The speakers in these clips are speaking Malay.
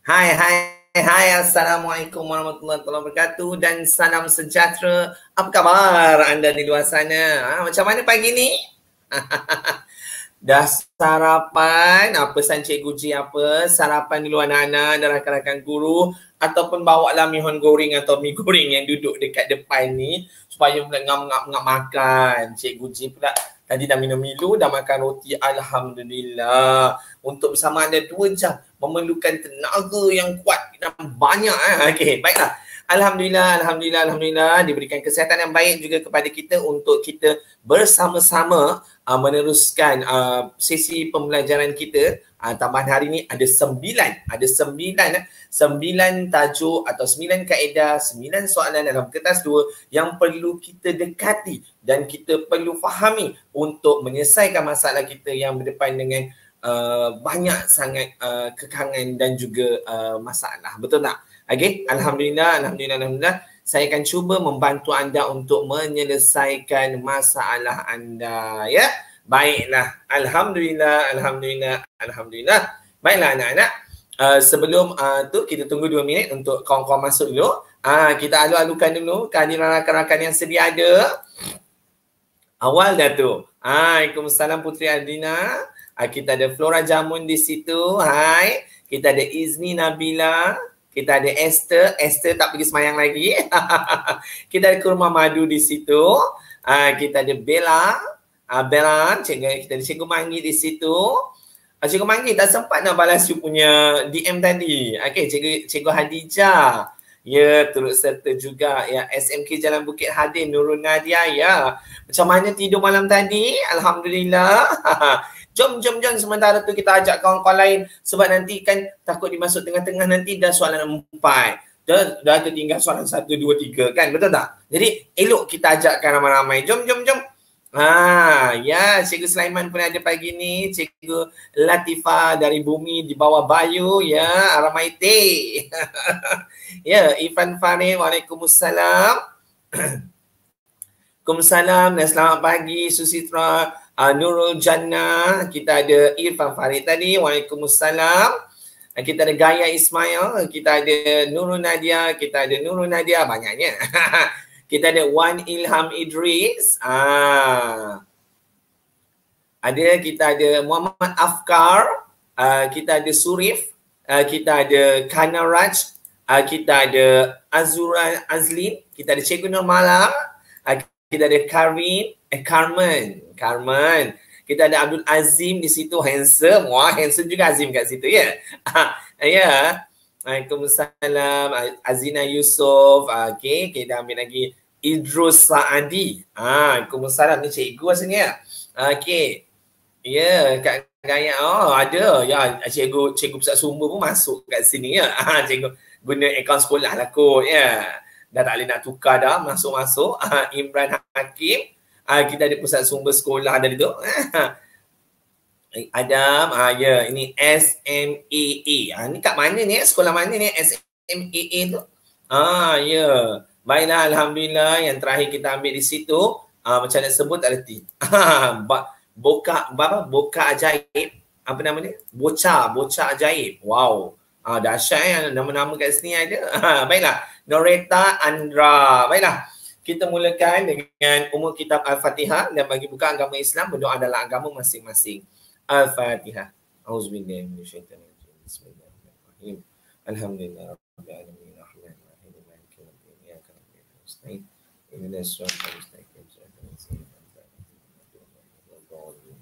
Hai, hai, hai. Assalamualaikum warahmatullahi wabarakatuh dan salam sejahtera. Apa khabar anda di luar sana? Macam mana pagi ni? Dah sarapan? Apa san cikgu Ji apa? Sarapan dulu anak-anak dan rakan-rakan guru ataupun bawa lah mihun goreng atau mi goreng yang duduk dekat depan ni supaya pula ngap-ngap makan. Cikgu Ji pula tadi dah minum Milo, dah makan roti. Alhamdulillah. Untuk bersama anda 2 jam memerlukan tenaga yang kuat dan banyak. Okey, baiklah. Alhamdulillah diberikan kesihatan yang baik juga kepada kita untuk kita bersama-sama meneruskan sesi pembelajaran kita. Tambahan hari ni ada 9 tajuk atau 9 kaedah, 9 soalan dalam kertas 2 yang perlu kita dekati dan kita perlu fahami untuk menyelesaikan masalah kita yang berdepan dengan banyak sangat kekangan dan juga masalah. Betul tak? Okay, Alhamdulillah. Saya akan cuba membantu anda untuk menyelesaikan masalah anda. Ya, baiklah. Alhamdulillah. Baiklah anak-anak. Sebelum tu kita tunggu 2 minit untuk kawan-kawan masuk dulu. Kita alu-alukan dulu kehadiran rakan-rakan yang sedia ada. Awal dah tu. Waalaikumsalam Putri Adina. Kita ada Flora Jamun di situ. Hai. Kita ada Izni Nabila. Kita ada Esther tak pergi semayang lagi. Kita ada Kurma Madu di situ. Kita ada Bella. Kita ada Cikgu Manggi di situ. Cikgu Manggi tak sempat nak balas you punya DM tadi. Okay, Cikgu Hadijah. Ya, turut serta juga ya SMK Jalan Bukit Hadin Nurul Nadia ya. Macam mana tidur malam tadi? Alhamdulillah. Jom sementara tu kita ajak kawan-kawan lain sebab nanti kan takut dimasuk tengah-tengah nanti dah soalan 4. Dah tertinggal soalan 1, 2, 3 kan, betul tak? Jadi elok kita ajakkan ramai-ramai. Jom. Ya, Cikgu Sulaiman pun ada pagi ni. Cikgu Latifah dari Bumi di bawah Bayu ya, Aramaite. Ya, Ifan Farid, Waalaikumsalam. Waalaikumsalam dan selamat pagi Susitra. Nurul Jannah, kita ada Irfan Farid tadi, Waalaikumsalam. Kita ada Gaya Ismail, kita ada Nurul Nadia, banyaknya. Kita ada Wan Ilham Idris. Kita ada Muhammad Afkar, kita ada Surif, kita ada Kana Raj, kita ada Azura Azlin, kita ada Cikgu Nur Malam, kita ada Carmen. Kita ada Abdul Azim di situ, handsome. Wah, handsome juga Azim kat situ ya. Ya. Waalaikumsalam. Azina Yusof. Okey, kita ambil lagi Idrus Saadi. Waalaikumsalam, ni cikgu asalnya. Okey. Ya, Kak Gaya. Oh, ada. Ya, cikgu pusat sumber pun masuk kat sini ya. Cikgu guna akaun sekolah lah kot ya. Dah tak boleh nak tukar dah, masuk. Imran Hakim. Kita ada pusat sumber sekolah dari tu. Adam, ya, ini SMAA. Ni kat mana ni? Sekolah mana ni SMAA tu? Ya. Baiklah, Alhamdulillah. Yang terakhir kita ambil di situ. Macam nak sebut tak reti. Boka ajaib. Apa nama dia? Bocah ajaib. Wow. Dahsyat ya. Nama-nama kat sini ada. Baiklah. Noreta Andra. Baiklah. Kita mulakan dengan umur kitab Al-Fatihah dan bagi buka agama Islam berdoa dalam agama masing-masing. Al-Fatihah. Auzubillahi minasyaitonirrajim. Bismillahirrahmanirrahim. Alhamdulillahirabbil alamin. Arrahmanirrahim. Maliki yaumiddin. Iyyaka na'budu wa nasta'in. Ihdinas siratal mustaqim. Shiratal ladzina an'amta 'alaihim.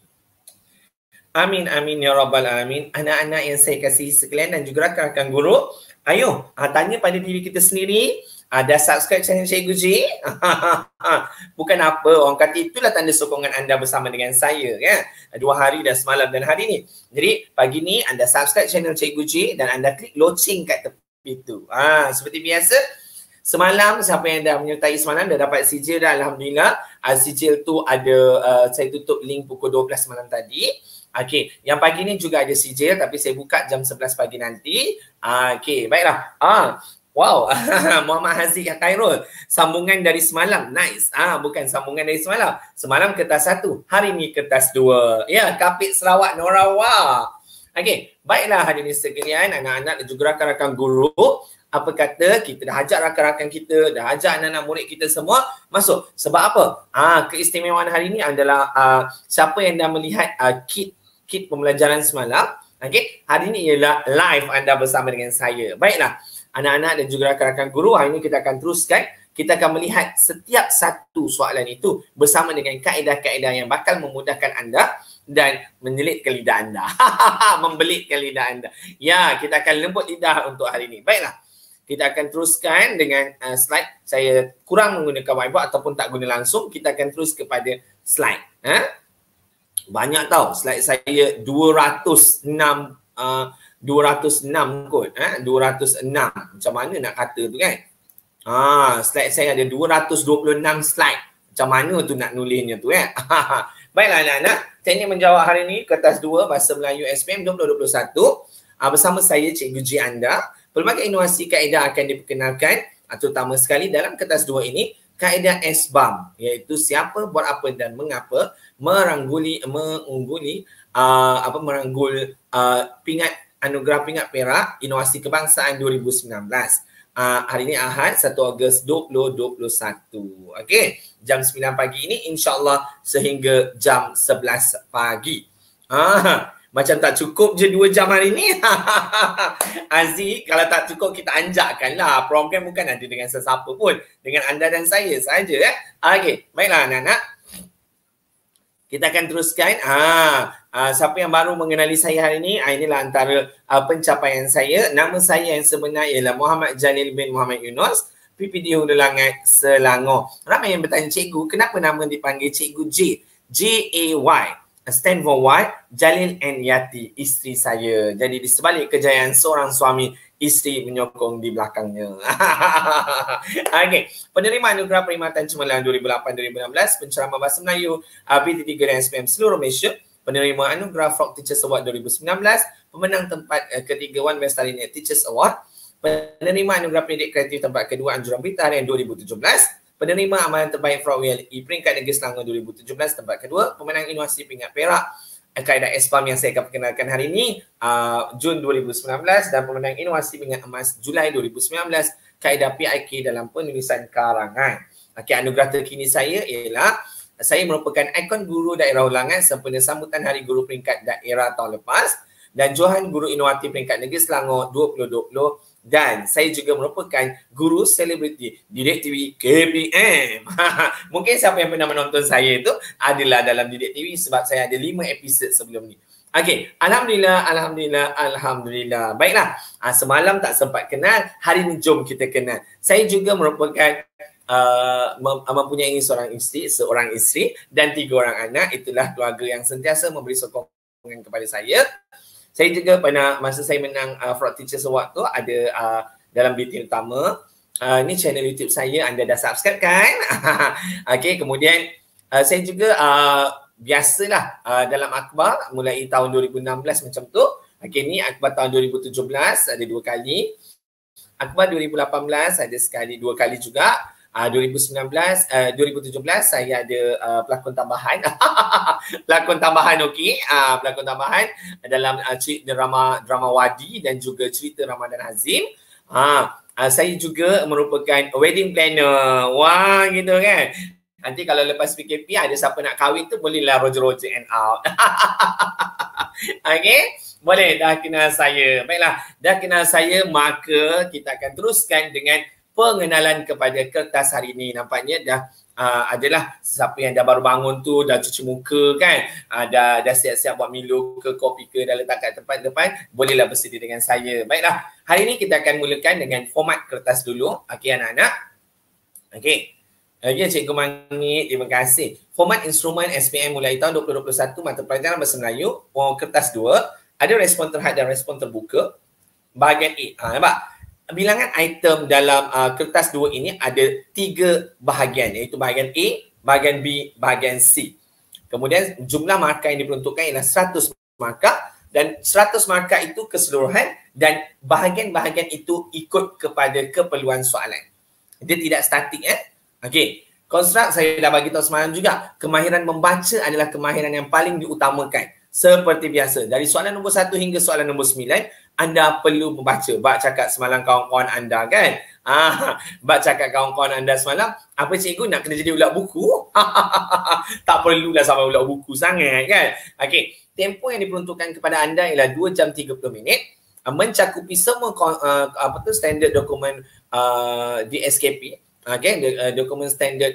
Amin ya rabbal alamin. Anak-anak yang saya kasihi sekalian dan juga rakan-rakan guru, ayo tanya pada diri kita sendiri. Dah subscribe channel Cikgu Ji? Bukan apa, orang kata itulah tanda sokongan anda bersama dengan saya kan. 2 hari dah, semalam dan hari ni. Jadi pagi ni anda subscribe channel Cikgu Ji dan anda klik loceng kat tepi tu. Seperti biasa, semalam siapa yang dah menyertai semalam dah dapat sijil dah, Alhamdulillah. Sijil tu ada, saya tutup link pukul 12 malam tadi. Okey, yang pagi ni juga ada sijil tapi saya buka jam 11 pagi nanti. Okey, baiklah. Wow, Muhammad Haziq Khairul. Sambungan dari semalam. Nice. Bukan sambungan dari semalam. Semalam kertas 1. Hari ni kertas 2. Ya, Kapit Sarawak Norawa. Okey, baiklah hadirin sekalian, anak-anak dan juga rakan-rakan guru. Apa kata kita dah ajak rakan-rakan kita, dah ajak anak-anak murid kita semua masuk. Sebab apa? Keistimewaan hari ini adalah siapa yang dah melihat kit pembelajaran semalam, okey, hari ini ialah live anda bersama dengan saya. Baiklah, anak-anak dan juga rakan-rakan guru, hari ini kita akan teruskan. Kita akan melihat setiap satu soalan itu bersama dengan kaedah-kaedah yang bakal memudahkan anda dan menyelitkan lidah anda. Membelitkan lidah anda. Ya, kita akan lembut lidah untuk hari ini. Baiklah, kita akan teruskan dengan slide. Saya kurang menggunakan whiteboard ataupun tak guna langsung. Kita akan terus kepada slide. Banyak tau, slide saya 206 kot. 206. Macam mana nak kata tu kan? Slide saya ada 226 slide. Macam mana tu nak nulisnya tu kan? Baiklah anak-anak, teknik menjawab hari ini kertas 2 Bahasa Melayu SPM 2021 bersama saya Cikgu G anda. Pelbagai inovasi kaedah akan diperkenalkan, terutama sekali dalam kertas 2 ini kaedah SBAM, iaitu siapa, buat apa dan mengapa, meranggul pingat anugerah pingat perak inovasi kebangsaan 2019. Hari ini Ahad 1 Ogos 2021. Okey, jam 9 pagi ini insya-Allah sehingga jam 11 pagi. Macam tak cukup je 2 jam hari ni. Aziz, kalau tak cukup kita anjakkanlah. Program bukan ada dengan sesiapa pun, dengan anda dan saya saja. Okey, baiklah anak-anak. Kita akan teruskan. Siapa yang baru mengenali saya hari ini, inilah antara pencapaian saya. Nama saya yang sebenar ialah Muhammad Jalil bin Muhammad Yunus, PPD Hulu Langat, Selangor. Ramai yang bertanya, cikgu, kenapa nama dipanggil Cikgu J? J-A-Y. Stand for Y, Jalil and Yati, isteri saya. Jadi di sebalik kejayaan seorang suami, isteri menyokong di belakangnya. Okey, penerima anugerah perkhidmatan cemerlang 2008-2016, penceramah bahasa Melayu PT3 dan SPM seluruh Malaysia, penerima anugerah Frog Teachers Award 2019, pemenang tempat ketiga One Best Talent Teachers Award, penerima anugerah pendidik kreatif tempat kedua Anjuran Berita Harian 2017, penerima amalan terbaik Frog WLE peringkat negeri Selangor 2017 tempat kedua, pemenang inovasi pingat perak kaedah SBAM yang saya akan perkenalkan hari ini Jun 2019, dan pemenang inovasi pingat emas Julai 2019 kaedah PIK dalam penulisan karangan. Okey, anugerah terkini saya ialah saya merupakan ikon guru daerah ulangan sempena sambutan Hari Guru Peringkat Daerah tahun lepas dan Johan Guru Inovatif Peringkat Negeri Selangor 2020, dan saya juga merupakan guru selebriti Didik TV KPM. Mungkin siapa yang pernah menonton saya itu adalah dalam Didik TV sebab saya ada 5 episod sebelum ni. Okey, Alhamdulillah. Baiklah, semalam tak sempat kenal, hari ni jom kita kenal. Saya juga merupakan mempunyai seorang isteri dan 3 orang anak. Itulah keluarga yang sentiasa memberi sokongan kepada saya. Saya juga pernah, masa saya menang Frog Teachers Award tu, ada dalam BT utama. Ni channel YouTube saya, anda dah subscribe kan? Okey, kemudian saya juga biasalah dalam akhbar mulai tahun 2016 macam tu. Okey, ni akhbar tahun 2017 ada 2 kali. Akhbar 2018 ada 2 kali juga. 2017 saya ada pelakon tambahan. Pelakon tambahan, okey. Pelakon tambahan dalam drama Wadi dan juga cerita Ramadan Hazim. Saya juga merupakan wedding planner. Wah, gitu kan. Nanti kalau lepas PKP ada siapa nak kahwin tu bolehlah Roger and out. Okey, boleh dah kenal saya. Baiklah, dah kenal saya, maka kita akan teruskan dengan pengenalan kepada kertas hari ini. Nampaknya dah adalah siapa yang dah baru bangun tu, dah cuci muka kan, dah siap-siap buat Milo ke kopi ke, dah letak kat tempat depan, bolehlah bersedia dengan saya. Baiklah, hari ini kita akan mulakan dengan format kertas dulu. Okey anak-anak. Okey. Ya, Cikgu Mangit, terima kasih. Format instrumen SPM mulai tahun 2021, mata pelajaran Bahasa Melayu, kertas 2, ada respon terhad dan respon terbuka. Bahagian A. Nampak? Bilangan item dalam kertas 2 ini ada 3 bahagian, iaitu bahagian A, bahagian B, bahagian C. Kemudian jumlah markah yang diperuntukkan ialah 100 markah, dan 100 markah itu keseluruhan dan bahagian-bahagian itu ikut kepada keperluan soalan. Dia tidak statik. Okey, konstruk saya dah bagi tahu semalam juga, kemahiran membaca adalah kemahiran yang paling diutamakan. Seperti biasa, dari soalan nombor 1 hingga soalan nombor 9, anda perlu membaca. Bak cakap semalam kawan-kawan anda kan. Bak cakap kawan-kawan anda semalam, apa cikgu nak kena jadi ulat buku? Tak perlulah sampai ulat buku sangat kan. Okey, tempoh yang diperuntukkan kepada anda ialah 2 jam 30 minit. Mencakupi semua standard dokumen DSKP. Dokumen standard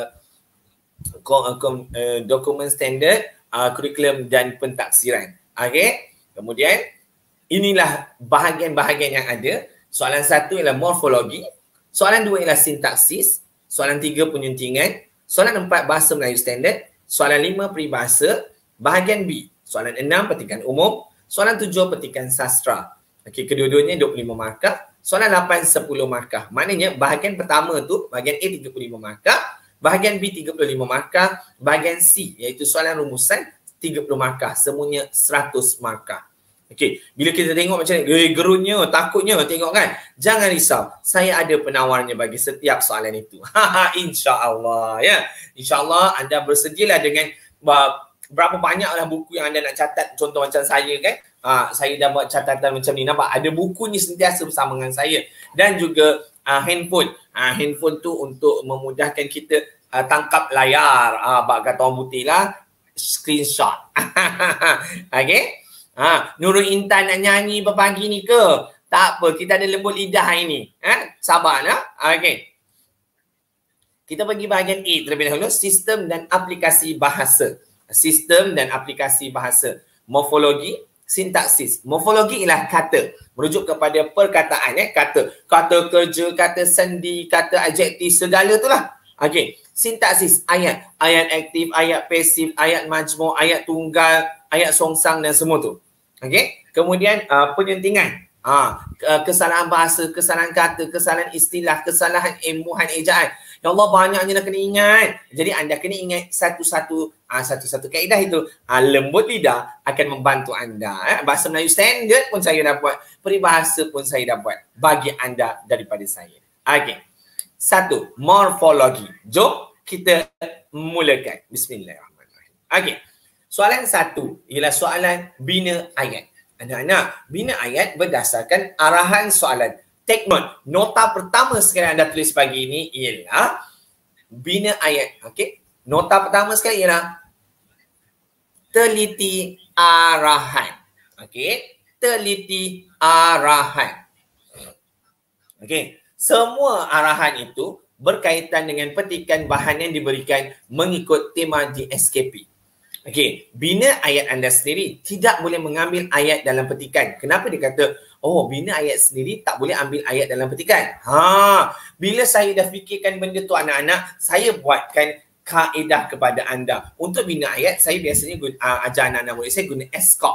dokumen standard kurikulum dan pentaksiran. Okey. Kemudian inilah bahagian-bahagian yang ada. Soalan 1 ialah morfologi, soalan 2 ialah sintaksis, soalan 3 penyuntingan, soalan 4 bahasa Melayu standard, soalan 5 peribahasa, bahagian B, soalan 6 petikan umum, soalan 7 petikan sastra. Okey, kedua-duanya 25 markah, soalan 8 10 markah. Maknanya bahagian pertama tu, bahagian A 35 markah, bahagian B 35 markah, bahagian C iaitu soalan rumusan 30 markah, semuanya 100 markah. Okey, bila kita tengok macam ni, gerunnya, takutnya tengok kan. Jangan risau, saya ada penawarnya bagi setiap soalan itu. InsyaAllah ya. InsyaAllah anda bersedialah dengan berapa banyaklah buku yang anda nak catat. Contoh macam saya kan, saya dah buat catatan macam ni. Nampak ada buku ni sentiasa bersama dengan saya. Dan juga handphone. Handphone tu untuk memudahkan kita tangkap layar. Bak kata orang putih lah, screenshot. Okey. Nurul Intan nak nyanyi pagi ni ke? Tak apa, kita ada lembut lidah hari ni. Sabar nak. Okey. Kita pergi bahagian A terlebih dahulu, sistem dan aplikasi bahasa. Sistem dan aplikasi bahasa. Morfologi, sintaksis. Morfologi ialah kata, merujuk kepada perkataan kata. Kata kerja, kata sendi, kata adjektif, segala tu lah. Okey. Sintaksis, ayat. Ayat aktif, ayat pasif, ayat majmuk, ayat tunggal, ayat songsang dan semua tu. Okey. Kemudian penyuntingan. Kesalahan bahasa, kesalahan kata, kesalahan istilah, kesalahan ilmuhan ejaan. Ya Allah, banyaknya nak kena ingat. Jadi anda kena ingat satu-satu kaedah itu. Lembut lidah akan membantu anda. Bahasa Melayu standard pun saya dah buat. Peribahasa pun saya dah buat bagi anda daripada saya. Okey. 1. Morfologi. Jom kita mulakan. Bismillahirrahmanirrahim. Okey. Soalan 1 ialah soalan bina ayat. Anak-anak, bina ayat berdasarkan arahan soalan. Take note. Nota pertama sekali anda tulis pagi ini ialah bina ayat. Okey. Nota pertama sekali ialah teliti arahan. Okey. Teliti arahan. Okey. Semua arahan itu berkaitan dengan petikan bahan yang diberikan mengikut tema DSKP. Okey, bina ayat anda sendiri, tidak boleh mengambil ayat dalam petikan. Kenapa dia kata, oh bina ayat sendiri tak boleh ambil ayat dalam petikan? Bila saya dah fikirkan benda tu anak-anak, saya buatkan kaedah kepada anda. Untuk bina ayat, saya biasanya ajar anak-anak murid saya guna SKOP.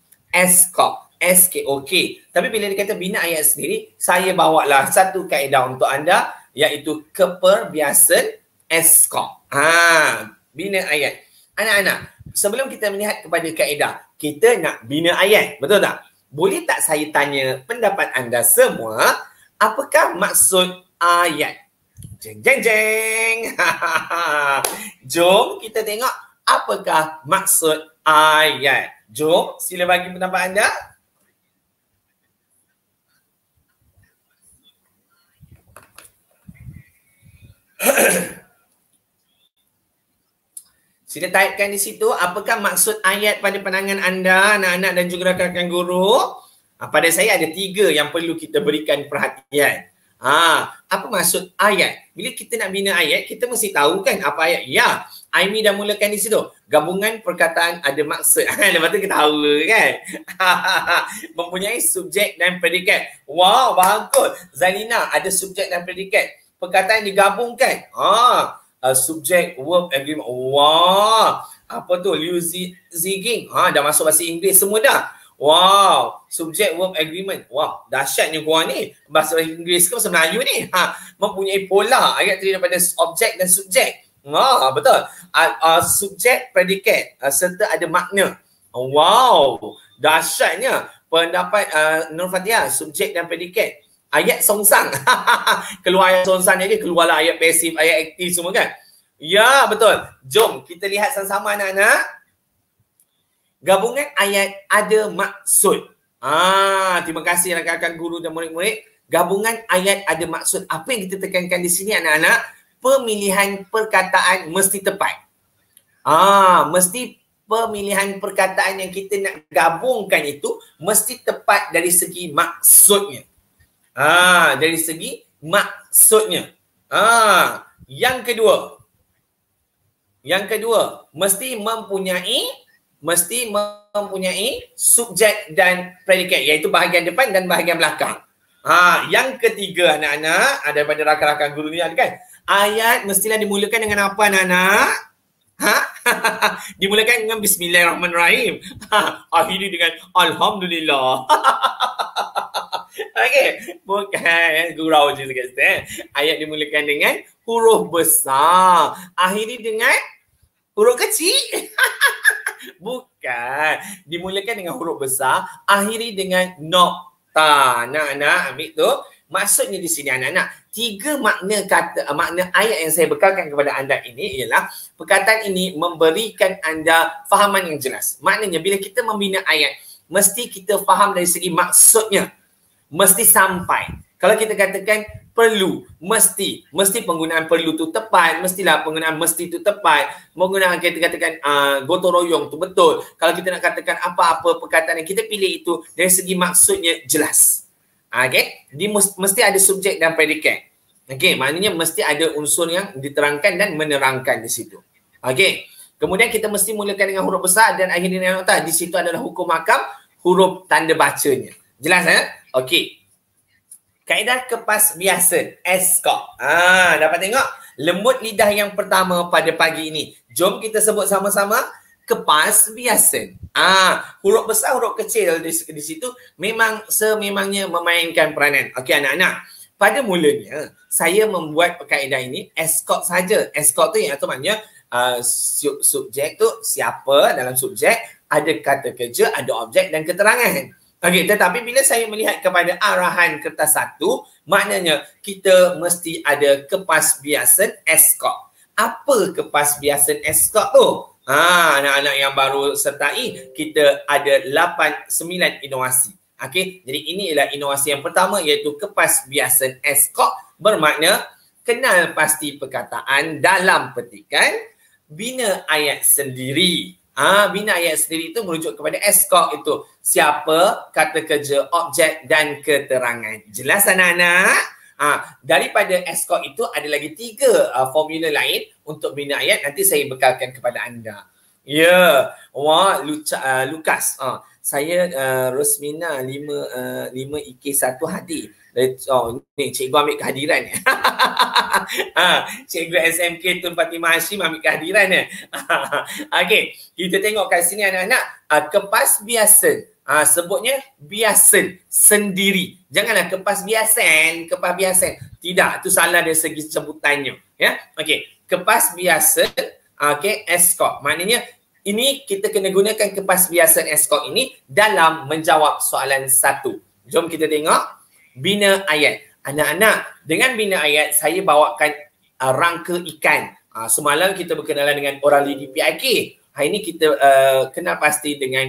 SKOP. Tapi bila dia kata bina ayat sendiri, saya bawalah satu kaedah untuk anda, iaitu keperbiasaan SKOP. Bina ayat. Anak-anak, sebelum kita melihat kepada kaedah, kita nak bina ayat, betul tak? Boleh tak saya tanya pendapat anda semua, apakah maksud ayat? Jeng jeng jeng. Jom kita tengok apakah maksud ayat. Jom sila bagi pendapat anda. Sila typekan di situ apakah maksud ayat pada pandangan anda, anak-anak dan juga rakan-rakan guru. Pada saya ada 3 yang perlu kita berikan perhatian. Apa maksud ayat? Bila kita nak bina ayat, kita mesti tahu kan apa ayat. Ya, Aimi dah mulakan di situ. Gabungan perkataan ada maksud. Lepas tu kita tahu kan. Mempunyai subjek dan predikat. Wow, bagus. Zalina ada subjek dan predikat. Perkataan digabungkan. Subjek, verb, agreement. Wah, apa tu? Liu Ziging. Dah masuk bahasa Inggeris semua dah. Wow, subjek, verb, agreement. Wah, dahsyatnya korang ni. Bahasa Inggeris ke bahasa Melayu ni? Mempunyai pola ayat terdiri daripada objek dan subjek. Betul. Subjek, predikat serta ada makna. Wow, dahsyatnya. Pendapat Nur Fatihah, subjek dan predikat. Ayat songsang. Keluar ayat songsang ni, keluarlah ayat pasif, ayat aktif semua kan? Ya, betul. Jom kita lihat sama-sama anak-anak. Gabungan ayat ada maksud. Terima kasih rakan-rakan guru dan murid-murid. Gabungan ayat ada maksud. Apa yang kita tekankan di sini anak-anak? Pemilihan perkataan mesti tepat. Mesti pemilihan perkataan yang kita nak gabungkan itu mesti tepat dari segi maksudnya. Dari segi maksudnya. Yang kedua, mesti mempunyai subjek dan predikat, iaitu bahagian depan dan bahagian belakang. Yang ketiga anak-anak, daripada rakan-rakan guru ni ada kan, ayat mestilah dimulakan dengan apa anak-anak? Dimulakan dengan Bismillahirrahmanirrahim. Akhiri dengan Alhamdulillah. Okey, bukan gurau je dekat situ. Ayat dimulakan dengan huruf besar, akhiri dengan huruf kecil. Bukan, dimulakan dengan huruf besar, akhiri dengan nokta. Anak-anak ambil tu. Maksudnya di sini anak-anak, 3 makna ayat yang saya bekalkan kepada anda ini ialah perkataan ini memberikan anda fahaman yang jelas. Maknanya bila kita membina ayat, mesti kita faham dari segi maksudnya. Mesti sampai. Kalau kita katakan perlu, mesti penggunaan perlu tu tepat, mestilah penggunaan mesti tu tepat. Penggunaan kita katakan gotong royong tu betul. Kalau kita nak katakan apa-apa perkataan yang kita pilih itu dari segi maksudnya jelas. Okey, dia mesti ada subjek dan predikat. Okey, maknanya mesti ada unsur yang diterangkan dan menerangkan di situ. Okey. Kemudian kita mesti mulakan dengan huruf besar dan akhiri dengan nokta. Di situ adalah hukum hakam huruf tanda bacanya. Jelas Okey. Kaedah kepas biasa, eskok. Dapat tengok lembut lidah yang pertama pada pagi ini. Jom kita sebut sama-sama kepas biasa. Huruf besar, huruf kecil di situ memang sememangnya memainkan peranan. Okey anak-anak. Pada mulanya saya membuat kaedah ini eskok saja. Eskok tu iaitu maknanya subjek tu siapa dalam subjek, ada kata kerja, ada objek dan keterangan. Okey, tetapi bila saya melihat kepada arahan kertas 1, maknanya kita mesti ada kepas biasa eskok. Apa kepas biasa eskok tu? Anak-anak yang baru sertai, kita ada 9 inovasi. Okey, jadi ini ialah inovasi yang pertama iaitu kepas biasa eskok, bermakna kenal pasti perkataan dalam petikan, bina ayat sendiri. Bina ayat sendiri itu merujuk kepada eskok itu. Siapa, kata kerja, objek dan keterangan. Jelas anak-anak? Daripada eskok itu ada lagi 3 formula lain untuk bina ayat. Nanti saya bekalkan kepada anda. Ya, Lukas. Saya Rosmina 5 IK1 hadir. Ni cikgu ambil kehadiran. Cikgu SMK Tun Fatimah Hashim ambil kehadiran. Okey, kita tengok kat sini anak-anak. Kepas biasa. Sebutnya biasa sendiri. Janganlah kepas biasan, kepas biasan. Tidak, itu salah dari segi sebutannya. Ya, okey. Kepas biasa, okey, eskok. Maknanya ini kita kena gunakan kepas biasa eskok ini dalam menjawab soalan 1. Jom kita tengok. Bina ayat. Anak-anak, dengan bina ayat saya bawakan rangka ikan. Semalam kita berkenalan dengan orally DPIK. Hari ini kita kenal pasti dengan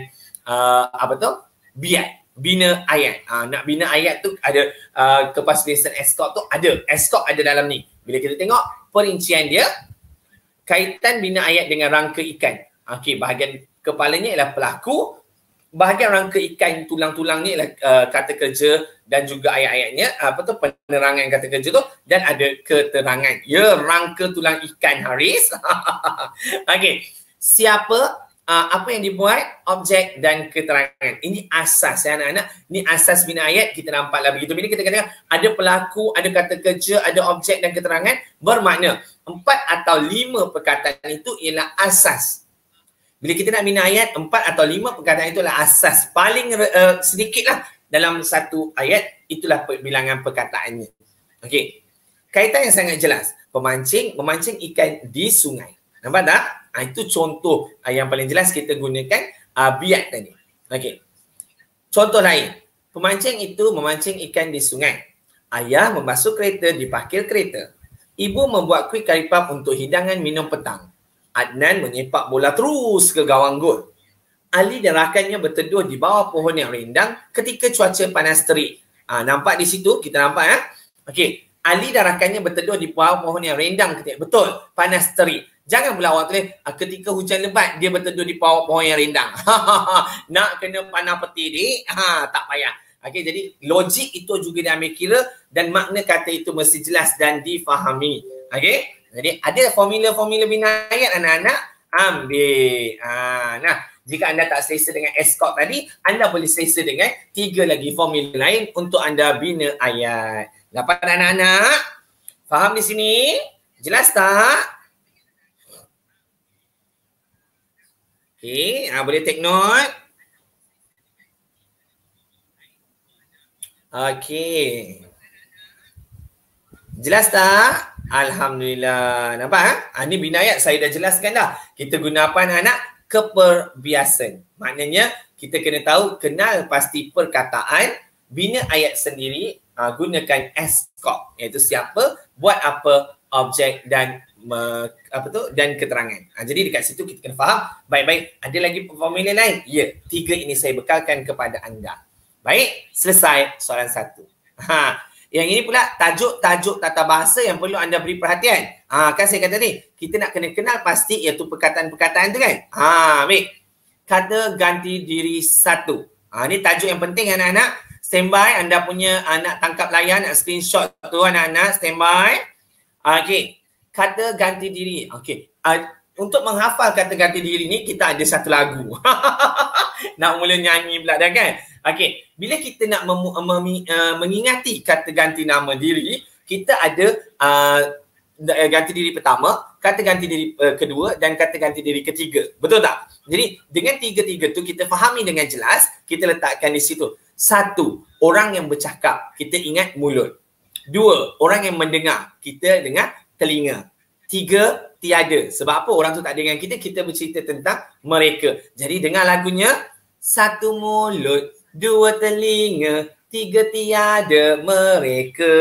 biat. Bina ayat. Nak bina ayat tu ada kepas biasa eskok tu ada. Eskok ada dalam ni. Bila kita tengok perincian dia, kaitan bina ayat dengan rangka ikan. Okey, bahagian kepalanya ialah pelaku, bahagian rangka ikan tulang-tulang ni ialah kata kerja dan juga ayat-ayatnya, penerangan kata kerja tu, dan ada keterangan. Ya, rangka tulang ikan Haris. Okey, siapa, apa yang dibuat, objek dan keterangan. Ini asas ya anak-anak. Ini asas bina ayat, kita nampaklah begitu. Bila kita katakan ada pelaku, ada kata kerja, ada objek dan keterangan, bermakna 4 atau 5 perkataan itu ialah asas. Bila kita nak bina ayat, 4 atau 5 perkataan itulah asas. Paling sedikit lah dalam satu ayat, itulah bilangan perkataannya. Okey. Kaitan yang sangat jelas. Memancing ikan di sungai. Nampak tak? Itu contoh yang paling jelas kita gunakan biat tadi. Okey. Contoh lain. Pemancing itu memancing ikan di sungai. Ayah membasuh kereta di parkir kereta. Ibu membuat kuih karipap untuk hidangan minum petang. Adnan menyepak bola terus ke gawang gol. ahli dan rakannya berteduh di bawah pohon yang rindang ketika cuaca panas terik. Nampak di situ? Kita nampak ya? Okey. Ali dan rakannya berteduh di bawah pohon yang rindang ketika betul panas terik. Jangan pula awak tulis ketika hujan lebat dia berteduh di bawah pohon yang rindang. Nak kena panah peti ni, tak payah. Okey, jadi logik itu juga diambil kira dan makna kata itu mesti jelas dan difahami. Okey? Jadi ada formula-formula binayat anak-anak ambil. Nah, jika anda tak selesa dengan escort tadi, anda boleh selesa dengan 3 lagi formula lain untuk anda bina ayat. Dapat anak-anak? Faham di sini? Jelas tak? Okey, boleh take note. Okey. Jelas tak? Alhamdulillah. Nampak? Ini binayat saya dah jelaskan dah. Kita guna apa anak-anak? Keperbiasaan. Maknanya kita kena tahu, kenal pasti perkataan, bina ayat sendiri, gunakan escort, iaitu siapa, buat apa, objek dan dan keterangan. Jadi dekat situ kita kena faham. Baik-baik, ada lagi formula lain? Ya, 3 ini saya bekalkan kepada anda. Baik, selesai soalan 1. Yang ini pula tajuk-tajuk tata bahasa yang perlu anda beri perhatian. Kan saya kata ni, kita nak kena kenal pasti iaitu perkataan-perkataan tu kan. Baik. Kata ganti diri 1. Ni tajuk yang penting anak-anak. Standby, anda punya nak tangkap layar, nak screenshot tu anak-anak, standby. Okey. Kata ganti diri. Okey. Untuk menghafal kata ganti diri ni, kita ada satu lagu. Nak mula nyanyi pula dah kan? Okey. Bila kita nak mengingati kata ganti nama diri, kita ada ganti diri pertama, kata ganti diri kedua dan kata ganti diri ketiga. Betul tak? Jadi dengan tiga-tiga tu kita fahami dengan jelas, kita letakkan di situ. 1, orang yang bercakap, kita ingat mulut. 2, orang yang mendengar, kita dengar telinga. 3, tiada. Sebab apa? Orang tu tak dengan kita bercerita tentang mereka. Jadi dengar lagunya. 1 mulut, 2 telinga, 3 tiada mereka.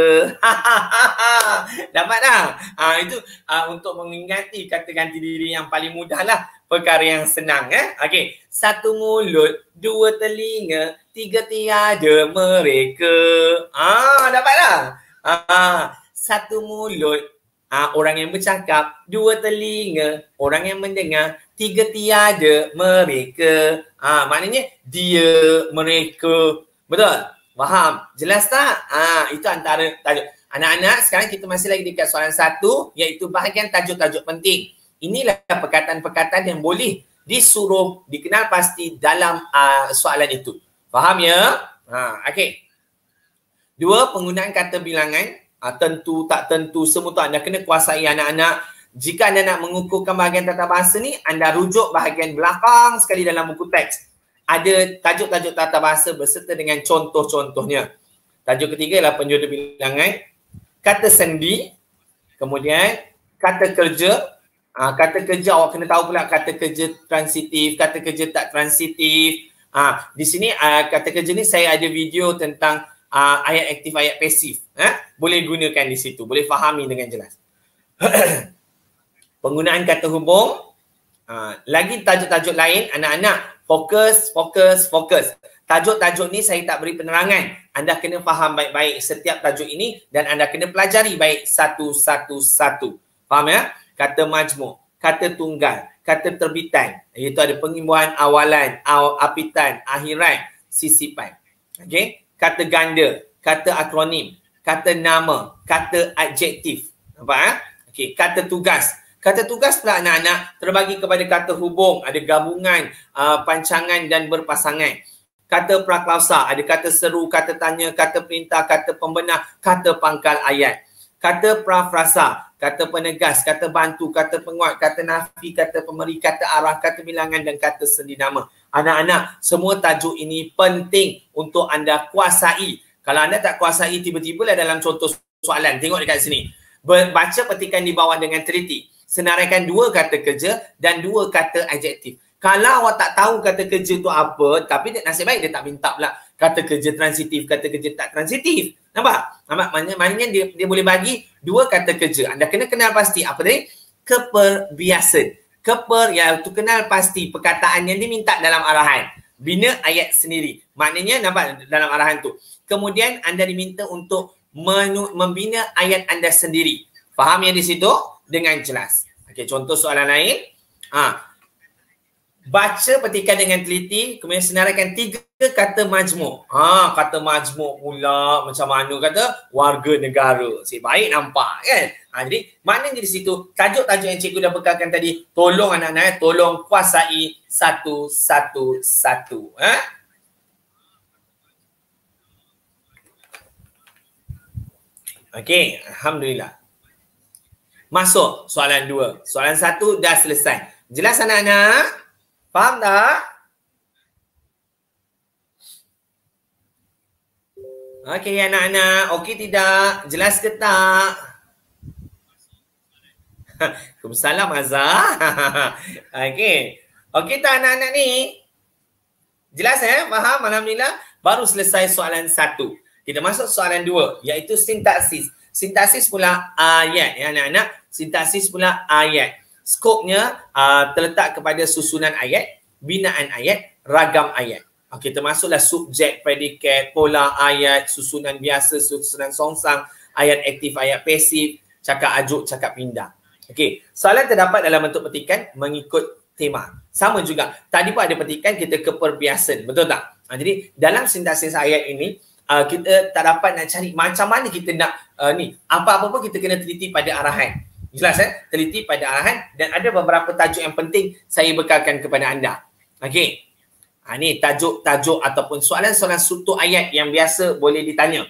Dapat tak? Itu untuk mengingati kata ganti diri yang paling mudah lah. Perkara yang senang. Okey. 1 mulut, 2 telinga, 3 tiada mereka. Dapat tak? 1 mulut, orang yang bercakap, 2 telinga, orang yang mendengar, 3 tiada mereka. Maknanya dia, mereka. Betul? Faham? Jelas tak? Itu antara tajuk. Anak-anak, sekarang kita masih lagi dekat soalan 1, iaitu bahagian tajuk-tajuk penting. Inilah perkataan-perkataan yang boleh disuruh dikenal pasti dalam soalan itu. Faham ya? Okey. 2, penggunaan kata bilangan. Tentu, tak tentu, semua tu anda kena kuasai anak-anak. Jika anda nak mengukuhkan bahagian tata bahasa ni, anda rujuk bahagian belakang sekali dalam buku teks. Ada tajuk-tajuk tata bahasa berserta dengan contoh-contohnya. Tajuk ketiga ialah penjodoh bilangan. Kata sendi. Kemudian kata kerja. Kata kerja awak kena tahu pula kata kerja transitif, kata kerja tak transitif. Di sini kata kerja ni saya ada video tentang ayat aktif, ayat pasif. Boleh gunakan di situ. Boleh fahami dengan jelas. Penggunaan kata hubung. Lagi tajuk-tajuk lain, anak-anak. Fokus. Tajuk-tajuk ni saya tak beri penerangan. Anda kena faham baik-baik setiap tajuk ini dan anda kena pelajari baik satu-satu. Faham ya? Kata majmuk, kata tunggal, kata terbitan. Iaitu ada pengimbuhan awalan, apitan, akhiran, sisipan. Okey? Kata ganda, kata akronim, kata nama, kata adjektif. Nampak? Okey, kata tugas. Kata tugas pula anak-anak terbagi kepada kata hubung, ada gabungan, pancangan dan berpasangan. Kata praklausa, ada kata seru, kata tanya, kata perintah, kata pembenah, kata pangkal ayat. Kata prafrasa, kata penegas, kata bantu, kata penguat, kata nafi, kata pemberi, kata arah, kata bilangan dan kata sendi nama. Anak-anak, semua tajuk ini penting untuk anda kuasai. Kalau anda tak kuasai, tiba-tiba lah dalam contoh soalan. Tengok dekat sini. Baca petikan di bawah dengan teliti. Senaraikan 2 kata kerja dan 2 kata adjektif. Kalau awak tak tahu kata kerja tu apa, tapi nasib baik dia tak minta pula kata kerja transitif, kata kerja tak transitif. Nampak? Maknanya dia boleh bagi 2 kata kerja. Anda kena kenal pasti apa tadi? Keperbiasaan. iaitu kenal pasti perkataan yang diminta dalam arahan. Bina ayat sendiri. Maknanya nampak dalam arahan tu. Kemudian anda diminta untuk membina ayat anda sendiri. Faham yang di situ? Dengan jelas. Okey, contoh soalan lain. Baca petikan dengan teliti, kemudian senaraikan 3 kata majmuk. Kata majmuk pula macam mana kata? Warga negara. Baik nampak kan? Jadi maknanya di situ tajuk-tajuk yang cikgu dah bekalkan tadi, tolong anak-anak, tolong kuasai satu-satu. Okey, alhamdulillah. Masuk soalan 2. Soalan 1 dah selesai. Jelas anak-anak? Faham tak? Okey anak-anak, okey tidak? Jelas ke tak? Waalaikumsalam Azhar. Okey. Okey tak anak-anak ni? Jelas Faham? Alhamdulillah. Baru selesai soalan 1. Kita masuk soalan 2 iaitu sintaksis. Sintaksis pula ayat ya anak-anak. Sintaksis pula ayat. Skopnya terletak kepada susunan ayat, binaan ayat, ragam ayat. Okey, termasuklah subjek, predikat, pola ayat, susunan biasa, susunan songsang, ayat aktif, ayat pasif, cakap ajuk, cakap pindah. Okey, soalan terdapat dalam bentuk petikan mengikut tema. Sama juga. Tadi pun ada petikan kita keperbiasan, betul tak? Jadi dalam sintaksis ayat ini kita tak dapat nak cari macam mana kita nak apa-apa pun kita kena teliti pada arahan. Jelas teliti pada arahan dan ada beberapa tajuk yang penting saya bekalkan kepada anda. Okey. Ni tajuk-tajuk ataupun soalan-soalan struktur ayat yang biasa boleh ditanya.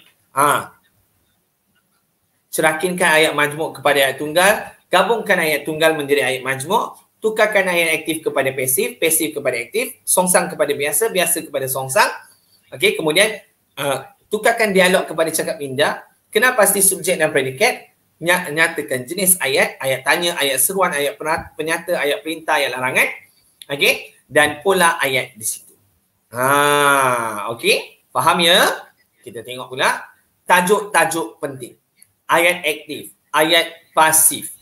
Cerakinkan ayat majmuk kepada ayat tunggal, gabungkan ayat tunggal menjadi ayat majmuk, tukarkan ayat aktif kepada pasif, pasif kepada aktif, songsang kepada biasa, biasa kepada songsang. Okey, kemudian tukarkan dialog kepada cakap pindah, kenal pasti subjek dan predikat, nyatakan jenis ayat, ayat tanya, ayat seruan, ayat penyata, ayat perintah, ayat larangan. Okey, dan pola ayat di situ. Okey, faham ya? Kita tengok pula tajuk-tajuk penting. Ayat aktif, ayat pasif,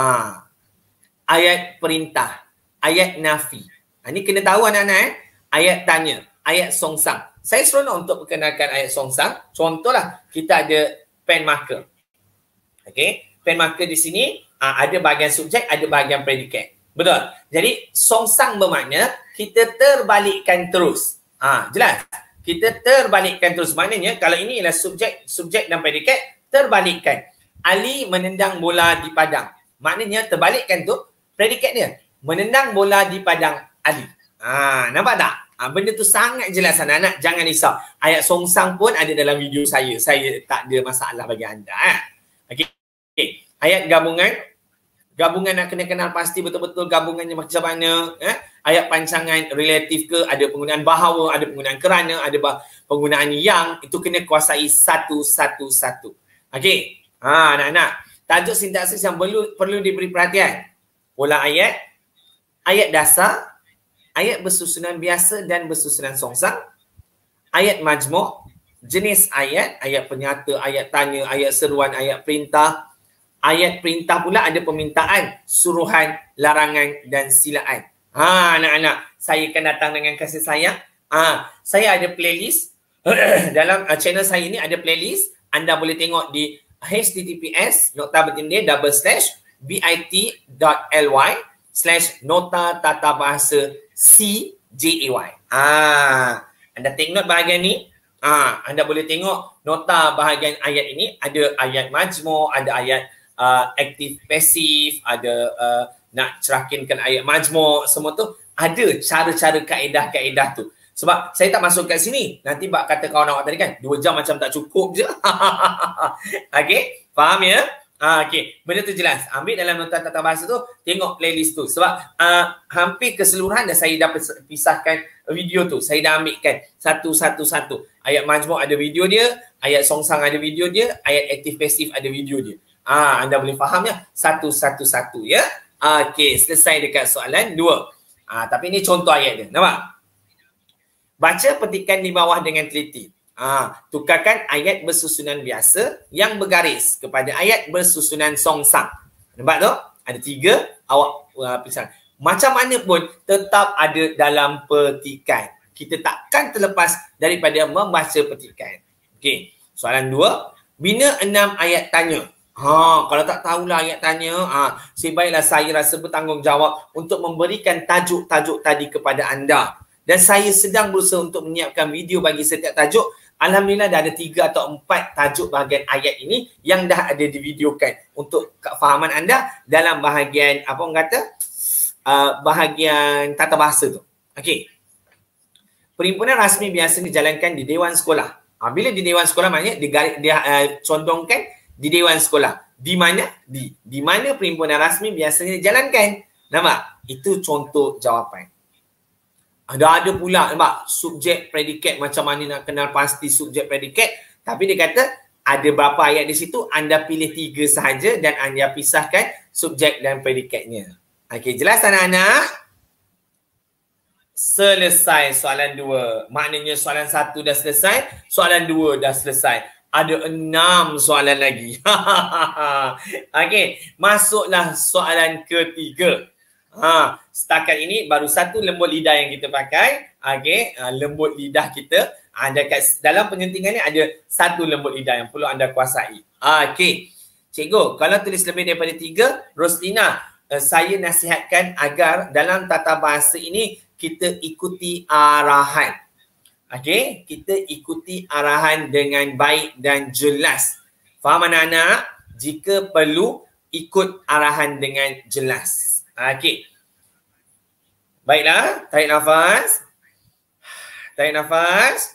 ayat perintah, ayat nafi. Ini kena tahu anak-anak ayat tanya, ayat songsang. Saya seronok untuk perkenalkan ayat songsang. Contohlah kita ada pen marker. Okey, pen marker di sini ada bahagian subjek, ada bahagian predikat. Betul? Jadi songsang bermakna kita terbalikkan terus. Jelas? Kita terbalikkan terus. Maknanya kalau ini ialah subjek dan predikat, terbalikkan. Ali menendang bola di padang. Maknanya terbalikkan tu predikat dia. Menendang bola di padang Ali. Nampak tak? Benda tu sangat jelas anak-anak. Jangan risau. Ayat songsang pun ada dalam video saya. Saya tak ada masalah bagi anda. Okey. Ayat gabungan. Gabungan nak kena kenal pasti betul-betul gabungannya macam mana. Ayat pancangan relatif ke, ada penggunaan bahawa, ada penggunaan kerana, ada penggunaan yang, itu kena kuasai satu-satu. Okey. Anak-anak. Tajuk sintaksis yang perlu diberi perhatian. Pola ayat, ayat dasar, ayat bersusunan biasa dan bersusunan songsang, ayat majmuk, jenis ayat, ayat penyata, ayat tanya, ayat seruan, ayat perintah. Ayat perintah pula ada permintaan, suruhan, larangan dan silaan. Anak-anak, saya akan datang dengan kasih sayang. Saya ada playlist. Dalam channel saya ini ada playlist. Anda boleh tengok di https://bit.ly/nota-tata-bahasa-CJAY. Anda take note bahagian ni. Anda boleh tengok nota bahagian ayat ini. Ada ayat majmuk, ada ayat aktif pasif, ada nak cerakinkan ayat majmuk, semua tu ada cara-cara kaedah-kaedah tu. Sebab saya tak masuk kat sini, nanti bak kata kawan awak tadi kan 2 jam macam tak cukup je. Okey, faham ya? Okey, benda tu jelas. Ambil dalam nota tata bahasa tu, tengok playlist tu. Sebab hampir keseluruhan dah saya dah pisahkan video tu. Saya dah ambilkan satu-satu. Ayat majmuk ada video dia, ayat songsang ada video dia, ayat aktif pasif ada video dia. Anda boleh faham ya? Satu-satu ya. Okey, selesai dekat soalan 2. Tapi ini contoh ayat dia. Nampak? Baca petikan di bawah dengan teliti. Tukarkan ayat bersusunan biasa yang bergaris kepada ayat bersusunan songsang. Nampak tu? Ada 3. Awak pisah. macam mana pun tetap ada dalam petikan. Kita takkan terlepas daripada membaca petikan. Okey, soalan 2. Bina 6 ayat tanya. Kalau tak tahulah ayat tanya, sebaiklah saya rasa bertanggungjawab untuk memberikan tajuk-tajuk tadi kepada anda. Dan saya sedang berusaha untuk menyiapkan video bagi setiap tajuk. Alhamdulillah dah ada 3 atau 4 tajuk bahagian ayat ini yang dah ada divideokan untuk kefahaman anda dalam bahagian apa orang kata bahagian tata bahasa tu. Okey. Perhimpunan rasmi biasa dijalankan di Dewan Sekolah. Bila di Dewan Sekolah maknanya condongkan di Dewan Sekolah. Di mana? Di mana perhimpunan rasmi biasanya dijalankan. Nampak? Itu contoh jawapan. Ada pula nampak subjek predikat, macam mana nak kenal pasti subjek predikat. Tapi dia kata ada berapa ayat di situ, anda pilih 3 sahaja dan anda pisahkan subjek dan predikatnya. Okey, jelas anak-anak? Selesai soalan 2. Maknanya soalan 1 dah selesai, soalan 2 dah selesai. Ada 6 soalan lagi. Okey, masuklah soalan ketiga. Setakat ini baru 1 lembut lidah yang kita pakai. Okey, lembut lidah kita. Dalam penyuntingan ni ada 1 lembut lidah yang perlu anda kuasai. Okey. Cikgu, kalau tulis lebih daripada 3, Roslina, saya nasihatkan agar dalam tata bahasa ini kita ikuti arahan. Okey, kita ikuti arahan dengan baik dan jelas. Faham anak-anak? Jika perlu, ikut arahan dengan jelas. Okey. Baiklah, tarik nafas. Tarik nafas.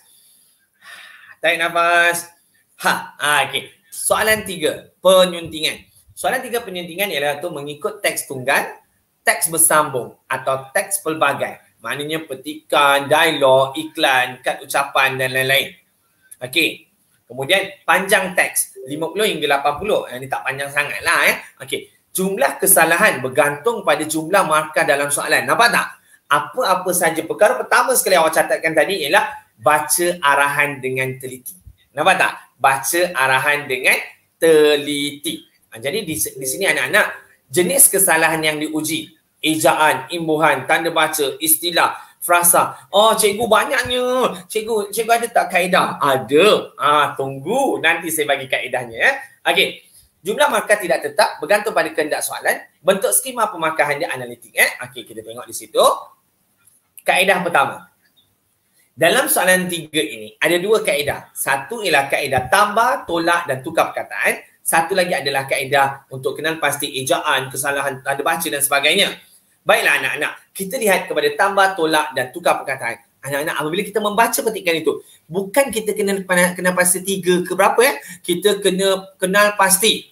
Tarik nafas. Okey. Soalan 3, penyuntingan. Soalan 3 penyuntingan ialah tu mengikut teks tunggal, teks bersambung atau teks pelbagai. Maknanya petikan, dialog, iklan, kad ucapan dan lain-lain. Okey. Kemudian panjang teks 50 hingga 80. Ini tak panjang sangat lah ya. Okey. Jumlah kesalahan bergantung pada jumlah markah dalam soalan. Nampak tak? Apa-apa saja. Perkara pertama sekali awak catatkan tadi ialah baca arahan dengan teliti. Nampak tak? Baca arahan dengan teliti. Jadi di sini anak-anak, jenis kesalahan yang diuji. Ejaan, imbuhan, tanda baca, istilah, frasa. Cikgu banyaknya. Cikgu ada tak kaedah? Ada. Tunggu. Nanti saya bagi kaedahnya. Okey. Jumlah markah tidak tetap bergantung pada kehendak soalan. Bentuk skema pemarkahan dia analitik. Okey, kita tengok di situ. Kaedah pertama. Dalam soalan 3 ini ada 2 kaedah. Satu ialah kaedah tambah, tolak dan tukar perkataan. Satu lagi adalah kaedah untuk kenal pasti ejaan, kesalahan tanda baca dan sebagainya. Baiklah anak-anak, kita lihat kepada tambah, tolak dan tukar perkataan. Anak-anak, apabila kita membaca petikan itu, bukan kita kena pasti 3 ke berapa ya? Kita kena kenal pasti.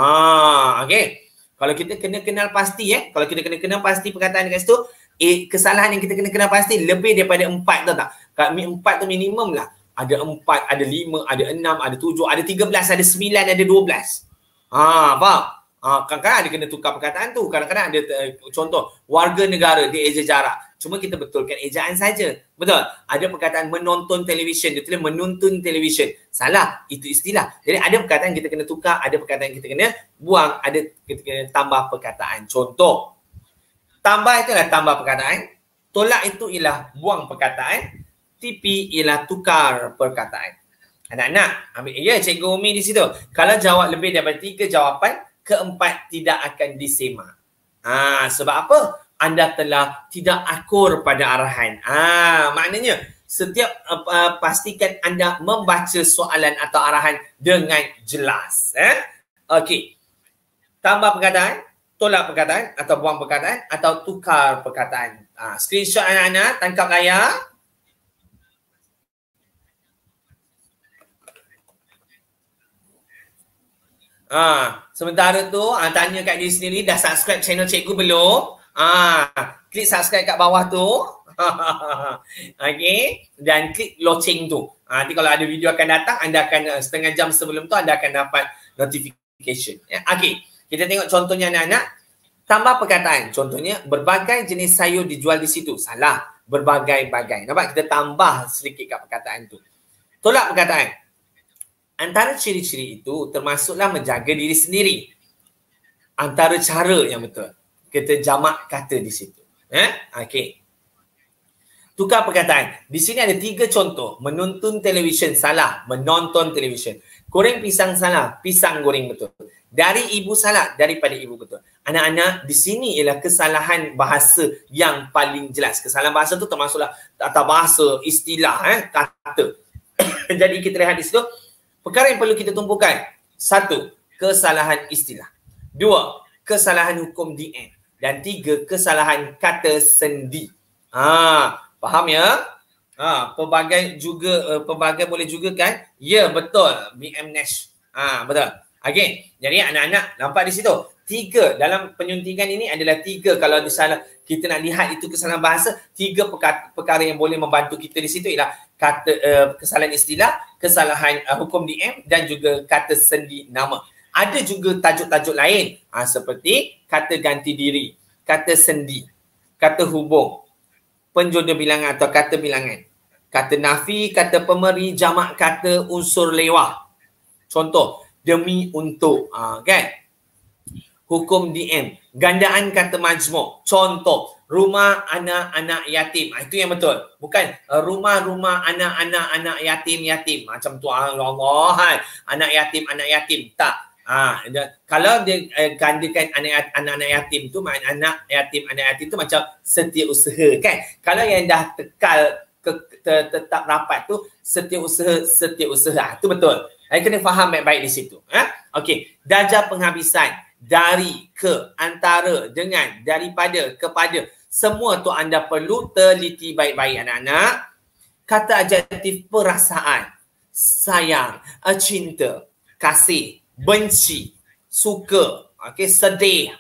Okey. Kalau kita kena kenal pasti kalau kita kena kenal pasti perkataan dekat situ, kesalahan yang kita kena kenal pasti lebih daripada 4, tahu tak? Kat 4 tu minimum lah. Ada 4, ada 5, ada 6, ada 7, ada 13, ada 9, ada 12. Faham? Kadang-kadang ada kena tukar perkataan tu. Kadang-kadang ada contoh warga negara dia eja jarak. Cuma kita betulkan ejaan saja. Betul? Ada perkataan menonton televisyen, dia tulis menonton televisyen. Salah, itu istilah. Jadi ada perkataan kita kena tukar, ada perkataan kita kena buang, ada kita kena tambah perkataan. Contoh, tambah itu ialah tambah perkataan, tolak itu ialah buang perkataan, TP ialah tukar perkataan. Anak-anak, ambil Cikgu Umi di situ. Kalau jawab lebih daripada 3 jawapan, keempat tidak akan disemak. Sebab apa? Anda telah tidak akur pada arahan. Maknanya setiap pastikan anda membaca soalan atau arahan dengan jelas. Okey. Tambah perkataan, tolak perkataan atau buang perkataan atau tukar perkataan. Screenshot anak-anak, tangkap layar. Sementara tu tanya kat diri sendiri, dah subscribe channel cikgu belum? Klik subscribe kat bawah tu. Okey, dan klik loceng tu. Nanti kalau ada video akan datang, anda akan setengah jam sebelum tu anda akan dapat notification. Okey, kita tengok contohnya anak-anak. Tambah perkataan. Contohnya berbagai jenis sayur dijual di situ. Salah, berbagai-bagai. Nampak, kita tambah sedikit kat perkataan tu. Tolak perkataan. Antara ciri-ciri itu termasuklah menjaga diri sendiri. Antara cara yang betul. Kita jamak kata di situ. Okey. Tukar perkataan. Di sini ada 3 contoh. Menonton televisyen salah, menonton televisyen. Goreng pisang salah, pisang goreng betul. Dari ibu salah, daripada ibu betul. Anak-anak, di sini ialah kesalahan bahasa yang paling jelas. Kesalahan bahasa tu termasuklah tata bahasa, istilah, kata. Jadi kita lihat di situ, perkara yang perlu kita tumpukan. 1, kesalahan istilah. 2, kesalahan hukum DM. Dan 3, kesalahan kata sendi. Faham ya? Pelbagai juga, pelbagai boleh juga kan? Ya, betul. BM Nash. Betul. Okey. Jadi anak-anak nampak di situ. 3 dalam penyuntingan ini adalah 3. Kalau disalah, kita nak lihat itu kesalahan bahasa, 3 perkara yang boleh membantu kita di situ ialah kata kesalahan istilah, kesalahan hukum DM dan juga kata sendi nama. Ada juga tajuk-tajuk lain seperti kata ganti diri, kata sendi, kata hubung, penjodoh bilangan atau kata bilangan, kata nafi, kata pemeri, jamak kata, unsur lewah. Contoh, demi untuk, kan? Hukum DM, gandaan kata majmuk. Contoh, rumah anak-anak yatim. Itu yang betul. Bukan rumah-rumah anak-anak yatim. Macam tu Allah, anak yatim. Tak. Kalau dia gandakan anak-anak yatim tu, anak yatim tu macam setiausaha, kan? Kalau yang dah tetap rapat tu setiausaha. Itu betul. Kena faham baik-baik di situ. Okey, darjah penghabisan. Dari, ke, antara, dengan, daripada, kepada. Semua tu anda perlu teliti baik-baik anak-anak. Kata adjektif perasaan. Sayang, cinta, kasih, benci, suka, sedih.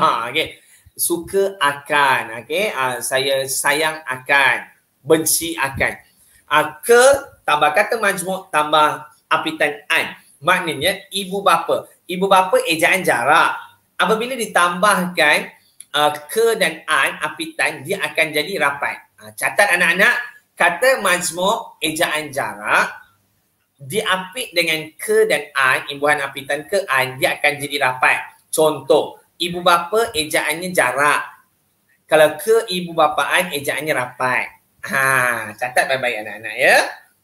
Suka akan, saya sayang akan, benci akan. Ke, tambah kata majmuk, tambah apitan an. Maknanya ibu bapa. Ibu bapa ejaan jarak. Apabila ditambahkan ke dan an, apitan, dia akan jadi rapat. Catat anak-anak, kata majmuk ejaan jarak diapit dengan ke dan an, imbuhan apitan ke an, dia akan jadi rapat. Contoh, ibu bapa ejaannya jarak. Kalau ke ibu bapaan ejaannya rapat. Catat baik-baik anak-anak ya.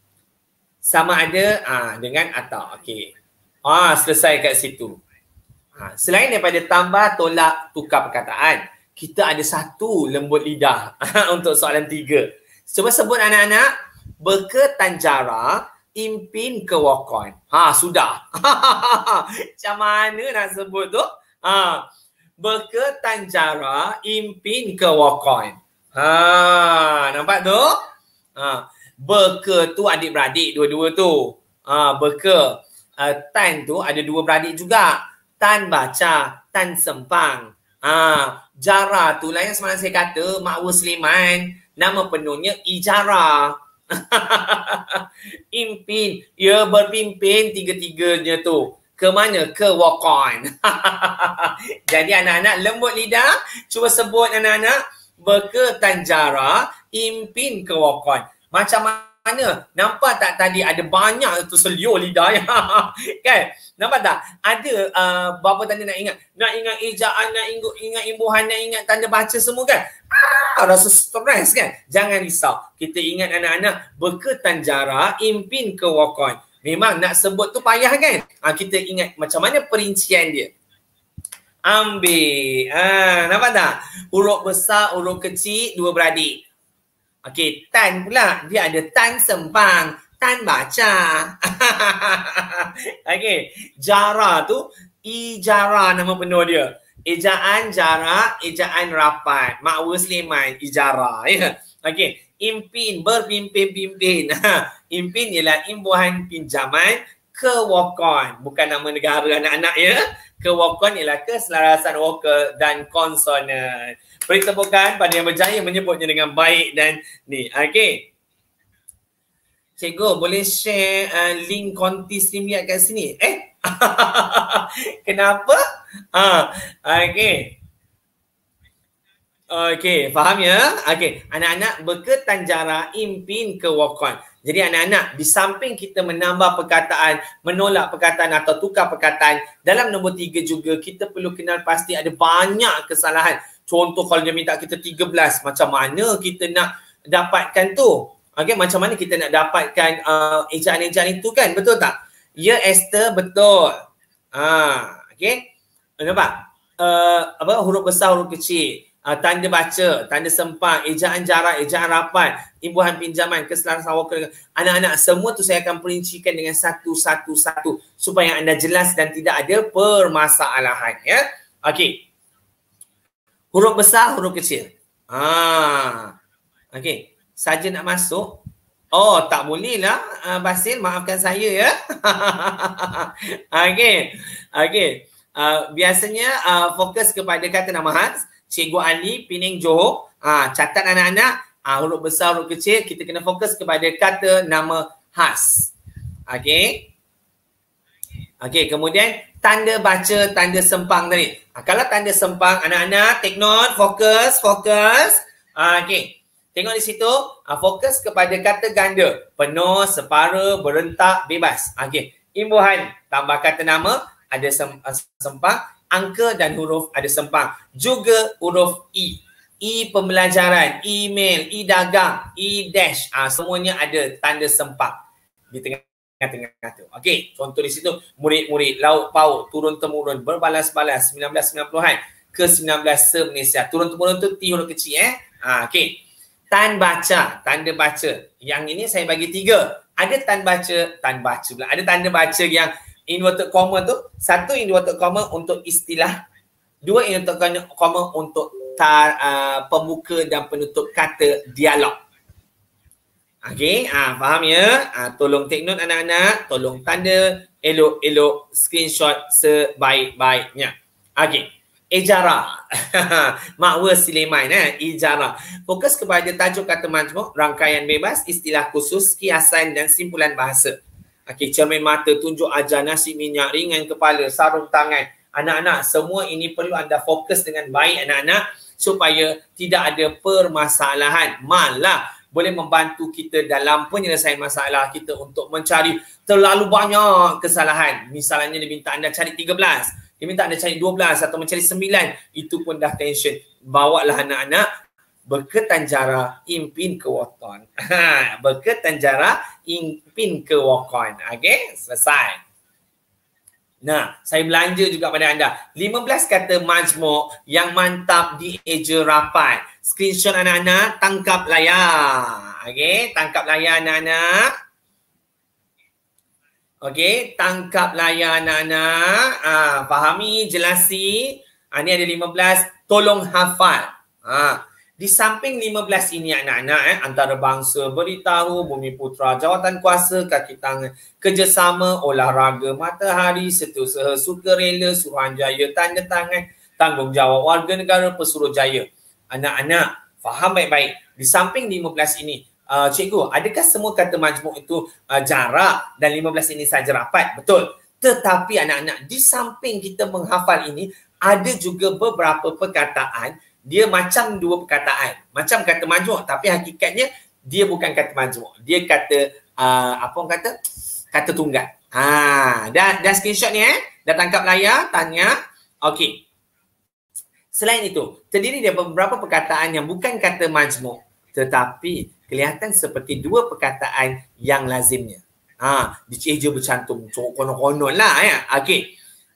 Sama ada dengan atau. Okey. Selesai kat situ. Selain daripada tambah, tolak, tukar perkataan, kita ada satu lembut lidah untuk soalan 3. Cuba sebut anak-anak. Berketanjara, impin ke wakon. Sudah. Macam mana nak sebut tu? Berketanjara, impin ke wakon. Nampak tu? Berke tu adik-beradik dua-dua tu. Berke. Tan tu ada 2 beradik juga. Tan baca, Tan sempang. Jara tu lah yang semalam saya kata, Makwa Sulaiman. Nama penuhnya Ijara. Impin, ia berpimpin 3-3-nya tu. Ke mana? Ke wakon. Jadi anak-anak lembut lidah. Cuba sebut anak-anak. Berketanjara, impin ke wakon. Macam mana? Nampak tak tadi ada banyak tu seliur lidahnya. Kan? Nampak tak? Ada berapa tanda nak ingat? Nak ingat ejaan, nak ingat imbuhan, nak ingat tanda baca semua kan? Rasa stres kan? Jangan risau. Kita ingat anak-anak, berketanjara, impin ke wakon. Memang nak sebut tu payah kan? Kita ingat macam mana perincian dia. Ambil. Nampak tak? Huruf besar, huruf kecil, 2 beradik. Okey, Tan pula. Dia ada Tan sempang, Tan baca. Okey, Jara tu, Ijara nama penuh dia. Ejaan jarak, ejaan rapat. Makwa Sulaiman, Ijara. Ya. Okey, impin, berpimpin-pimpin. Impin ialah imbuhan pinjaman. Kewakon, bukan nama negara anak-anak ya. Kewakon ialah keselarasan vokal dan konsonan. Beri tepukan pada yang berjaya menyebutnya dengan baik dan ni. Okey. Cikgu boleh share link konti StreamYard kat sini? Kenapa? Okey. Okey, faham ya? Okey, anak-anak berketanjara, impin ke wakon. Jadi anak-anak, di samping kita menambah perkataan, menolak perkataan atau tukar perkataan, dalam nombor 3 juga kita perlu kenal pasti ada banyak kesalahan. Contoh kalau dia minta kita 13, macam mana kita nak dapatkan tu? Okay, macam mana kita nak dapatkan ejaan-ejaan itu kan? Betul tak? Ya Esther, betul. Okay. Nampak? Huruf besar, huruf kecil. Tanda baca, tanda sempang, ejaan jarak, ejaan rapat, imbuhan pinjaman, keselarasan wakil. Anak-anak, semua tu saya akan perincikan dengan satu-satu supaya anda jelas dan tidak ada permasalahan. Ya. Okey. Huruf besar, huruf kecil. Okey. Saja nak masuk. Oh, tak boleh lah. Basil, maafkan saya ya. Okey. Okey. Biasanya fokus kepada kata nama khas. Cikgu Ali, Pening, Johor. Catat anak-anak. Huruf besar, huruf kecil. Kita kena fokus kepada kata nama khas. Okey. Okey, kemudian tanda baca, tanda sempang tadi. Kalau tanda sempang, anak-anak take note, fokus. Okey. Tengok di situ, fokus kepada kata ganda. Penuh, separa, berentak, bebas. Okey. Imbuhan, tambah kata nama, ada sempang. Angka dan huruf ada sempang. Juga huruf I. I pembelajaran, email, I dagang, I dash. Semuanya ada tanda sempang di tengah-tengah tu. Okey, contoh di situ murid-murid, lauk pauk, turun-temurun, berbalas-balas, 1990-an ke 19 se-Malaysia. Turun-temurun tu T huruf kecil okey. Tanda baca. Yang ini saya bagi 3. Ada tanda baca pula. Ada tanda baca yang inverted comma tu, 1 inverted comma untuk istilah, 2 inverted comma untuk pembuka dan penutup kata dialog. Okey, faham ya? Tolong take note anak-anak, tolong tanda elok-elok, screenshot sebaik-baiknya. Okey, ejara. Makwa Sulaiman, ejara. Fokus kepada tajuk kata majmuk, rangkaian bebas, istilah khusus, kiasan dan simpulan bahasa. Okey, cermin mata, tunjuk ajar, nasi minyak, ringan kepala, sarung tangan. Anak-anak, semua ini perlu anda fokus dengan baik anak-anak supaya tidak ada permasalahan. Malah boleh membantu kita dalam penyelesaian masalah kita untuk mencari terlalu banyak kesalahan. Misalnya dia minta anda cari 13, dia minta anda cari 12 atau mencari 9. Itu pun dah tension. Bawalah anak-anak berketanjara impin ke waton. Berketanjara impin ke wakon. Okey, selesai. Nah, saya belanja juga pada anda 15 kata majmuk yang mantap di eja rapat. Screenshot anak-anak, tangkap layar. Okey, tangkap layar anak-anak. Okey, tangkap layar anak-anak. Fahami, jelasi. Ni ada 15, tolong hafal. Di samping 15 ini anak-anak, antarabangsa, beritahu, bumi putra, jawatan kuasa, kaki tangan, kerjasama, olahraga, matahari, setiausaha, sukarela, suruhanjaya, tanda tangan, tanggungjawab warga negara, pesuruhjaya. Anak-anak, faham baik-baik. Di samping 15 ini, cikgu, adakah semua kata majmuk itu jarak dan 15 ini saja rapat? Betul. Tetapi anak-anak, di samping kita menghafal ini, ada juga beberapa perkataan dia macam dua perkataan. Macam kata majmuk tapi hakikatnya dia bukan kata majmuk. Dia kata apa orang kata? Kata tunggal. Dah screenshot ni Dah tangkap layar, tanya. Okey. Selain itu, terdiri dari beberapa perkataan yang bukan kata majmuk tetapi kelihatan seperti dua perkataan yang lazimnya. Di eja bercantum. Konon-konon lah ya. Okey.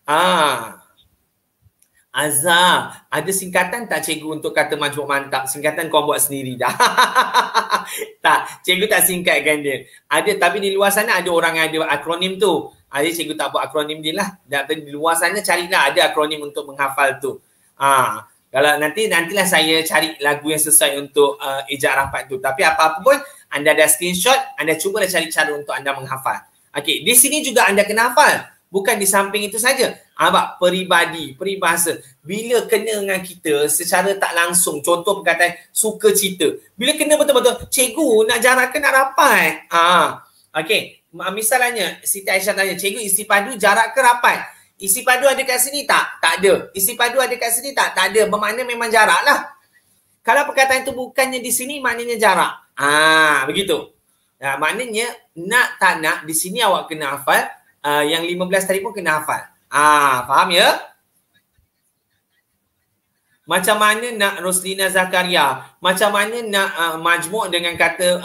Azhar, ada singkatan tak cikgu untuk kata majmuk mantap? Singkatan kau buat sendiri dah. Tak, cikgu tak singkatkan dia. Ada, tapi di luar sana ada orang yang ada akronim tu. Jadi cikgu tak buat akronim dia lah. Dan di luar sana carilah ada akronim untuk menghafal tu. Kalau nantilah saya cari lagu yang sesuai untuk ejak rapat tu. Tapi apa-apa pun, anda ada screenshot, anda cubalah cari cara untuk anda menghafal. Okey, di sini juga anda kena hafal. Bukan di samping itu saja. Peribadi, peribahasa. Bila kena dengan kita secara tak langsung, contoh perkataan suka cita. Bila kena betul-betul, cikgu nak jarak ke nak rapat? Okey, misalnya Siti Aisyah tanya, cikgu isi padu jarak ke rapat? Isi padu ada kat sini tak? Tak ada. Isi padu ada kat sini tak? Tak ada. Bermakna memang jarak lah. Kalau perkataan itu bukannya di sini, maknanya jarak. Begitu. Maknanya nak tak nak, di sini awak kena hafal. Yang 15 tadi pun kena hafal. Faham ya? Macam mana nak Roslina Zakaria? Macam mana nak majmuk dengan kata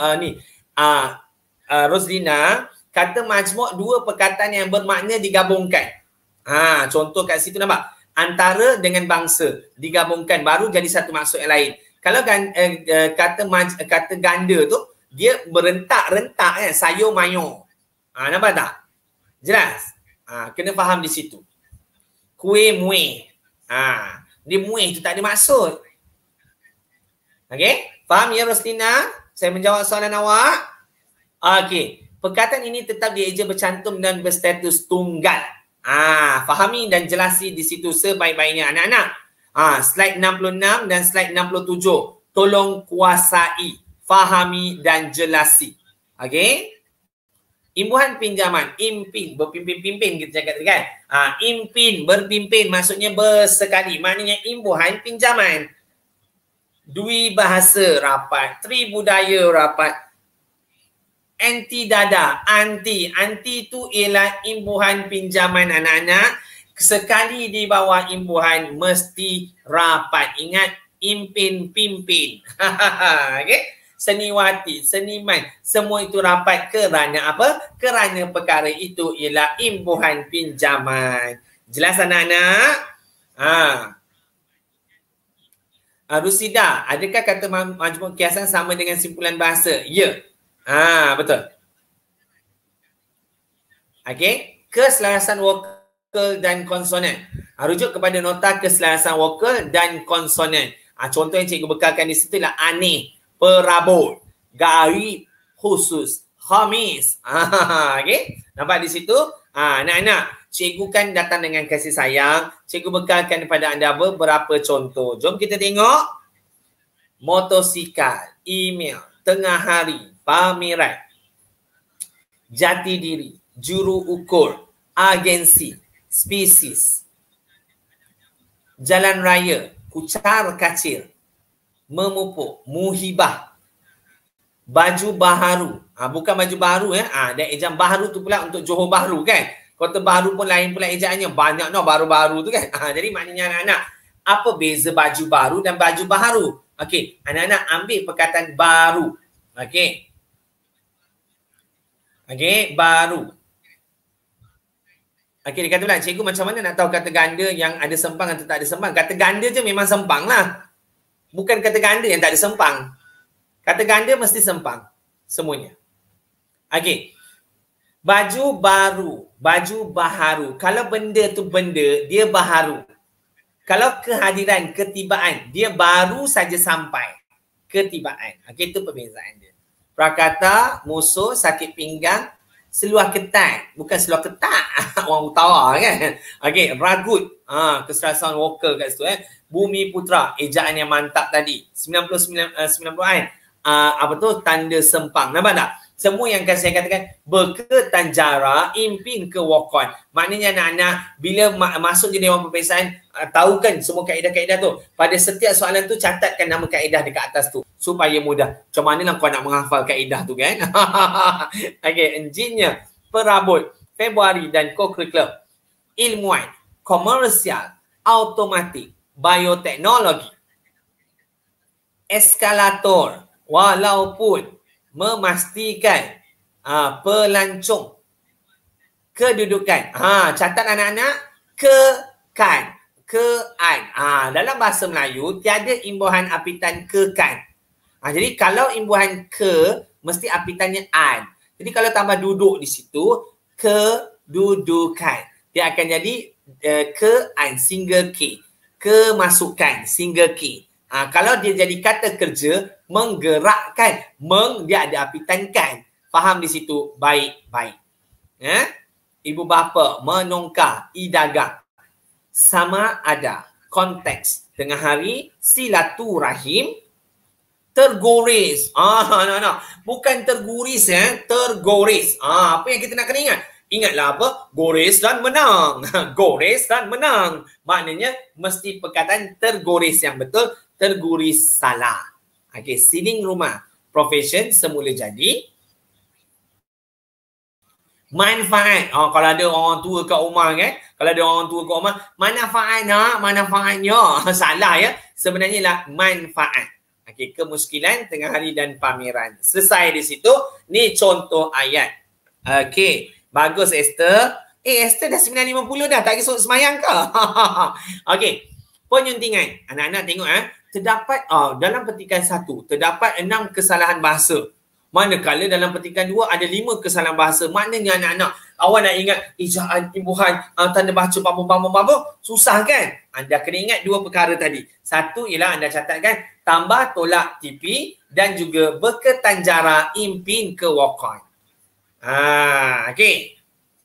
Roslina, kata majmuk dua perkataan yang bermakna digabungkan. Contoh kat situ nampak? Antara dengan bangsa digabungkan baru jadi satu maksud yang lain. Kalau kata ganda tu dia berentak-rentak kan, sayur mayur. Nampak tak? Jelas? Kena faham di situ. Kuih muih. Dia muih tu tak ada maksud. Okey? Faham ya Roslina? Saya menjawab soalan awak. Okey. Perkataan ini tetap dieja bercantum dan berstatus tunggal. Fahami dan jelasi di situ sebaik-baiknya anak-anak. Slide 66 dan slide 67. Tolong kuasai, fahami dan jelasi. Okey? Imbuhan pinjaman, impin, berpimpin-pimpin kita cakap kan. Impin, berpimpin maksudnya bersekali. Maknanya imbuhan pinjaman. Dwi bahasa rapat, tri budaya rapat. Anti dada, anti tu ialah imbuhan pinjaman anak-anak. Sekali di bawah imbuhan mesti rapat. Ingat, impin, pimpin. Okey? Seniwati, seniman, semua itu rapat kerana apa? Kerana perkara itu ialah imbuhan pinjaman. Jelas anak-anak? Rusida, adakah kata majmuk kiasan sama dengan simpulan bahasa? Ya. Betul. Okey, keselarasan vokal dan konsonan. Rujuk kepada nota keselarasan vokal dan konsonan. Contoh yang cikgu bekalkan di situ ialah aneh, perabot, garib, khusus, khamis. Okey? Nampak di situ? Anak-anak, cikgu kan datang dengan kasih sayang. Cikgu bekalkan kepada anda beberapa contoh. Jom kita tengok. Motosikal, email, tengah hari, pameran, jati diri, juru ukur, agensi, spesies, jalan raya, kucar kacir, memupuk, muhibah, baju baharu. Bukan baju baru dan ejaan baharu tu pula untuk Johor Bahru kan. Kota Bahru pun lain pula ejaannya. Banyak baru-baru tu kan. Jadi maknanya anak-anak, apa beza baju baru dan baju baharu? Okey, anak-anak ambil perkataan baru. Okey. Okey, baru. Okey, dia kata pula, cikgu macam mana nak tahu kata ganda yang ada sempang atau tak ada sempang? Kata ganda je memang sempang lah. Bukan kata ganda yang tak ada sempang. Kata ganda mesti sempang. Semuanya. Okey. Baju baru. Baju baharu. Kalau benda tu benda, dia baharu. Kalau kehadiran, ketibaan, dia baru saja sampai. Ketibaan. Okey, itu perbezaan dia. Prakata, musuh, sakit pinggang, seluar ketat. Bukan seluar ketat. Orang utara kan. Okey, ragut. Keselarasan vokal kat situ Bumi Putra, ejaan yang mantap tadi. 99 apa tu? Tanda sempang. Nampak tak? Semua yang saya katakan berkaitan jarak, impin ke wakon. Maknanya anak-anak bila masuk je Dewan Perpesaan, tahukan semua kaedah-kaedah tu. Pada setiap soalan tu catatkan nama kaedah dekat atas tu supaya mudah. Macam mana lah kau nak menghafal kaedah tu kan? Okey, engineer, perabot, Februari dan co-curriculum, ilmuwan, komersial, automatik, bioteknologi, eskalator, walaupun, memastikan, pelancong, kedudukan. Catat anak-anak, kekan, kean. Dalam bahasa Melayu tiada imbuhan apitan kekan. Jadi kalau imbuhan ke mesti apitannya an. Jadi kalau tambah duduk di situ, kedudukan. Dia akan jadi kean, single K. Kemasukan, single K. Kalau dia jadi kata kerja, menggerakkan, dia ada apitan kan. Faham di situ? Baik-baik. Ibu bapa, menongkar, idagang. Sama ada. Konteks. Tengah hari, silaturahim, tergoris. Bukan terguris tergoris. Apa yang kita nak kena ingat? Ingatlah apa? Gores dan menang. Gores dan menang. Maknanya mesti perkataan tergoris yang betul, terguris salah. Okey, siling rumah. Profession semula jadi. Manfaat. Kalau ada orang tua kat rumah kan, kalau ada orang tua kat rumah, manfaat nak, manfaatnya. Salah ya. Sebenarnya lah manfaat. Okey, kemuskilan tengah hari dan pameran. Selesai di situ. Ni contoh ayat. Okey, bagus Esther. Esther dah 9.50 dah, tak kisah semayang ke? Okey, penyuntingan. Anak-anak tengok terdapat dalam petikan 1 terdapat 6 kesalahan bahasa. Manakala dalam petikan 2 ada 5 kesalahan bahasa. Maknanya anak-anak, awak nak ingat ejaan, imbuhan, tanda baca, apa susah kan? Anda kena ingat 2 perkara tadi. Satu ialah anda catatkan tambah, tolak, tipi dan juga berketan jara, impin ke wakon. Okey.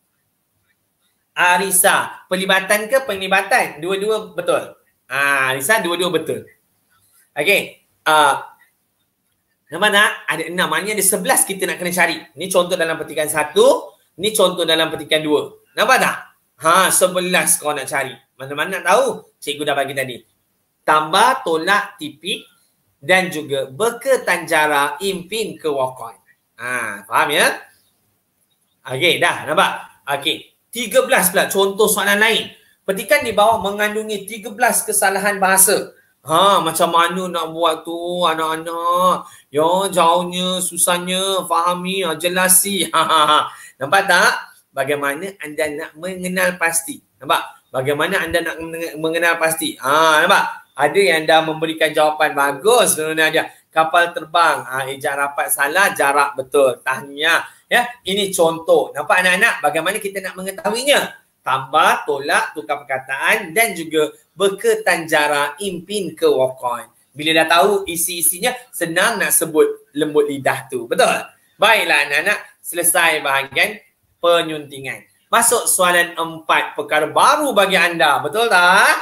Arisa, pelibatan ke penglibatan? Dua-dua betul. Arisa dua-dua betul. Okey. Nampak tak? Ada 6. Maknanya ada 11 kita nak kena cari. Ni contoh dalam petikan 1. Ni contoh dalam petikan 2. Nampak tak? 11 kau nak cari. Mana-mana nak tahu? Cikgu dah bagi tadi. Tambah, tolak, tipik dan juga berketan jara, impin ke wakon. Faham ya? Okey, dah nampak? Okey. 13 pula contoh soalan lain. Petikan di bawah mengandungi 13 kesalahan bahasa. Macam mana nak buat tu anak-anak? Ya, jauhnya, susahnya, fahami, jelasi. Nampak tak? Bagaimana anda nak mengenal pasti? Nampak? Bagaimana anda nak mengenal pasti? Nampak? Ada yang dah memberikan jawapan bagus. Dia kapal terbang. Ejak rapat salah, jarak betul. Tahniah. Ya, ini contoh. Nampak anak-anak? Bagaimana kita nak mengetahuinya? Tambah, tolak, tukar perkataan dan juga berketan jara, impin ke wakon. Bila dah tahu isi-isinya, senang nak sebut lembut lidah tu. Betul? Baiklah anak-anak, selesai bahagian penyuntingan. Masuk soalan 4, perkara baru bagi anda. Betul tak?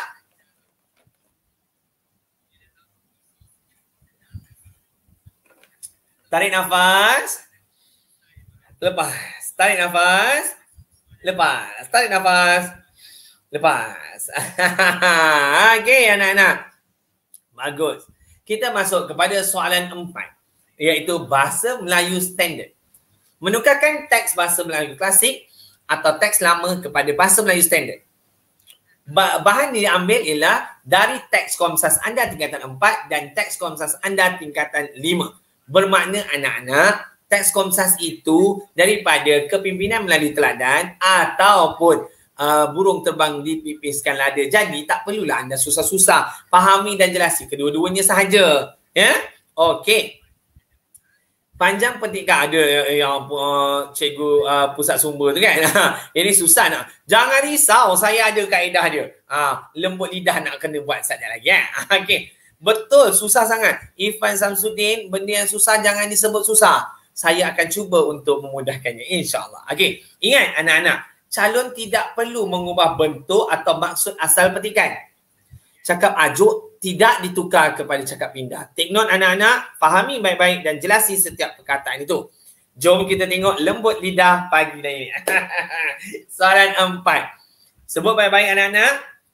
Tarik nafas. Lepas. Tarik nafas. Lepas. Tarik nafas. Lepas. Okey anak-anak. Bagus. Kita masuk kepada soalan 4. Iaitu bahasa Melayu standard. Menukarkan teks bahasa Melayu klasik atau teks lama kepada bahasa Melayu standard. Bahan yang diambil ialah dari teks Komsas anda tingkatan 4 dan teks Komsas anda tingkatan 5. Bermakna anak-anak, teks Komsas itu daripada kepimpinan melalui teladan ataupun burung terbang dipipiskan lada. Jadi tak perlulah anda susah-susah fahami dan jelasi kedua-duanya sahaja. Ya? Okey. Panjang petikan ada yang cikgu pusat sumber tu kan. Ini susah nak. Jangan risau, saya ada kaedah dia. Lembut lidah nak kena buat sekejap lagi. Okey. Betul, susah sangat. Irfan Samsudin, benda yang susah jangan disebut susah. Saya akan cuba untuk memudahkannya, insyaAllah. Okey, ingat anak-anak, calon tidak perlu mengubah bentuk atau maksud asal petikan. Cakap ajuk tidak ditukar kepada cakap pindah. Take note anak-anak, fahami baik-baik dan jelasi setiap perkataan itu. Jom kita tengok lembut lidah pagi ini. Soalan 4. Sebut baik-baik anak-anak.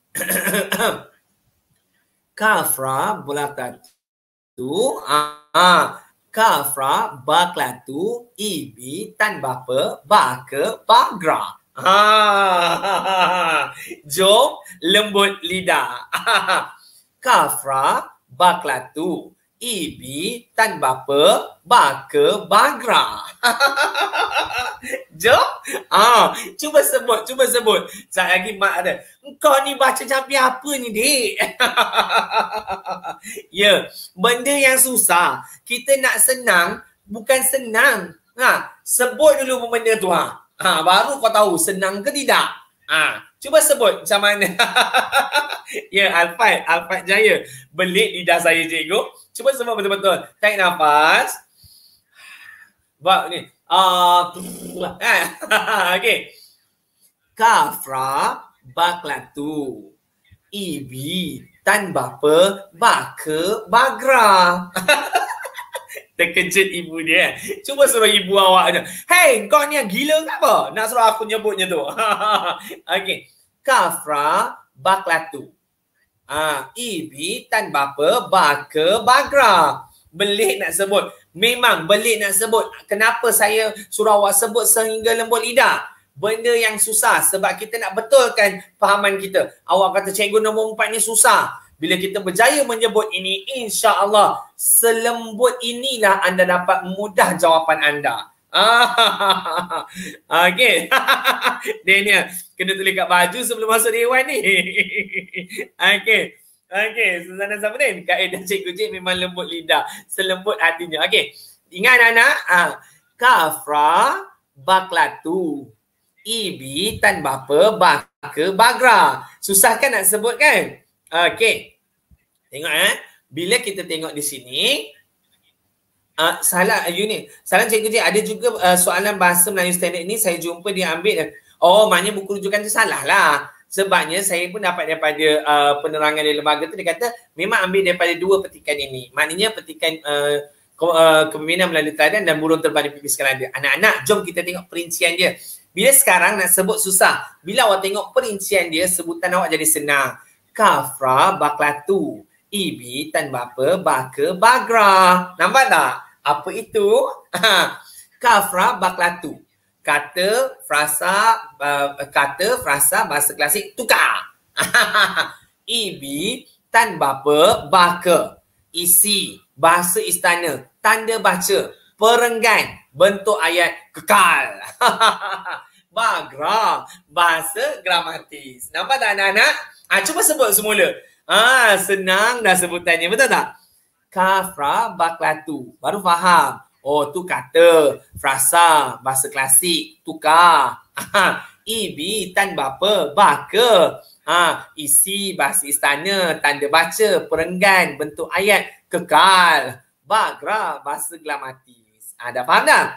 Kafra bulakatu kafra baklatu ibi tan bapa baka bagra. Jom lembut lidah. Kafra baklatu ibi tan bapa baka bagra. Jom. Cuba sebut. Sekejap lagi mak ada. Kau ni baca capi apa ni, dik? Ya, benda yang susah. Kita nak senang, bukan senang. Sebut dulu benda tu. Baru kau tahu senang ke tidak. Cuba sebut macam mana. Ya, Alfat Jaya. Belit lidah saya, cikgu. Cuba sebut betul-betul. Tarik nafas. Buat ni. Okey. Kafra baklatu ibi tan bapa baka bagra. Terkejut ibu dia. Cuba suruh ibu awak. Hey, kau ni gila ke apa? Nak suruh aku nyebutnya tu. Okey. Kafra baklatu. Ibi tan bapa baka bagra. Belik nak sebut. Memang belit nak sebut. Kenapa saya suruh awak sebut sehingga lembut lidah? Benda yang susah sebab kita nak betulkan fahaman kita. Awak kata cikgu nombor 4 ni susah. Bila kita berjaya menyebut ini, insya-Allah selembut inilah anda dapat mudah jawapan anda. Okey. Dia ni kena tulis kat baju sebelum masuk dewan ni. Okey. Okey, Suzana Safrin, kaedah cikgu Cik memang lembut lidah, selembut hatinya. Okey. Ingat anak, kafra baklatu. Ibi tan bapa baka bagra. Susah kan nak sebut kan? Okey. Tengok bila kita tengok di sini, salah unit. Salah cikgu Cik, ada juga soalan bahasa Melayu standard ni saya jumpa dia ambil. Oh, maknanya buku rujukan tu salah lah. Sebabnya saya pun dapat daripada penerangan dari lembaga tu, dia kata memang ambil daripada 2 petikan ini. Maknanya petikan kepimpinan melalui teladan dan burung terbang dipipiskan ada. Anak-anak, jom kita tengok perincian dia. Bila sekarang nak sebut susah. Bila awak tengok perincian dia, sebutan awak jadi senang. Kafra baklatu. Ibi tan bapa baka bagra. Nampak tak? Apa itu? Kafra baklatu. Kata, frasa bahasa klasik tukar. Ibi tan bapa baka. Isi bahasa istana, tanda baca, perenggan, bentuk ayat kekal. Bagra bahasa gramatis. Nampak tak anak-anak? Cuba sebut semula. Senang dah sebutannya, betul tak? Kafra baklatu. Baru faham. Oh, tu kata, frasa, bahasa klasik, tukar. Ibi tan bapa baka. Isi bahasa istana, tanda baca, perenggan, bentuk ayat, kekal. Bagra bahasa gramatis. Dah faham dah?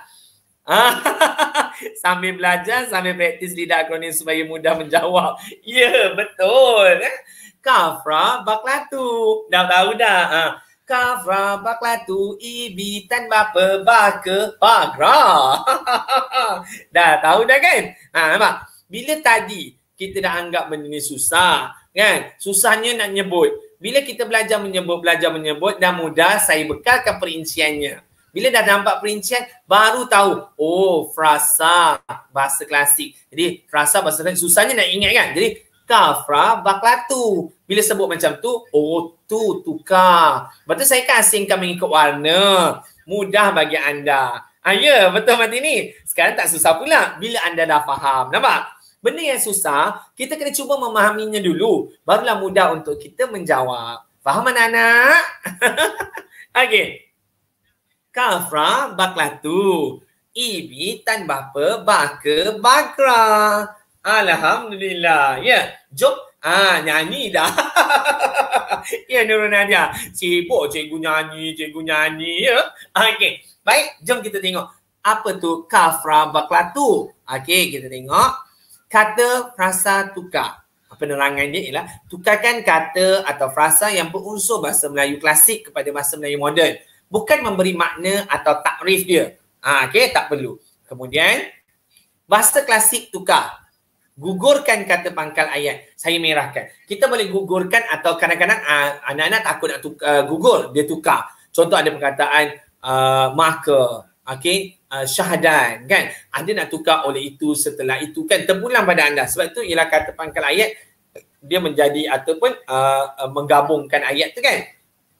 Sambil belajar, sambil praktis lidah akronim supaya mudah menjawab. Ya, betul. Kafra baklatu. Dah tahu dah. Kafra baklatu, ibi tan bapa baka bagra. Dah tahu dah kan? Nampak? Bila tadi kita dah anggap benda ni susah, kan? Susahnya nak nyebut. Bila kita belajar menyebut, dah mudah, saya bekalkan perinciannya. Bila dah nampak perincian, baru tahu, oh, frasa bahasa klasik. Jadi, frasa bahasa klasik, susahnya nak ingat kan? Jadi, kafra baklatu. Bila sebut macam tu, oh, tu tukar. Betul saya kan asingkan mengikut warna. Mudah bagi anda. Ya, betul mati ni. Sekarang tak susah pula bila anda dah faham. Nampak? Benda yang susah, kita kena cuba memahaminya dulu. Barulah mudah untuk kita menjawab. Faham anak-anak? Okey. Kafra baklatu. Ibi tan bapa baka bagra. Alhamdulillah. Ya, jom. Nyanyi dah. Ya, Nurul Nadia. Sibuk cikgu nyanyi. Ya. Okey. Baik, jom kita tengok. Apa tu kafra baklatu? Okey, kita tengok. Kata frasa tukar. Penerangan dia ialah tukarkan kata atau frasa yang berunsur bahasa Melayu klasik kepada bahasa Melayu moden. Bukan memberi makna atau takrif dia. Okey, tak perlu. Kemudian, bahasa klasik tukar. Gugurkan kata pangkal ayat. Saya merahkan. Kita boleh gugurkan atau kadang-kadang anak-anak takut nak gugur. Dia tukar. Contoh ada perkataan maka. Okey. Syahadan. Kan? Ada nak tukar oleh itu, setelah itu. Kan? Terpulang pada anda. Sebab itu ialah kata pangkal ayat. Dia menjadi ataupun menggabungkan ayat tu kan.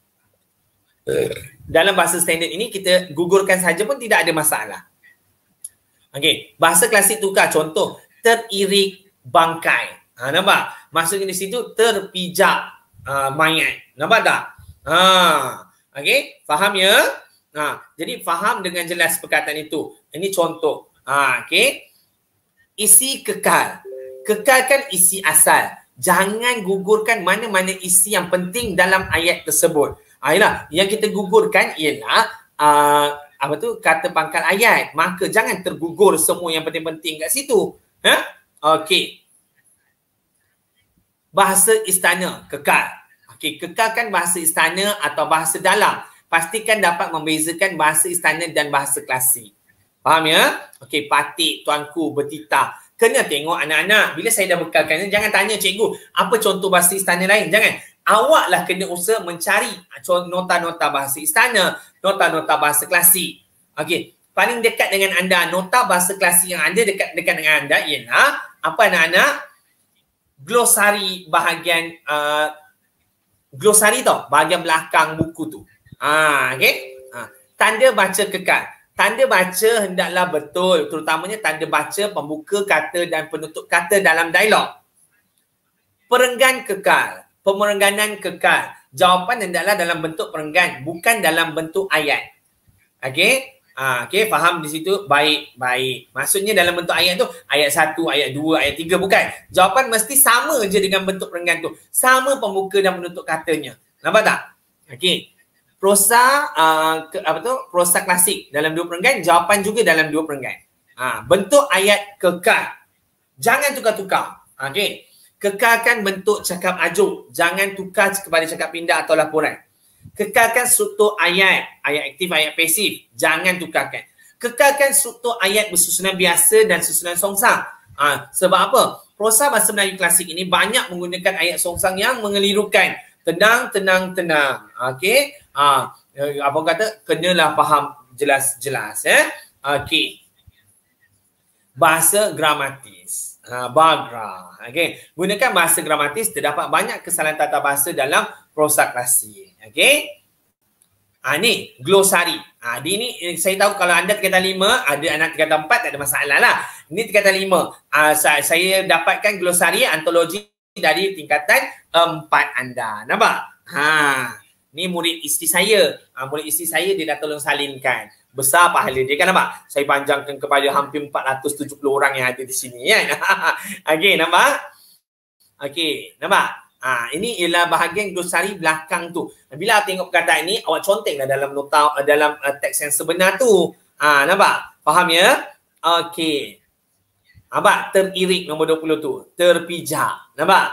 Dalam bahasa standard ini kita gugurkan saja pun tidak ada masalah. Okey. Bahasa klasik tukar. Contoh. Teririk bangkai. Nampak? Maksudnya di situ terpijak mayat. Nampak tak? Okey, faham ya? Jadi faham dengan jelas perkataan itu. Ini contoh. Okey. Isi kekal. Kekalkan isi asal. Jangan gugurkan mana-mana isi yang penting dalam ayat tersebut. Ialah, yang kita gugurkan ialah kata pangkal ayat. Maka jangan tergugur semua yang penting-penting kat situ. Okey. Bahasa istana, kekal. Okey, kekalkan bahasa istana atau bahasa dalam. Pastikan dapat membezakan bahasa istana dan bahasa klasik. Faham ya? Okey, patik, tuanku, bertitah. Kena tengok anak-anak. Bila saya dah bekalkan, jangan tanya cikgu, apa contoh bahasa istana lain? Jangan. awaklah kena usaha mencari nota-nota bahasa istana, nota-nota bahasa klasik. Okey, paling dekat dengan anda, nota bahasa klasik yang ada dekat dengan anda ialah apa anak-anak? Glosari bahagian glosari tau, bahagian belakang buku tu. Okey. Tanda baca kekal. Tanda baca hendaklah betul, terutamanya tanda baca pembuka kata dan penutup kata dalam dialog. Perenggan kekal, pemerengganan kekal. Jawapan hendaklah dalam bentuk perenggan, bukan dalam bentuk ayat. Okey? Okey, faham di situ? Baik. Maksudnya dalam bentuk ayat tu, ayat 1, ayat 2, ayat 3, bukan. Jawapan mesti sama je dengan bentuk perenggan tu. Sama pembuka dan penutup katanya. Nampak tak? Okey. Prosa prosa klasik dalam 2 perenggan, jawapan juga dalam 2 perenggan. Bentuk ayat kekal. Jangan tukar-tukar. Okey. Kekalkan bentuk cakap ajuk. Jangan tukar kepada cakap pindah atau laporan. Kekalkan struktur ayat. Ayat aktif, ayat pasif. Jangan tukarkan. Kekalkan struktur ayat bersusunan biasa dan susunan songsang. Sebab apa? Prosa bahasa Melayu klasik ini banyak menggunakan ayat songsang yang mengelirukan. Tenang. Okey. Apa kata? Kenalah faham jelas-jelas. Okey. Bahasa gramatis. Bagra. Okey. Gunakan bahasa gramatis, terdapat banyak kesalahan tata bahasa dalam prosa klasik. Okey. Ni glosari. Dia ni saya tahu kalau anda tingkatan 5, ada anak tingkatan 4 tak ada masalah lah. Ini tingkatan 5. Saya dapatkan glosari antologi dari tingkatan 4 anda. Nampak? Ni murid isteri saya. Murid isteri saya dia dah tolong salinkan. Besar pahala dia, kan nampak? Saya panjangkan kepada hampir 470 orang yang ada di sini, kan? Okey, nampak? Okey, nampak? Ini ialah bahagian glosari belakang tu. Bila tengok perkataan ini, awak contenglah dalam nota, dalam teks yang sebenar tu. Nampak? Faham ya? Okey. Nampak? Teririk nombor 20 tu. Terpijak. Nampak?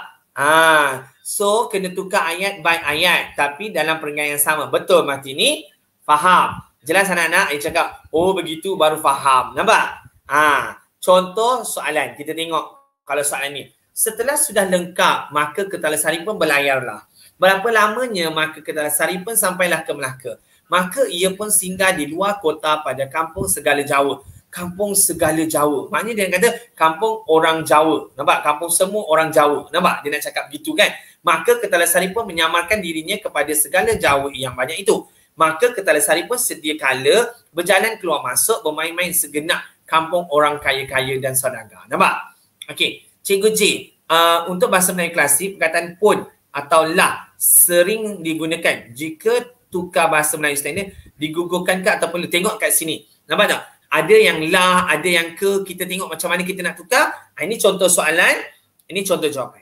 So, kena tukar ayat by ayat. Tapi dalam perenggan yang sama. Betul, Martini? Faham? Jelas anak-anak? Dia cakap, oh begitu baru faham. Nampak? Contoh soalan. Kita tengok kalau soalan ni. Setelah sudah lengkap, maka Ketalasari pun berlayarlah. Berapa lamanya maka Ketalasari pun sampailah ke Melaka. Maka ia pun singgah di luar kota pada kampung Segala Jawa. Kampung Segala Jawa. Maknanya dia kata kampung orang Jawa. Nampak? Kampung semua orang Jawa. Nampak? Dia nak cakap begitu kan? Maka Ketalasari pun menyamarkan dirinya kepada segala Jawa yang banyak itu. Maka Ketalasari pun sedia kala berjalan keluar masuk bermain-main segenap kampung orang kaya-kaya dan saudagar. Nampak? Okey. Cikgu J, untuk bahasa Melayu klasik, perkataan pun atau lah sering digunakan jika tukar bahasa Melayu standard digugurkan ke ataupun tengok kat sini. Nampak tak? Ada yang lah, ada yang ke, kita tengok macam mana kita nak tukar. Ini contoh soalan, ini contoh jawapan.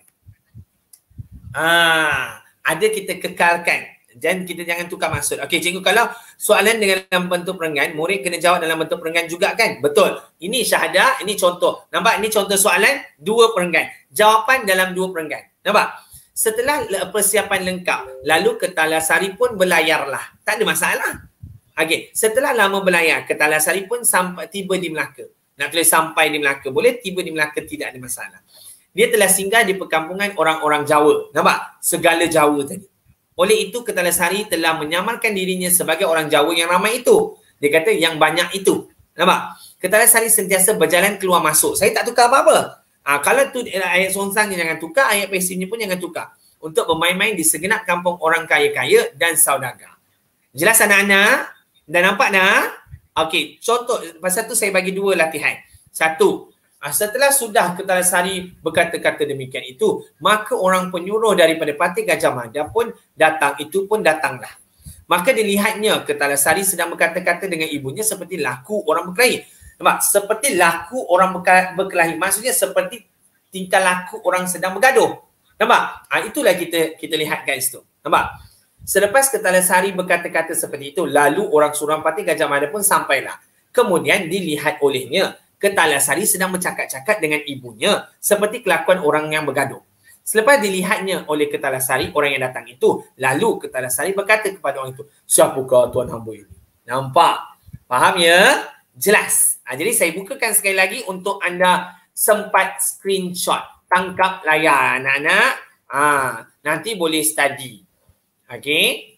Ada kita kekalkan. Dan kita jangan tukar maksud. Okey, cikgu, kalau soalan dengan dalam bentuk perenggan, murid kena jawab dalam bentuk perenggan juga kan? Betul. Ini syahadah, ini contoh. Nampak? Ini contoh soalan, 2 perenggan. Jawapan dalam 2 perenggan. Nampak? Setelah persiapan lengkap, lalu Ketalasari pun berlayarlah. Tak ada masalah. Okey, setelah lama berlayar, Ketalasari pun sampai tiba di Melaka. Nak tulis sampai di Melaka. Boleh, tiba di Melaka tidak ada masalah. Dia telah singgah di perkampungan orang-orang Jawa. Nampak? Segala Jawa tadi. Oleh itu, Ketalasari telah menyamarkan dirinya sebagai orang Jawa yang ramai itu. Dia kata yang banyak itu. Nampak? Ketalasari sentiasa berjalan keluar masuk. Saya tak tukar apa-apa. Kalau tu ayat songsangnya jangan tukar, ayat pasifnya pun jangan tukar. Untuk bermain-main di segenap kampung orang kaya-kaya dan saudagar. Jelas anak-anak? Dah nampak dah? Okey, contoh. Pasal tu saya bagi 2 latihan. 1. Setelah sudah Ketalasari berkata-kata demikian itu, maka orang penyuruh daripada Parti Gajah Mada pun datang, itu pun datanglah. Maka dilihatnya Ketalasari sedang berkata-kata dengan ibunya seperti laku orang berkelahi. Nampak? Seperti laku orang berkelahi. Maksudnya seperti tingkah laku orang sedang bergaduh. Nampak? Itulah kita lihat guys tu. Nampak? Selepas Ketalasari berkata-kata seperti itu, lalu orang suruhan Parti Gajah Mada pun sampailah. Kemudian dilihat olehnya Ketalasari sedang bercakap-cakap dengan ibunya seperti kelakuan orang yang bergaduh. Selepas dilihatnya oleh Ketalasari orang yang datang itu, lalu Ketalasari berkata kepada orang itu, siapakah tuan hamba ini? Nampak? Faham ya? Jelas. Jadi saya bukakan sekali lagi untuk anda sempat screenshot. Tangkap layar anak-anak. Nanti boleh study. Okey.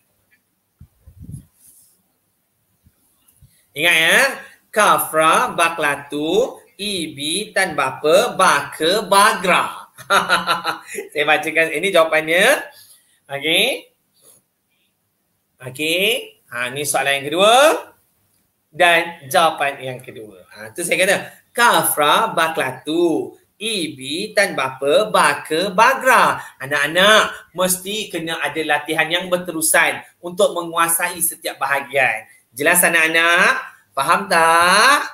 Ingat ya. Kafra, baklatu, ibi, tan bapa, baka, bagra. Saya bacakan. Ini jawapannya. Okey. Okey. Ni soalan yang kedua. Dan jawapan yang kedua. Tu saya kata. Kafra, baklatu, ibi, tan bapa, baka, bagra. Anak-anak mesti kena ada latihan yang berterusan untuk menguasai setiap bahagian. Jelas anak-anak? Faham tak?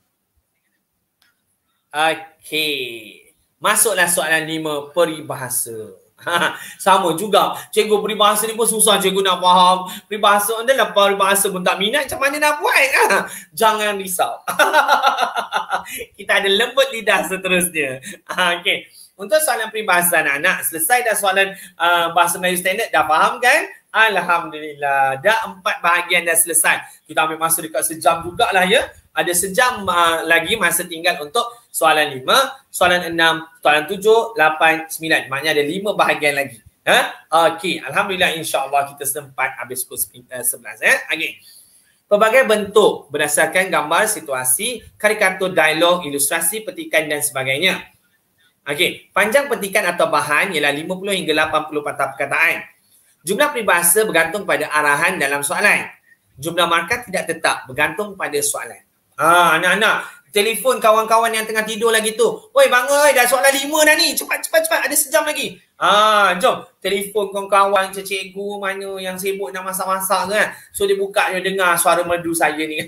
Okey. Masuklah soalan 5, peribahasa. Sama juga. Cikgu peribahasa ni pun susah cikgu nak faham. Peribahasa adalah peribahasa pun tak minat, macam mana nak buat? Jangan risau. Kita ada lembut lidah seterusnya. Okey. Untuk soalan peribahasa anak-anak, selesai dah soalan bahasa Melayu standard, dah faham kan? Alhamdulillah. Dah 4 bahagian dah selesai. Kita ambil masa dekat sejam jugalah ya. Ada sejam lagi masa tinggal untuk soalan 5, soalan 6, soalan 7, 8, 9. Maknanya ada 5 bahagian lagi. Okey, alhamdulillah, insya-Allah kita sempat habis pukul 11 Okey. Pelbagai bentuk berdasarkan gambar, situasi, karikatur, dialog, ilustrasi, petikan dan sebagainya. Okey, panjang petikan atau bahan ialah 50 hingga 80 patah perkataan. Jumlah peribahasa bergantung pada arahan dalam soalan. Jumlah markah tidak tetap, bergantung pada soalan. Anak-anak, telefon kawan-kawan yang tengah tidur lagi tu. Oi bangun, dah soalan 5 dah ni. Cepat, ada sejam lagi. Jom. Telefon kawan-kawan cikgu mana yang sibuk nak masak-masak tu kan. So dia buka, dia dengar suara merdu saya ni.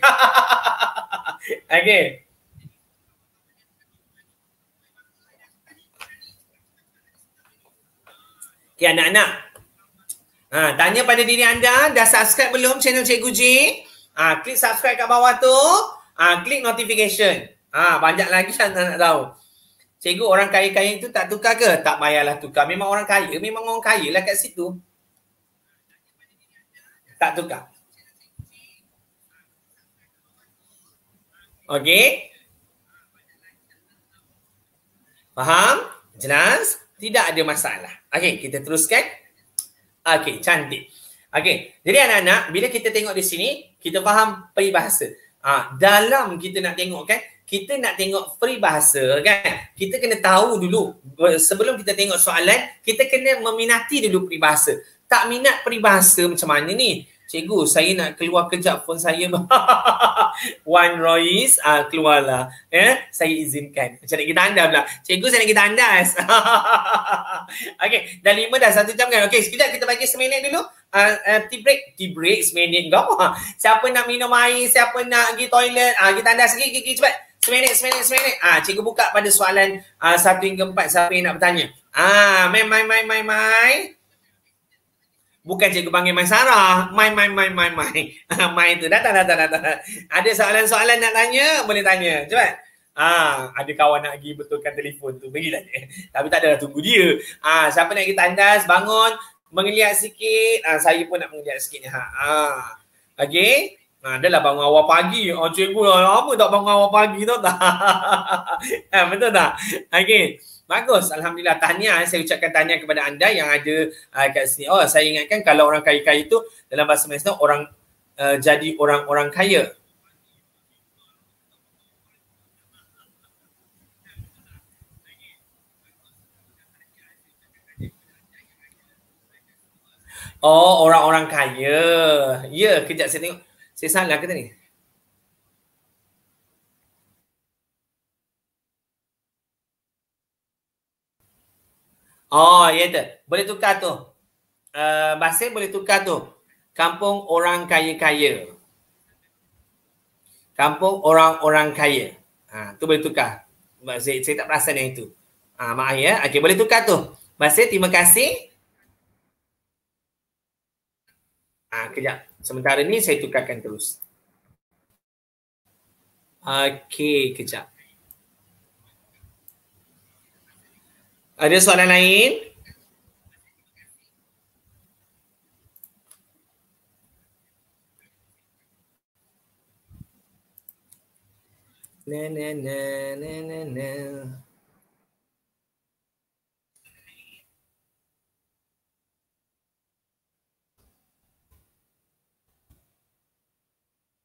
Okey. Okey anak-anak. Tanya pada diri anda, dah subscribe belum channel Cikgu J? Klik subscribe kat bawah tu. Klik notification. Banyak lagi anda nak tahu. Cikgu, orang kaya-kaya itu tak tukar ke? Tak payahlah tukar. Memang orang kaya. Memang orang kaya lah kat situ. Tak tukar. Okey. Faham? Jelas? Tidak ada masalah. Okey, kita teruskan. Okey, cantik. Okey, jadi anak-anak, bila kita tengok di sini, kita faham peribahasa. Dalam kita nak tengok kan, kita nak tengok peribahasa kan, kita kena tahu dulu, sebelum kita tengok soalan, kita kena meminati dulu peribahasa. Tak minat peribahasa macam mana ni? Cikgu, saya nak keluar kejap phone saya. Wan Royce, keluarlah. Saya izinkan. Macam nak kita anda pula. Cikgu, saya nak kita andas. Okey, dah 5 dah 1 jam kan. Okey, sekejap kita bagi seminit dulu. Tea break seminit kau. Siapa nak minum air, siapa nak pergi toilet, kita andas sikit, cepat. Seminit. Cikgu buka pada soalan 1 hingga 4. Siapa yang nak bertanya? Mai. Bukan cikgu panggil Mai Sarah. Mai. Mai tu datang. Ada soalan-soalan nak tanya, boleh tanya. Cepat. Ada kawan nak pergi betulkan telefon tu. Pergilah dia. Tapi tak ada, tunggu dia. Siapa nak kita tandas, bangun, mengeliat sikit. Saya pun nak mengeliat sikit ni. Okey. Dah lah bangun awal pagi. Cikgu lama tak bangun awal pagi tau tak? Betul tak? Okey. Bagus, alhamdulillah. Tahniah, saya ucapkan tahniah kepada anda yang ada kat sini. Saya ingatkan kalau orang kaya-kaya itu dalam bahasa Malaysia orang jadi orang-orang kaya. Orang-orang kaya. Ya, kejap saya tengok. Saya salah ke tadi? Ya tu. Boleh tukar tu. Bahasa boleh tukar tu. Kampung orang kaya-kaya. Kampung orang-orang kaya. Tu boleh tukar. Saya tak perasan yang itu. Maaf ya. Okey, boleh tukar tu. Bahasa terima kasih. Kejap. Sementara ni saya tukarkan terus. Okey, kejap. Ada soalan lain?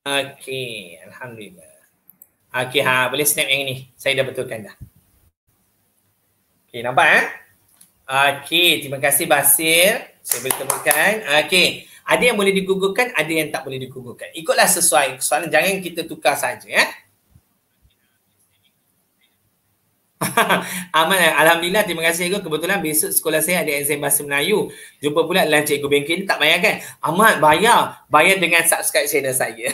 Okey, alhamdulillah. Okey, boleh snap yang ini. Saya dah betulkan dah. Okey, nampak Okey, terima kasih Basir. Saya boleh temukan. Okey, ada yang boleh digugurkan, ada yang tak boleh digugurkan. Ikutlah sesuai soalan, jangan kita tukar saja Aman, alhamdulillah, terima kasih cikgu. Kebetulan besok sekolah saya ada exam bahasa Melayu. Jumpa pula dalam cikgu bengkel, tak bayar kan? Ahmad, bayar. Bayar dengan subscribe channel saya.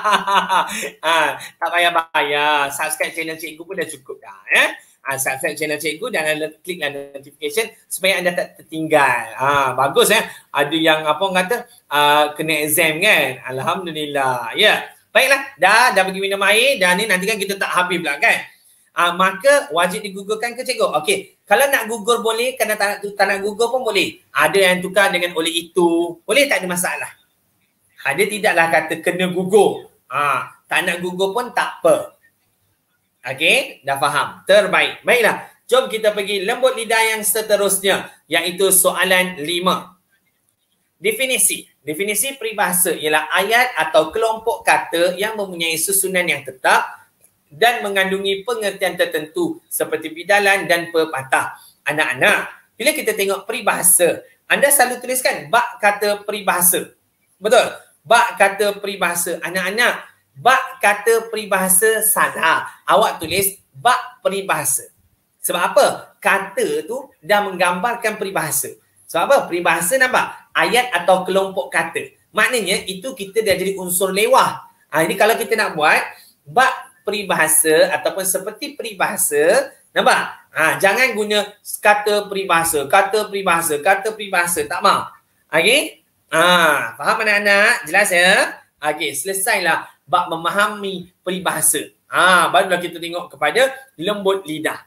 Tak bayar. Subscribe channel cikgu pun dah cukup dah. Subscribe channel cikgu dan kliklah notification supaya anda tak tertinggal. Bagus Ada yang apa orang kata kena exam kan? Alhamdulillah. Ya. Baiklah, dah pergi minum air dan ni nanti kan kita tak habis pula kan? Maka wajib digugurkan ke cikgu? Okey, kalau nak gugur boleh, kalau tak nak gugur pun boleh. Ada yang tukar dengan oleh itu, boleh, tak ada masalah. Dia tidaklah kata kena gugur. Tak nak gugur pun tak apa. Okey, dah faham. Terbaik. Baiklah, jom kita pergi lembut lidah yang seterusnya, iaitu soalan 5. Definisi. Definisi peribahasa ialah ayat atau kelompok kata yang mempunyai susunan yang tetap dan mengandungi pengertian tertentu seperti bidalan dan pepatah. Anak-anak, bila kita tengok peribahasa, anda selalu tuliskan bak kata peribahasa. Betul? Bak kata peribahasa. Anak-anak, bak kata peribahasa salah. Awak tulis bak peribahasa. Sebab apa? Kata tu dah menggambarkan peribahasa. Sebab apa? Peribahasa nampak? Ayat atau kelompok kata. Maknanya itu kita dah jadi unsur lewah. Jadi kalau kita nak buat bak peribahasa ataupun seperti peribahasa, nampak? Jangan guna kata peribahasa, tak mau. Okey? Faham anak-anak? Jelas ya? Okey, selesailah bab memahami peribahasa. Barulah kita tengok kepada lembut lidah.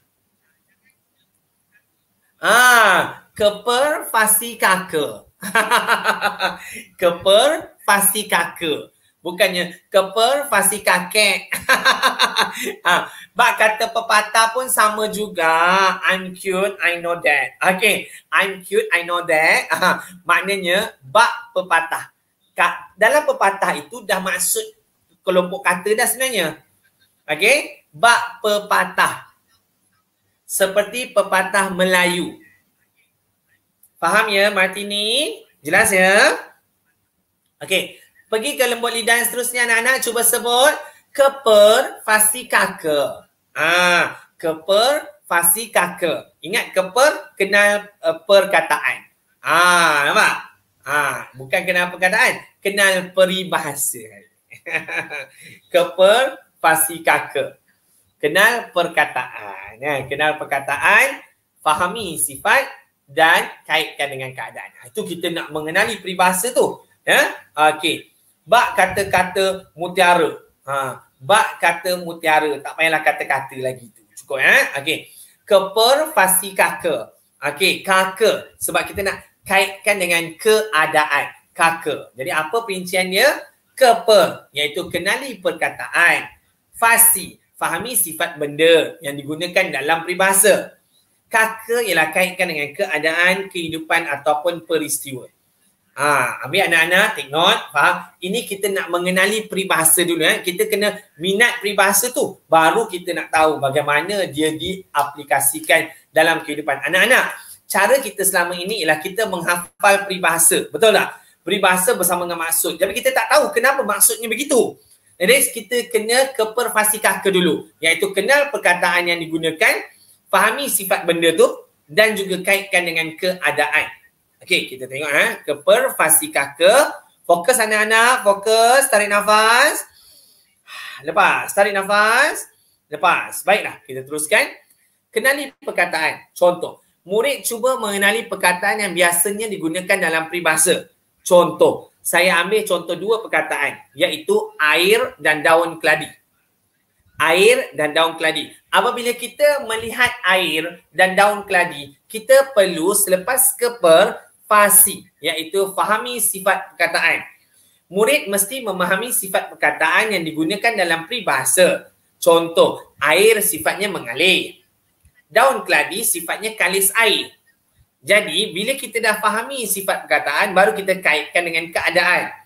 Keper fasi kaka. Keper fasi kaka. Bukannya keper fasi kakek. Bak kata pepatah pun sama juga. I'm cute, I know that. Okay, I'm cute, I know that. Maknanya bak pepatah. Dalam pepatah itu dah maksud kelompok kata dah sebenarnya. Okay, bak pepatah. Seperti pepatah Melayu. Faham ya Martini? Jelas ya? Okay. Pergi ke lembut lidah yang seterusnya anak-anak, cuba sebut keper fasi kaka. Keper fasi kaka. Ingat keper kenal perkataan. Nampak? Bukan kenal perkataan, kenal peribahasa. Keper fasi kaka. Kenal perkataan. Kenal perkataan, fahami sifat dan kaitkan dengan keadaan. Itu kita nak mengenali peribahasa tu. Okey. Bak kata-kata mutiara. Bak kata mutiara. Tak payahlah kata-kata lagi tu. Cukup Okey. Keper fasi kaka. Okey, kaka. Sebab kita nak kaitkan dengan keadaan. Kaka. Jadi apa perincian dia? Keper, iaitu kenali perkataan. Fasi, fahami sifat benda yang digunakan dalam peribahasa. Kaka ialah kaitkan dengan keadaan, kehidupan ataupun peristiwa. Ambil anak-anak, take note, faham? Ini kita nak mengenali peribahasa dulu. Kita kena minat peribahasa tu. Baru kita nak tahu bagaimana dia diaplikasikan dalam kehidupan. Anak-anak, cara kita selama ini ialah kita menghafal peribahasa. Betul tak? Peribahasa bersama dengan maksud. Jadi kita tak tahu kenapa maksudnya begitu. Jadi kita kena keperfasi kaka dulu. Iaitu kenal perkataan yang digunakan, fahami sifat benda tu dan juga kaitkan dengan keadaan. Okey, kita tengok keperfasi kaka. Fokus anak-anak, fokus, tarik nafas. Lepas, tarik nafas. Lepas. Baiklah, kita teruskan. Kenali perkataan. Contoh, murid cuba mengenali perkataan yang biasanya digunakan dalam peribahasa. Contoh, saya ambil contoh dua perkataan, iaitu air dan daun keladi. Air dan daun keladi. Apabila kita melihat air dan daun keladi, kita perlu selepas keperfasi, iaitu fahami sifat perkataan. Murid mesti memahami sifat perkataan yang digunakan dalam peribahasa. Contoh, air sifatnya mengalir. Daun keladi sifatnya kalis air. Jadi, bila kita dah fahami sifat perkataan, baru kita kaitkan dengan keadaan.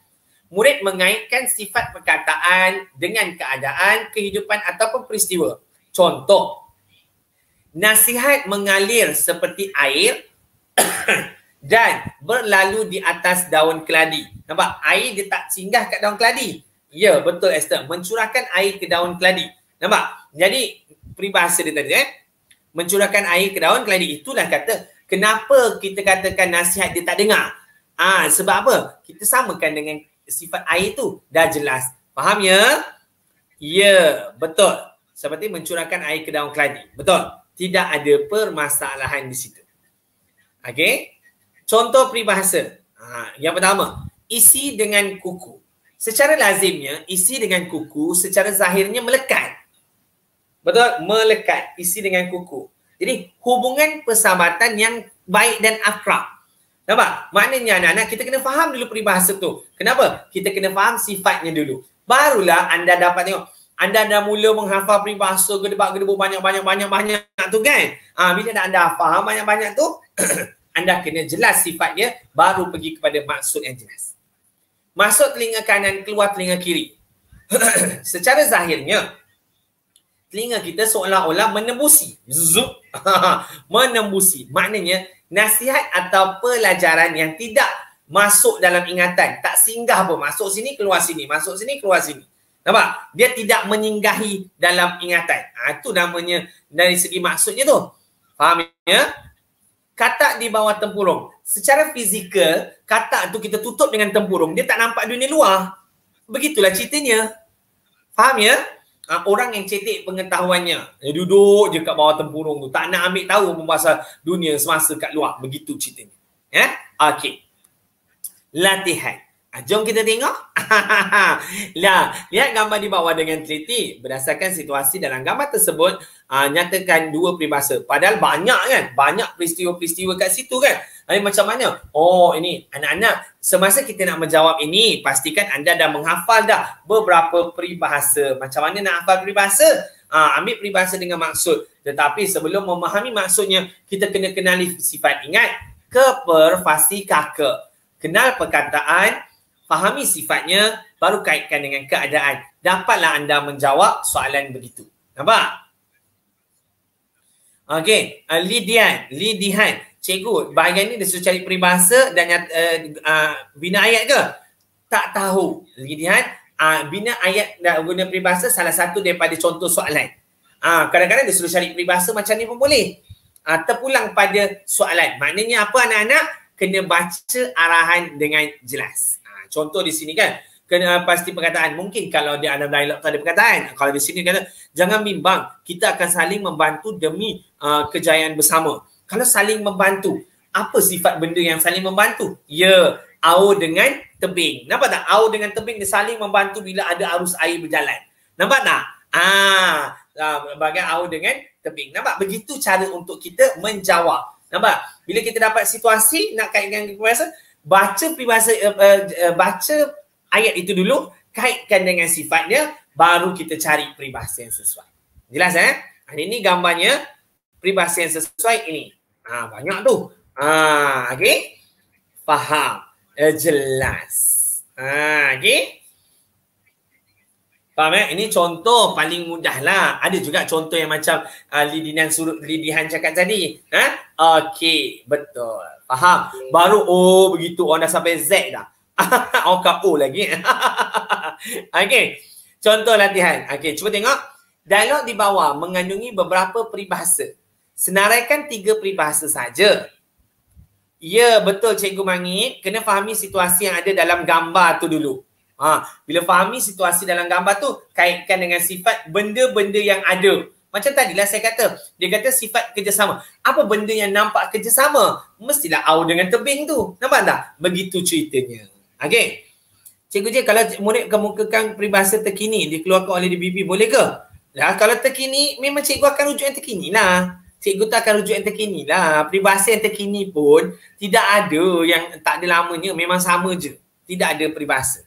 murid mengaitkan sifat perkataan dengan keadaan, kehidupan ataupun peristiwa. Contoh, nasihat mengalir seperti air dan berlalu di atas daun keladi. Nampak? Air dia tak singgah kat daun keladi. Ya, betul Esther. Mencurahkan air ke daun keladi. Nampak? Jadi, peribahasa dia tadi mencurahkan air ke daun keladi. Itulah kata, kenapa kita katakan nasihat dia tak dengar? Sebab apa? Kita samakan dengan sifat air tu. Dah jelas. Faham ya? Ya, betul. Seperti mencurahkan air ke daun keladi. Betul. Tidak ada permasalahan di situ. Okey? Contoh peribahasa. Yang pertama, isi dengan kuku. Secara lazimnya, isi dengan kuku secara zahirnya melekat. Betul? Melekat. Isi dengan kuku. Jadi, hubungan persahabatan yang baik dan akrab. Nampak? Maknanya anak-anak kita kena faham dulu peribahasa tu. Kenapa? Kita kena faham sifatnya dulu. Barulah anda dapat tengok. Anda dah mula menghafal peribahasa gedebak-gedebuk banyak-banyak tu kan? Bila anda faham banyak-banyak tu, anda kena jelas sifatnya, baru pergi kepada maksud yang jelas. Masuk telinga kanan, keluar telinga kiri. Secara zahirnya, telinga kita seolah-olah menembusi. Zup. Menembusi. Maknanya, nasihat atau pelajaran yang tidak masuk dalam ingatan. Tak singgah pun. Masuk sini, keluar sini. Masuk sini, keluar sini. Nampak? Dia tidak menyinggahi dalam ingatan. Itu namanya dari segi maksudnya tu. Faham ya? Katak di bawah tempurung. Secara fizikal, katak tu kita tutup dengan tempurung. Dia tak nampak dunia luar. Begitulah ceritanya. Faham ya? Orang yang cetek pengetahuannya. Dia duduk je kat bawah tempurung tu. Tak nak ambil tahu pasal dunia semasa kat luar. Begitu ceritanya. Ya? Okey. Latihan. Jom kita tengok. Lihat gambar di bawah dengan teliti. Berdasarkan situasi dalam gambar tersebut, nyatakan dua peribahasa. Padahal banyak kan? Banyak peristiwa-peristiwa kat situ kan? Macam mana? Oh, ini anak-anak, semasa kita nak menjawab ini, pastikan anda dah menghafal dah beberapa peribahasa. Macam mana nak hafal peribahasa? Ambil peribahasa dengan maksud. Tetapi sebelum memahami maksudnya, kita kena kenali sifat. Ingat, keperfasi kaka. Kenal perkataan, fahami sifatnya, baru kaitkan dengan keadaan. Dapatlah anda menjawab soalan begitu. Nampak? Okey, lidihan. Cikgu, bahagian ni dia suruh cari peribahasa dan bina ayat ke? Tak tahu. Lidihan, bina ayat dan guna peribahasa salah satu daripada contoh soalan. Kadang-kadang dia suruh cari peribahasa macam ni pun boleh. Terpulang pada soalan. Maknanya apa anak-anak? Kena baca arahan dengan jelas. Contoh di sini kan, kena pasti perkataan. Mungkin kalau dia ada dialog tak ada perkataan. Kalau di sini kata, jangan bimbang, kita akan saling membantu demi kejayaan bersama. Kalau saling membantu, apa sifat benda yang saling membantu? Ya, aur dengan tebing. Nampak tak? Aur dengan tebing dia saling membantu bila ada arus air berjalan. Nampak tak? Bagai aur dengan tebing. Nampak? Begitu cara untuk kita menjawab. Nampak? Bila kita dapat situasi nak kaitkan peribahasa, baca peribahasa, baca ayat itu dulu, kaitkan dengan sifatnya, baru kita cari peribahasa yang sesuai. Jelas ini gambarnya peribahasa yang sesuai ini. Banyak tu. Okey. Faham. Jelas. Okey. Faham Ini contoh paling mudah lah. Ada juga contoh yang macam Lidihan cakap tadi. Okey. Betul. Faham? Baru begitu. Orang dah sampai Z dah. Kat O lagi. Okey. Contoh latihan. Okey. Cuba tengok. Dialog di bawah mengandungi beberapa peribahasa. Senaraikan 3 peribahasa saja. Ya, betul Cikgu Mangit. Kena fahami situasi yang ada dalam gambar tu dulu. Bila fahami situasi dalam gambar tu, kaitkan dengan sifat benda-benda yang ada. Macam tadilah saya kata, dia kata sifat kerjasama. Apa benda yang nampak kerjasama? Mestilah aur dengan tebing tu. Nampak tak? Begitu ceritanya. Okey. Cikgu je, kalau murid kemukakan peribahasa terkini dikeluarkan oleh DBP, boleh ke? Kalau terkini, memang cikgu akan rujuk yang terkini lah. Cikgu tak akan rujuk yang terkini lah. Peribahasa yang terkini pun tidak ada yang tak ada lamanya. Memang sama je. Tidak ada peribahasa.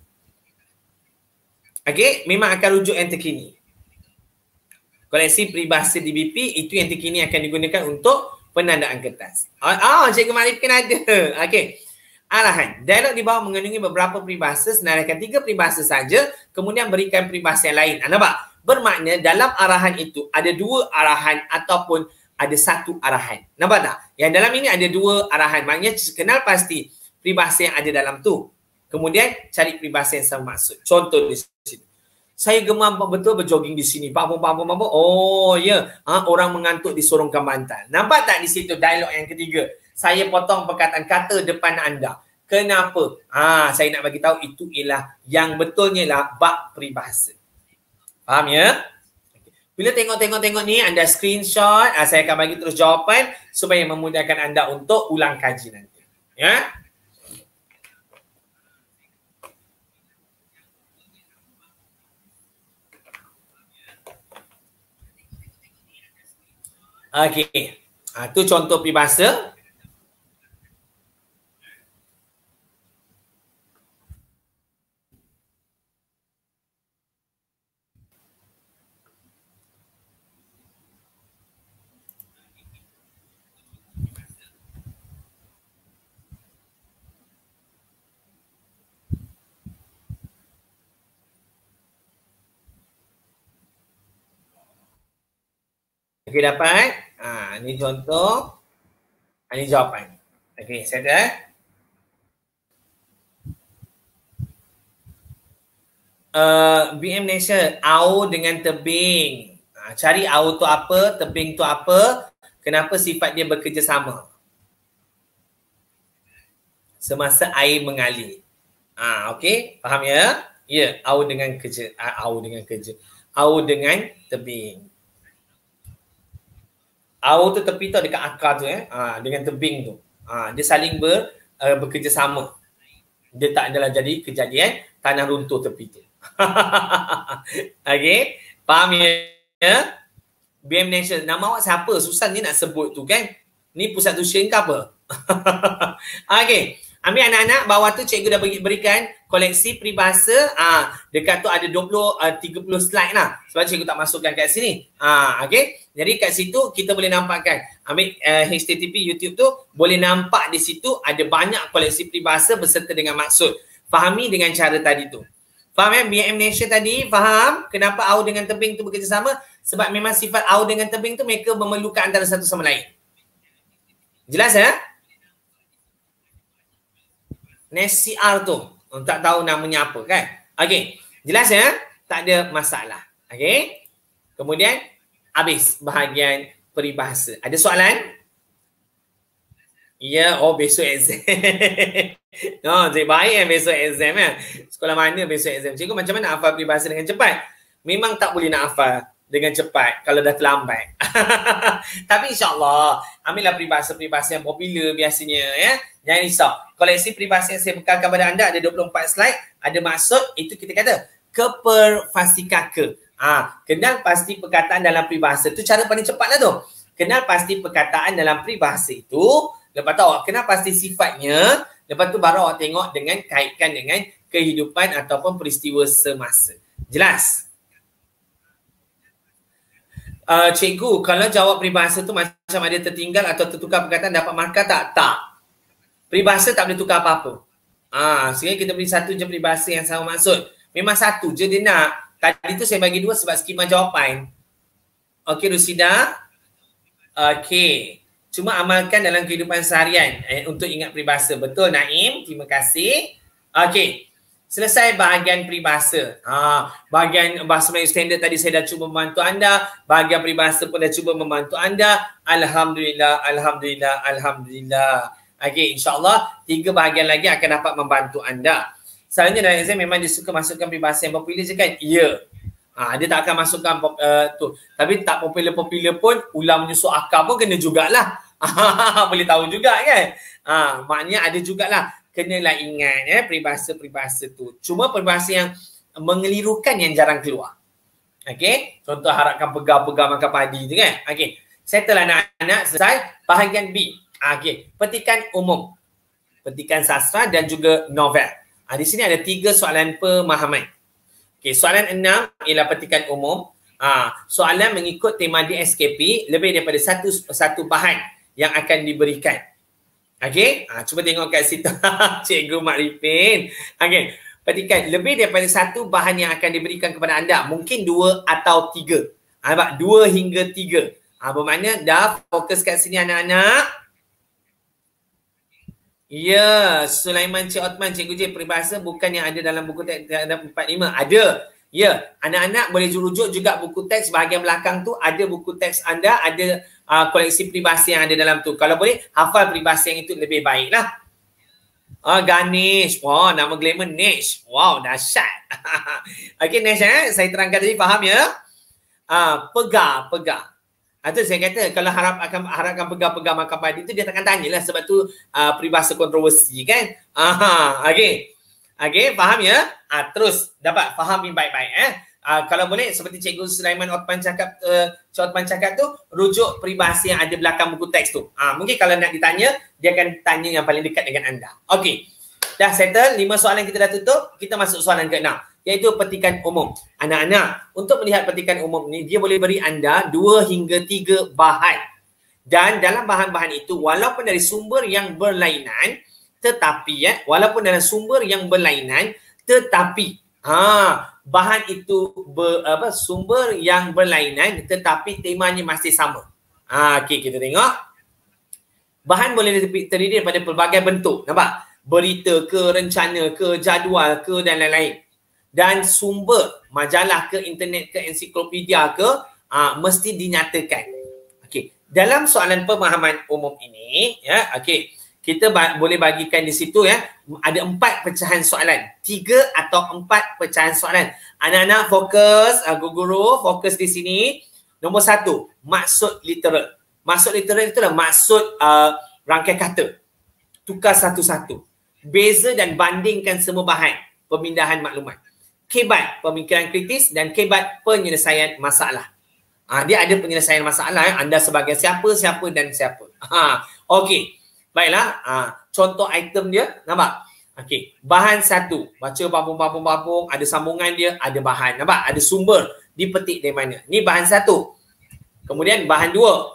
Okey, memang akan rujuk yang terkini. Koleksi peribahasa DBP, itu yang terkini akan digunakan untuk penandaan kertas. Cikgu Marifkan ada. Okey. arahan. Dialog di bawah mengandungi beberapa peribahasa, senaraikan 3 peribahasa saja, kemudian berikan peribahasa yang lain. Nampak? Bermakna dalam arahan itu ada 2 arahan ataupun ada 1 arahan. Nampak tak? Yang dalam ini ada 2 arahan. Maknanya kenal pasti peribahasa yang ada dalam tu. Kemudian cari peribahasa yang sama maksud. Contoh di sini. Saya gemar betul berjoging di sini. Pak. Oh ya, orang mengantuk disorongkan bantal. Nampak tak di situ dialog yang ketiga? Saya potong perkataan kata depan anda. Kenapa? Saya nak bagi tahu itu ialah yang betulnya lah bab peribahasa. Faham ya? Bila tengok ni, anda screenshot, saya akan bagi terus jawapan supaya memudahkan anda untuk ulang kaji nanti. Ya? Okey. Tu contoh peribahasa. Okey, dapat? Ni contoh. Ini jawapan. Okey, saya dah. BM Malaysia, au dengan tebing. Cari au tu apa, tebing tu apa, kenapa sifat dia bekerjasama. Semasa air mengalir. Okey, faham ya? Ya, au dengan kerja. Au dengan tebing. Au tu tepi tu dekat akar tu dengan tebing tu. Dia saling bekerjasama. Dia tak adalah jadi kejadian tanah runtuh tepi tu. Okey, faham ya? BM National. Nama awak siapa? Susah ni nak sebut tu kan. Ni pusat tuition ke apa? Okey. Ambil anak-anak, bawah tu cikgu dah berikan koleksi peribahasa. Dekat tu ada 30 slide lah. Sebab cikgu tak masukkan kat sini. Okey. Jadi kat situ kita boleh nampakkan. Ambil HTTP YouTube tu, boleh nampak di situ ada banyak koleksi peribahasa berserta dengan maksud. Fahami dengan cara tadi tu. Faham ya? BM Malaysia tadi, faham kenapa au dengan tebing tu bekerjasama? Sebab memang sifat au dengan tebing tu mereka memerlukan antara satu sama lain. Jelas ya? NCR tu. Tak tahu namanya apa kan? Okey. Jelas ya? Tak ada masalah. Okey. Kemudian habis bahagian peribahasa. Ada soalan? Ya, besok exam. Cik baik besok exam ya. Sekolah mana besok exam? Cikgu macam mana hafal peribahasa dengan cepat? Memang tak boleh nak hafal dengan cepat kalau dah terlambat. Tapi insyaAllah, ambillah peribahasa-peribahasa yang popular biasanya ya. Jangan risau. Koleksi peribahasa yang saya bekalkan kepada anda ada 24 slide, ada maksud, itu kita kata keperfasikaka. Kenal pasti perkataan dalam peribahasa tu cara paling cepat lah tu. Kenal pasti perkataan dalam peribahasa itu, lepas tu awak kenal pasti sifatnya, lepas tu baru awak tengok dengan kaitkan dengan kehidupan ataupun peristiwa semasa. Jelas? Cikgu, kalau jawab peribahasa tu macam ada tertinggal atau tertukar perkataan dapat markah tak? Tak. Peribahasa tak boleh tukar apa-apa. Sekarang kita beri satu je peribahasa yang sama maksud. Memang satu je dia nak. Tadi tu saya bagi 2 sebab skema jawapan. Okey Rusida. Okey. Cuma amalkan dalam kehidupan seharian untuk ingat peribahasa. Betul Naim. Terima kasih. Okey. Selesai bahagian peribahasa. Bahagian bahasa Melayu standard tadi saya dah cuba membantu anda. Bahagian peribahasa pun dah cuba membantu anda. Alhamdulillah, Alhamdulillah, Alhamdulillah. Okey, insyaAllah 3 bahagian lagi akan dapat membantu anda. Selalunya dalam exam memang dia suka masukkan peribahasa yang popular je kan? Ya. Dia tak akan masukkan tu. Tapi tak popular-popular pun ulang menyusun akar pun kena jugalah. Boleh tahu juga kan? Maknanya ada jugalah. Kenalah ingat peribahasa-peribahasa tu. Cuma peribahasa yang mengelirukan yang jarang keluar. Okey? Contoh harapkan pegar-pegar makan padi tu kan? Okey. Settle anak-anak selesai. Bahagian B. Okey, petikan umum, petikan sastra dan juga novel. Di sini ada 3 soalan pemahaman. Okey, soalan 6 ialah petikan umum. Soalan mengikut tema DSKP lebih daripada satu bahan yang akan diberikan. Okey, cuba tengok kat situ. Cikgu Mak Ripin. Okey, perhatikan lebih daripada satu bahan yang akan diberikan kepada anda. Mungkin 2 atau 3. Nampak? 2 hingga 3. Bermakna dah fokus kat sini anak-anak. Ya, Sulaiman Cik Otman, Cikgu J, peribahasa bukan yang ada dalam buku teks 45. Ada. Ya, anak-anak boleh rujuk juga buku teks bahagian belakang tu. Ada buku teks anda, ada koleksi peribahasa yang ada dalam tu. Kalau boleh, hafal peribahasa yang itu lebih baik lah. Ganesh. Wow, nama glamour Nesh. Wow, dahsyat. Okey, Nesh, saya terangkan tadi, faham ya? Pegar. Itu saya kata kalau harapkan pegar makan padi tu dia takkan tanyalah, sebab tu peribahasa kontroversi kan. Okey, faham ya? Terus dapat faham baik-baik kalau boleh seperti Cikgu Sulaiman Otman cakap tu, rujuk peribahasa yang ada belakang buku teks tu. Mungkin kalau nak ditanya, dia akan tanya yang paling dekat dengan anda. Okey. Dah settle 5 soalan kita dah tutup, kita masuk soalan ke-6, iaitu petikan umum. Anak-anak, untuk melihat petikan umum ni, dia boleh beri anda 2 hingga 3 bahan. Dan dalam bahan-bahan itu, walaupun dari sumber yang berlainan, tetapi bahan itu sumber yang berlainan tetapi temanya masih sama. Okey, kita tengok. Bahan boleh terdiri daripada pelbagai bentuk. Nampak? Berita ke, rencana ke, jadual ke dan lain-lain. Dan sumber majalah ke, internet ke, ensiklopedia ke, mesti dinyatakan. Okey, dalam soalan pemahaman umum ini, ya, okey, kita boleh bagikan di situ ya, ada 4 pecahan soalan, 3 atau 4 pecahan soalan. Anak-anak fokus, guru fokus di sini. Nombor 1, maksud literal. Maksud literal itulah maksud rangkai kata. Tukar satu-satu. Beza dan bandingkan semua bahan. Pemindahan maklumat. Kebat pemikiran kritis dan kebat penyelesaian masalah. Dia ada penyelesaian masalah. Anda sebagai siapa dan siapa. Okey. Baiklah, contoh item dia, nampak? Okey, bahan 1, baca babung, ada sambungan dia, ada bahan, nampak? Ada sumber, dipetik dari mana. Ni bahan 1. Kemudian bahan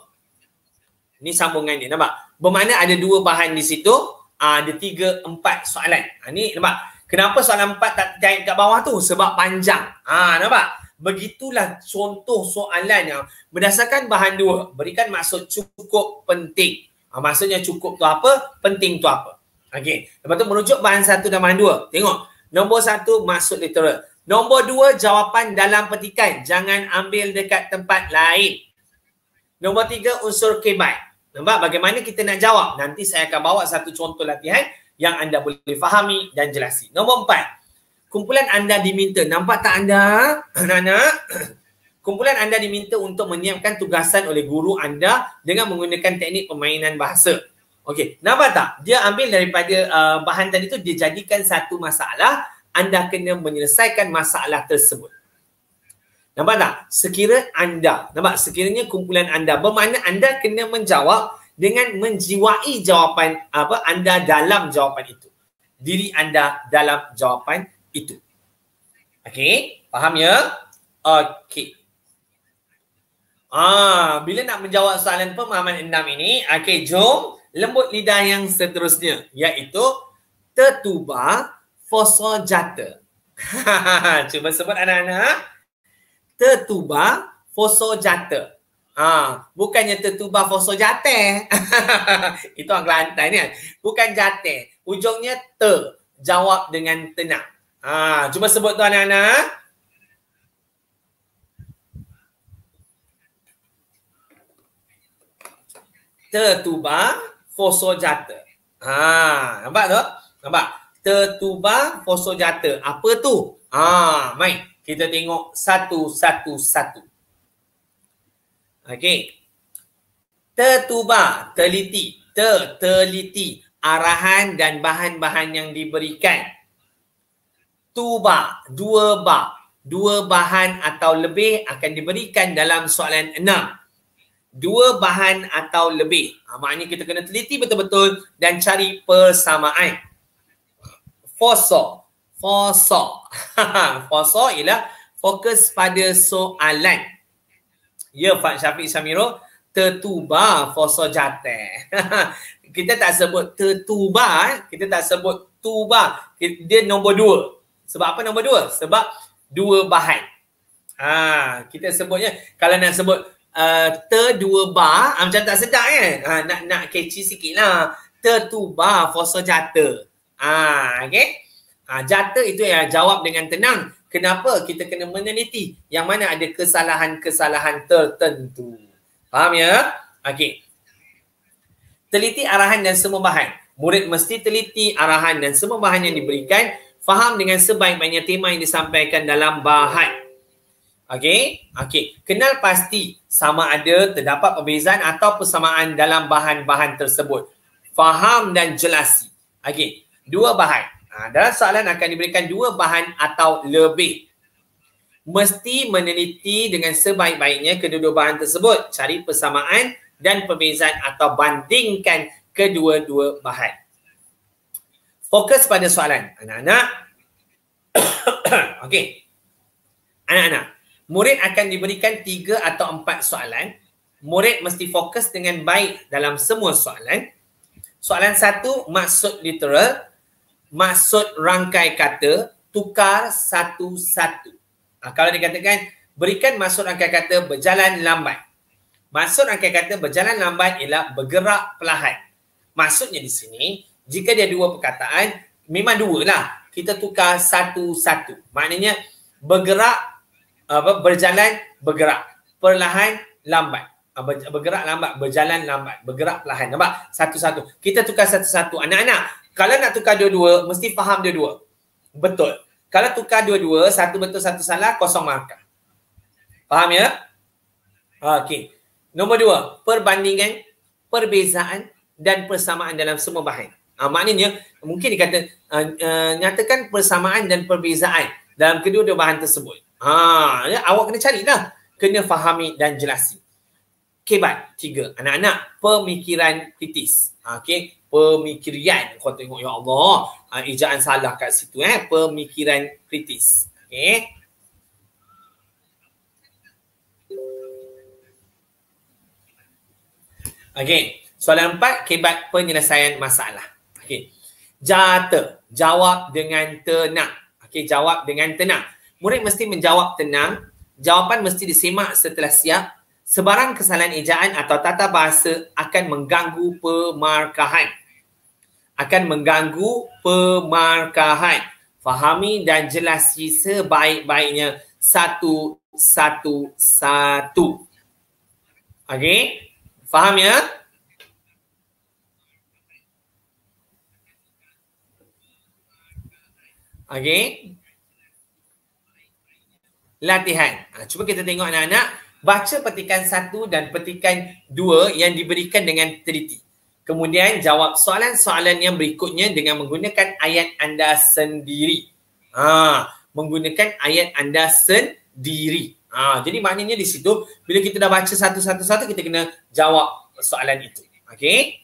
2. Ni sambungan dia, nampak? Bermakna ada 2 bahan di situ, ada 3, 4 soalan. Ni nampak? Kenapa soalan 4 tak terkait kat bawah tu? Sebab panjang. Nampak? Begitulah contoh soalan yang berdasarkan bahan 2, berikan maksud cukup penting. Maksudnya cukup tu apa, penting tu apa. Okey. Lepas tu merujuk bahan 1 dan bahan 2. Tengok. Nombor 1 maksud literal. Nombor 2 jawapan dalam petikan. Jangan ambil dekat tempat lain. Nombor 3 unsur kebat. Nampak bagaimana kita nak jawab? Nanti saya akan bawa satu contoh latihan yang anda boleh fahami dan jelasi. Nombor 4. Kumpulan anda diminta. Nampak tak anda? Anak-anak? Kumpulan anda diminta untuk menyiapkan tugasan oleh guru anda dengan menggunakan teknik permainan bahasa. Okey, nampak tak? Dia ambil daripada bahan tadi tu, dia jadikan satu masalah, anda kena menyelesaikan masalah tersebut. Nampak tak? Sekiranya kumpulan anda, bermakna anda kena menjawab dengan menjiwai jawapan anda dalam jawapan itu. Diri anda dalam jawapan itu. Okey, faham ya? Okey. Bila nak menjawab soalan pemahaman 6 ini, okey, jom lembut lidah yang seterusnya, iaitu tertuba fosojata. Cuba sebut anak-anak. Tertuba fosojata. Bukannya tertuba fosojate. Itu orang Kelantan kan. Bukan jate. Ujungnya ter. Jawab dengan tenang. Cuba sebut tu anak-anak. Tertuba fosojata. Nampak tu? Nampak? Tertuba fosojata. Apa tu? Mai kita tengok satu-satu. Okey. Tertuba, teliti. Teliti. Arahan dan bahan-bahan yang diberikan. Tuba, 2 bab. 2 bahan atau lebih akan diberikan dalam soalan 6. 2 bahan atau lebih. Maknanya kita kena teliti betul-betul dan cari persamaan. Foso. Foso ialah fokus pada soalan. Ya, Pak Syafiq Syamiro. tertuba foso jate. Kita tak sebut tertuba, kita tak sebut tuba. Dia nombor 2. Sebab apa nombor 2? Sebab 2 bahan. Kita sebutnya, kalau nak sebut ter-2 bar, macam tak sedap kan? Nak catchy sikit lah. Tertuba foso jate. Okay? Jata itu yang jawab dengan tenang. Kenapa? Kita kena meneliti yang mana ada kesalahan-kesalahan tertentu. Faham ya? Okey. Teliti arahan dan semua bahan. Murid mesti teliti arahan dan semua bahan yang diberikan. Faham dengan sebaik-baiknya tema yang disampaikan dalam bahan. Okey? Okey. Kenal pasti sama ada terdapat perbezaan atau persamaan dalam bahan-bahan tersebut. Faham dan jelasi. Okey. 2 bahan. Dalam soalan akan diberikan 2 bahan atau lebih. Mesti meneliti dengan sebaik-baiknya kedua-dua bahan tersebut. Cari persamaan dan perbezaan atau bandingkan kedua-dua bahan. Fokus pada soalan. Anak-anak. Okey. Anak-anak. Murid akan diberikan 3 atau 4 soalan. Murid mesti fokus dengan baik dalam semua soalan. Soalan 1, maksud literal. Maksud rangkai kata, tukar satu-satu. Kalau dikatakan, berikan maksud rangkai kata berjalan lambat. Maksud rangkai kata berjalan lambat ialah bergerak perlahan. Maksudnya di sini, jika dia 2 perkataan, memang 2 lah. Kita tukar satu-satu. Maknanya, berjalan, bergerak. Perlahan, lambat. Bergerak lambat, berjalan lambat. Bergerak perlahan. Nampak? Satu-satu. Kita tukar satu-satu. Anak-anak, kalau nak tukar dua-dua, mesti faham dua-dua. Betul. Kalau tukar dua-dua, satu betul, satu salah, kosong markah. Faham ya? Okey. Nombor 2, perbandingan, perbezaan dan persamaan dalam semua bahan. Maknanya, mungkin dikata, nyatakan persamaan dan perbezaan dalam kedua-dua bahan tersebut. Awak kena carilah. Kena fahami dan jelasi. Kebat 3. Anak-anak, pemikiran kritis. Okey, pemikiran. Kau tengok, ya Allah, ejaan salah kat situ. Pemikiran kritis. Okey. Okey, soalan 4, kebat penyelesaian masalah. Okey. Jata, jawab dengan tenang. Okey, jawab dengan tenang. Murid mesti menjawab tenang. Jawapan mesti disemak setelah siap. Sebarang kesalahan ejaan atau tata bahasa akan mengganggu pemarkahan. Fahami dan jelasi sebaik-baiknya satu-satu. Okey? Faham ya? Okey? Latihan. Cuba kita tengok anak-anak. Baca petikan 1 dan petikan 2 yang diberikan dengan teliti. Kemudian jawab soalan-soalan yang berikutnya dengan menggunakan ayat anda sendiri. Menggunakan ayat anda sendiri. Jadi maknanya di situ, bila kita dah baca satu-satu, kita kena jawab soalan itu. Okey?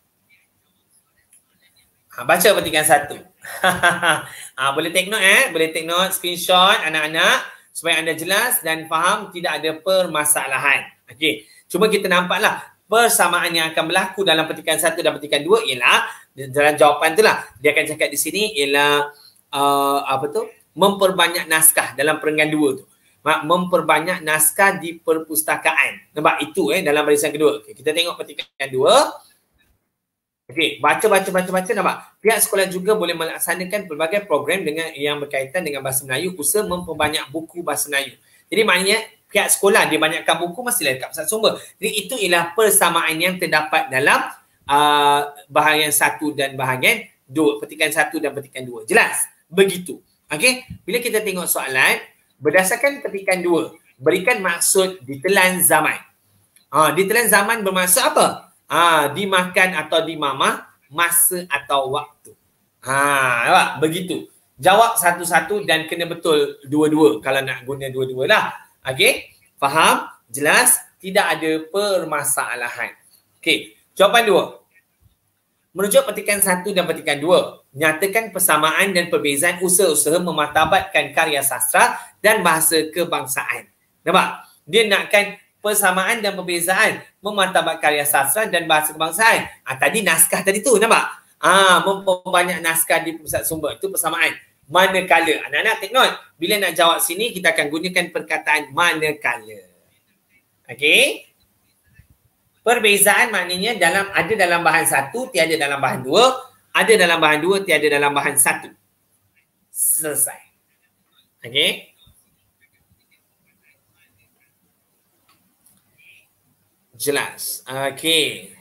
Baca petikan 1. Boleh take note boleh take note, screenshot anak-anak. Supaya anda jelas dan faham, tidak ada permasalahan. Okey. Cuma kita nampaklah persamaan yang akan berlaku dalam petikan 1 dan petikan 2 ialah dalam jawapan tu lah. Dia akan cakap di sini ialah memperbanyak naskah dalam perenggan 2 tu. Memperbanyak naskah di perpustakaan. Nampak itu dalam barisan kedua. Okay, kita tengok petikan 2. Okey, baca nampak. Pihak sekolah juga boleh melaksanakan pelbagai program dengan yang berkaitan dengan bahasa Melayu, usaha memperbanyak buku bahasa Melayu. Jadi maknanya pihak sekolah dia banyakkan buku mestilah dekat pusat sumber. Jadi itu ialah persamaan yang terdapat dalam bahagian 1 dan bahagian 2, petikan 1 dan petikan 2. Jelas? Begitu. Okey, bila kita tengok soalan, berdasarkan petikan 2, berikan maksud ditelan zaman. Ditelan zaman bermaksud apa? Dimakan atau dimamah, masa atau waktu. Begitu. Jawab satu-satu dan kena betul dua-dua kalau nak guna dua-dua lah. Okey? Faham? Jelas? Tidak ada permasalahan. Okey. Jawapan 2. Merujuk petikan 1 dan petikan 2. Nyatakan persamaan dan perbezaan usaha-usaha memartabatkan karya sastra dan bahasa kebangsaan. Nampak? Dia nakkan persamaan dan perbezaan, memartabat karya sastra dan bahasa kebangsaan. Tadi naskah tadi tu, nampak? Memperbanyak naskah di pusat sumber, itu persamaan. Manakala, anak-anak take note, bila nak jawab sini kita akan gunakan perkataan manakala. Okey? Perbezaan maknanya ada dalam bahan satu, tiada dalam bahan dua, ada dalam bahan dua, tiada dalam bahan satu. Selesai. Okey? Jelas. Okey.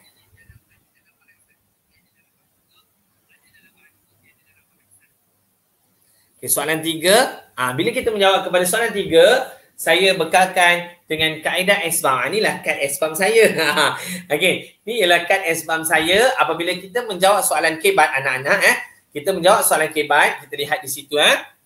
Okay, soalan 3. Bila kita menjawab kepada soalan 3, saya bekalkan dengan kaedah SBAM. Inilah kad SBAM saya. Okey, ini ialah kad SBAM saya. Apabila kita menjawab soalan kebat anak-anak, kita menjawab soalan kebat, kita lihat di situ.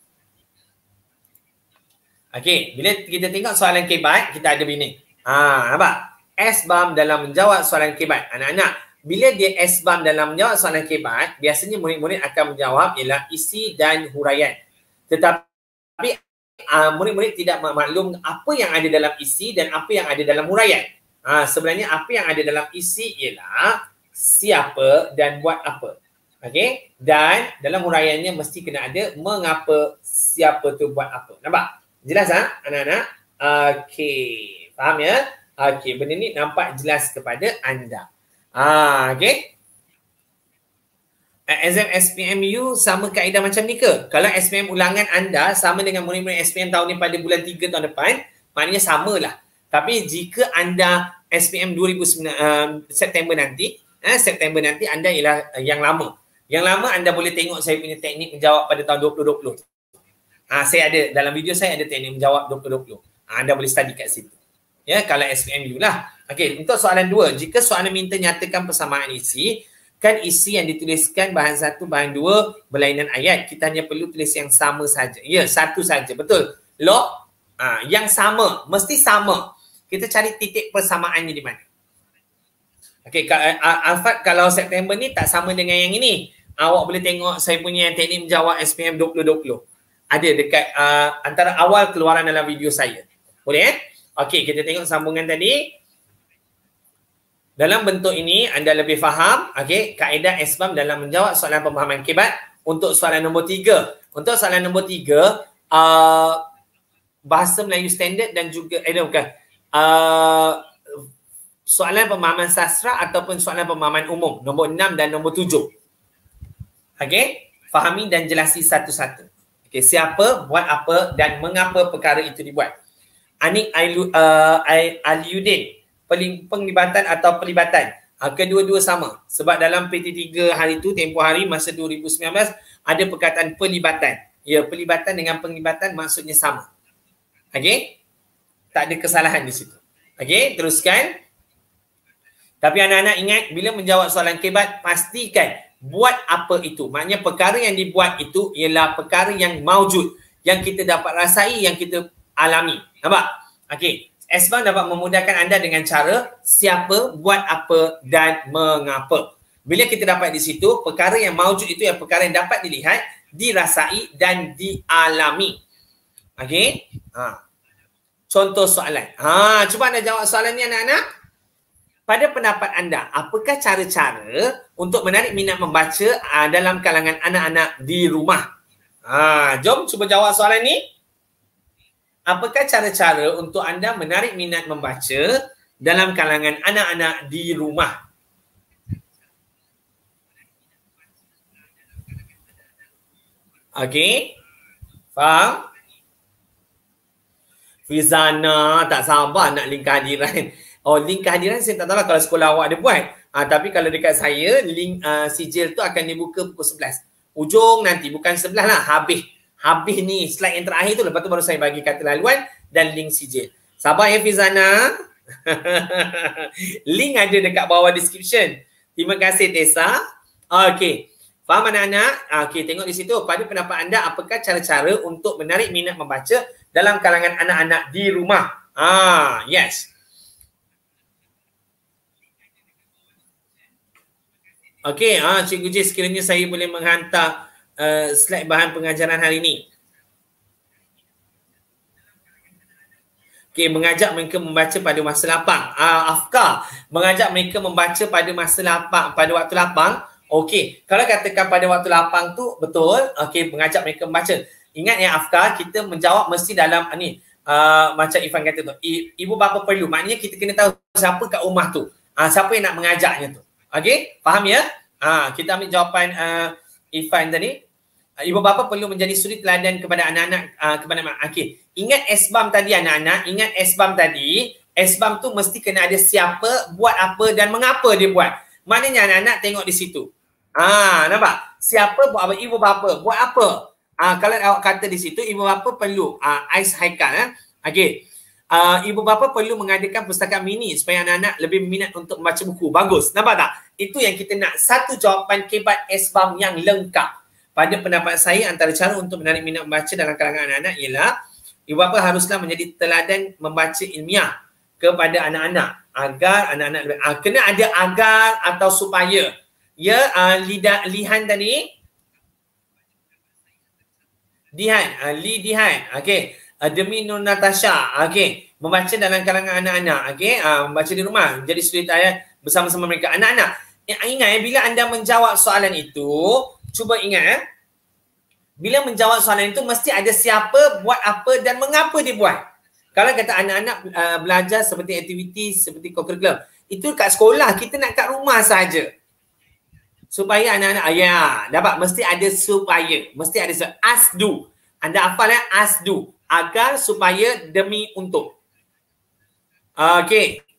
Okey, bila kita tengok soalan kebat, kita ada begini. Nampak? SBAM dalam menjawab soalan kebat. Anak-anak, bila dia SBAM dalam menjawab soalan kebat, biasanya murid-murid akan menjawab ialah isi dan huraian. Tetapi murid-murid tidak maklum apa yang ada dalam isi dan apa yang ada dalam huraian. Sebenarnya apa yang ada dalam isi ialah siapa dan buat apa. Okey? Dan dalam huraiannya mesti kena ada mengapa siapa tu buat apa. Nampak? Jelas anak-anak? Okey. Faham ya? Okey, benda ni nampak jelas kepada anda. Okey. Exam SPMU sama kaedah macam ni ke? Kalau SPM ulangan anda sama dengan murid-murid SPM tahun ni pada bulan 3 tahun depan, maknanya samalah. Tapi jika anda SPM 2009 September nanti anda ialah yang lama. Yang lama anda boleh tengok saya punya teknik menjawab pada tahun 2020. Saya ada dalam video saya ada teknik menjawab 2020. Anda boleh study kat situ. Ya, kalau SPMU lah. Okey, untuk soalan 2, jika soalan minta nyatakan persamaan isi, kan isi yang dituliskan bahan 1, bahan 2 berlainan ayat, kita hanya perlu tulis yang sama saja. Ya, satu saja. Betul. Loh, yang sama, mesti sama. Kita cari titik persamaannya di mana. Okey, Alfat kalau September ni tak sama dengan yang ini. Awak boleh tengok saya punya teknik menjawab SPM 2020. Ada dekat antara awal keluaran dalam video saya. Boleh Okey, kita tengok sambungan tadi. Dalam bentuk ini anda lebih faham, okey, kaedah SBAM dalam menjawab soalan pemahaman kebat. Untuk soalan nombor 3. Untuk soalan nombor 3, bahasa Melayu standard dan juga soalan pemahaman sastra ataupun soalan pemahaman umum nombor 6 dan nombor 7. Okey, fahami dan jelasi satu-satu. Okey, siapa, buat apa dan mengapa perkara itu dibuat. Anik Aliuddin, penglibatan atau pelibatan. Kedua-dua sama. Sebab dalam PT3 hari itu, tempoh hari masa 2019, ada perkataan pelibatan. Ya, pelibatan dengan penglibatan maksudnya sama. Okey? Tak ada kesalahan di situ. Okey, teruskan. Tapi anak-anak ingat, bila menjawab soalan kebat, pastikan buat apa itu. Maknanya perkara yang dibuat itu ialah perkara yang maujud, yang kita dapat rasai, yang kita alami. Nampak? Okey. SBAM dapat memudahkan anda dengan cara siapa, buat apa dan mengapa. Bila kita dapat di situ, perkara yang maujud itu yang perkara yang dapat dilihat, dirasai dan dialami. Okey? Contoh soalan. Cuba anda jawab soalan ni anak-anak. Pada pendapat anda, apakah cara-cara untuk menarik minat membaca dalam kalangan anak-anak di rumah? Jom cuba jawab soalan ni. Apakah cara-cara untuk anda menarik minat membaca dalam kalangan anak-anak di rumah? Okey? Faham? Fizana tak sabar nak link kehadiran. Link kehadiran saya tak tahu lah kalau sekolah awak ada buat. Tapi kalau dekat saya, link sijil tu akan dibuka pukul 11. Ujung nanti, bukan 11 lah, habis ni slide yang terakhir tu, lepas tu baru saya bagi kata laluan dan link sijil. Sabar ya Fizana. Link ada dekat bawah description. Terima kasih Tessa. Okey. Faham anak-anak? Okey, tengok di situ. Pada pendapat anda, apakah cara-cara untuk menarik minat membaca dalam kalangan anak-anak di rumah? Yes. Okey, Cikgu J, sekiranya saya boleh menghantar slide bahan pengajaran hari ini. Okey, mengajak mereka membaca pada masa lapang. Afkar, mengajak mereka membaca pada masa lapang, pada waktu lapang. Okey, kalau katakan pada waktu lapang tu betul, okey, mengajak mereka membaca. Ingat ya Afkar, kita menjawab mesti dalam ni macam Ifan kata tu. Ibu bapa perlu, maknanya kita kena tahu siapa kat rumah tu. Siapa yang nak mengajaknya tu. Okey, faham ya? Kita ambil jawapan Ifan tadi. Ibu bapa perlu menjadi suri teladan kepada anak-anak kepada mak. Okey. Ingat SBAM tadi anak-anak, ingat SBAM tadi. SBAM tu mesti kena ada siapa, buat apa dan mengapa dia buat. Maknanya anak-anak tengok di situ. Nampak? Siapa buat apa, ibu bapa buat apa? Kalau awak kata di situ ibu bapa perlu Ais Haikal Okey. Ibu bapa perlu mengadakan pustakaan mini supaya anak-anak lebih minat untuk membaca buku. Bagus. Nampak tak? Itu yang kita nak. Satu jawapan kebat SBAM yang lengkap. Pada pendapat saya, antara cara untuk menarik minat membaca dalam kalangan anak-anak ialah ibu bapa haruslah menjadi teladan membaca ilmiah kepada anak-anak agar anak-anak kena ada agar atau supaya. Ya, Lihan tadi. Dihan. Okey. Demi Nur Natasha. Okey. Membaca dalam kalangan anak-anak. Okey. Membaca di rumah. Jadi suri teladan bersama-sama mereka. Anak-anak, ingat bila anda menjawab soalan itu, cuba ingat bila menjawab soalan itu mesti ada siapa, buat apa dan mengapa dia buat. Kalau kata anak-anak belajar seperti aktiviti, seperti co-curriculum, itu kat sekolah, kita nak kat rumah saja. Supaya anak-anak, dapat, mesti ada supaya. Mesti ada as do. Anda hafal as do. Agar, supaya, demi, untuk. Okey.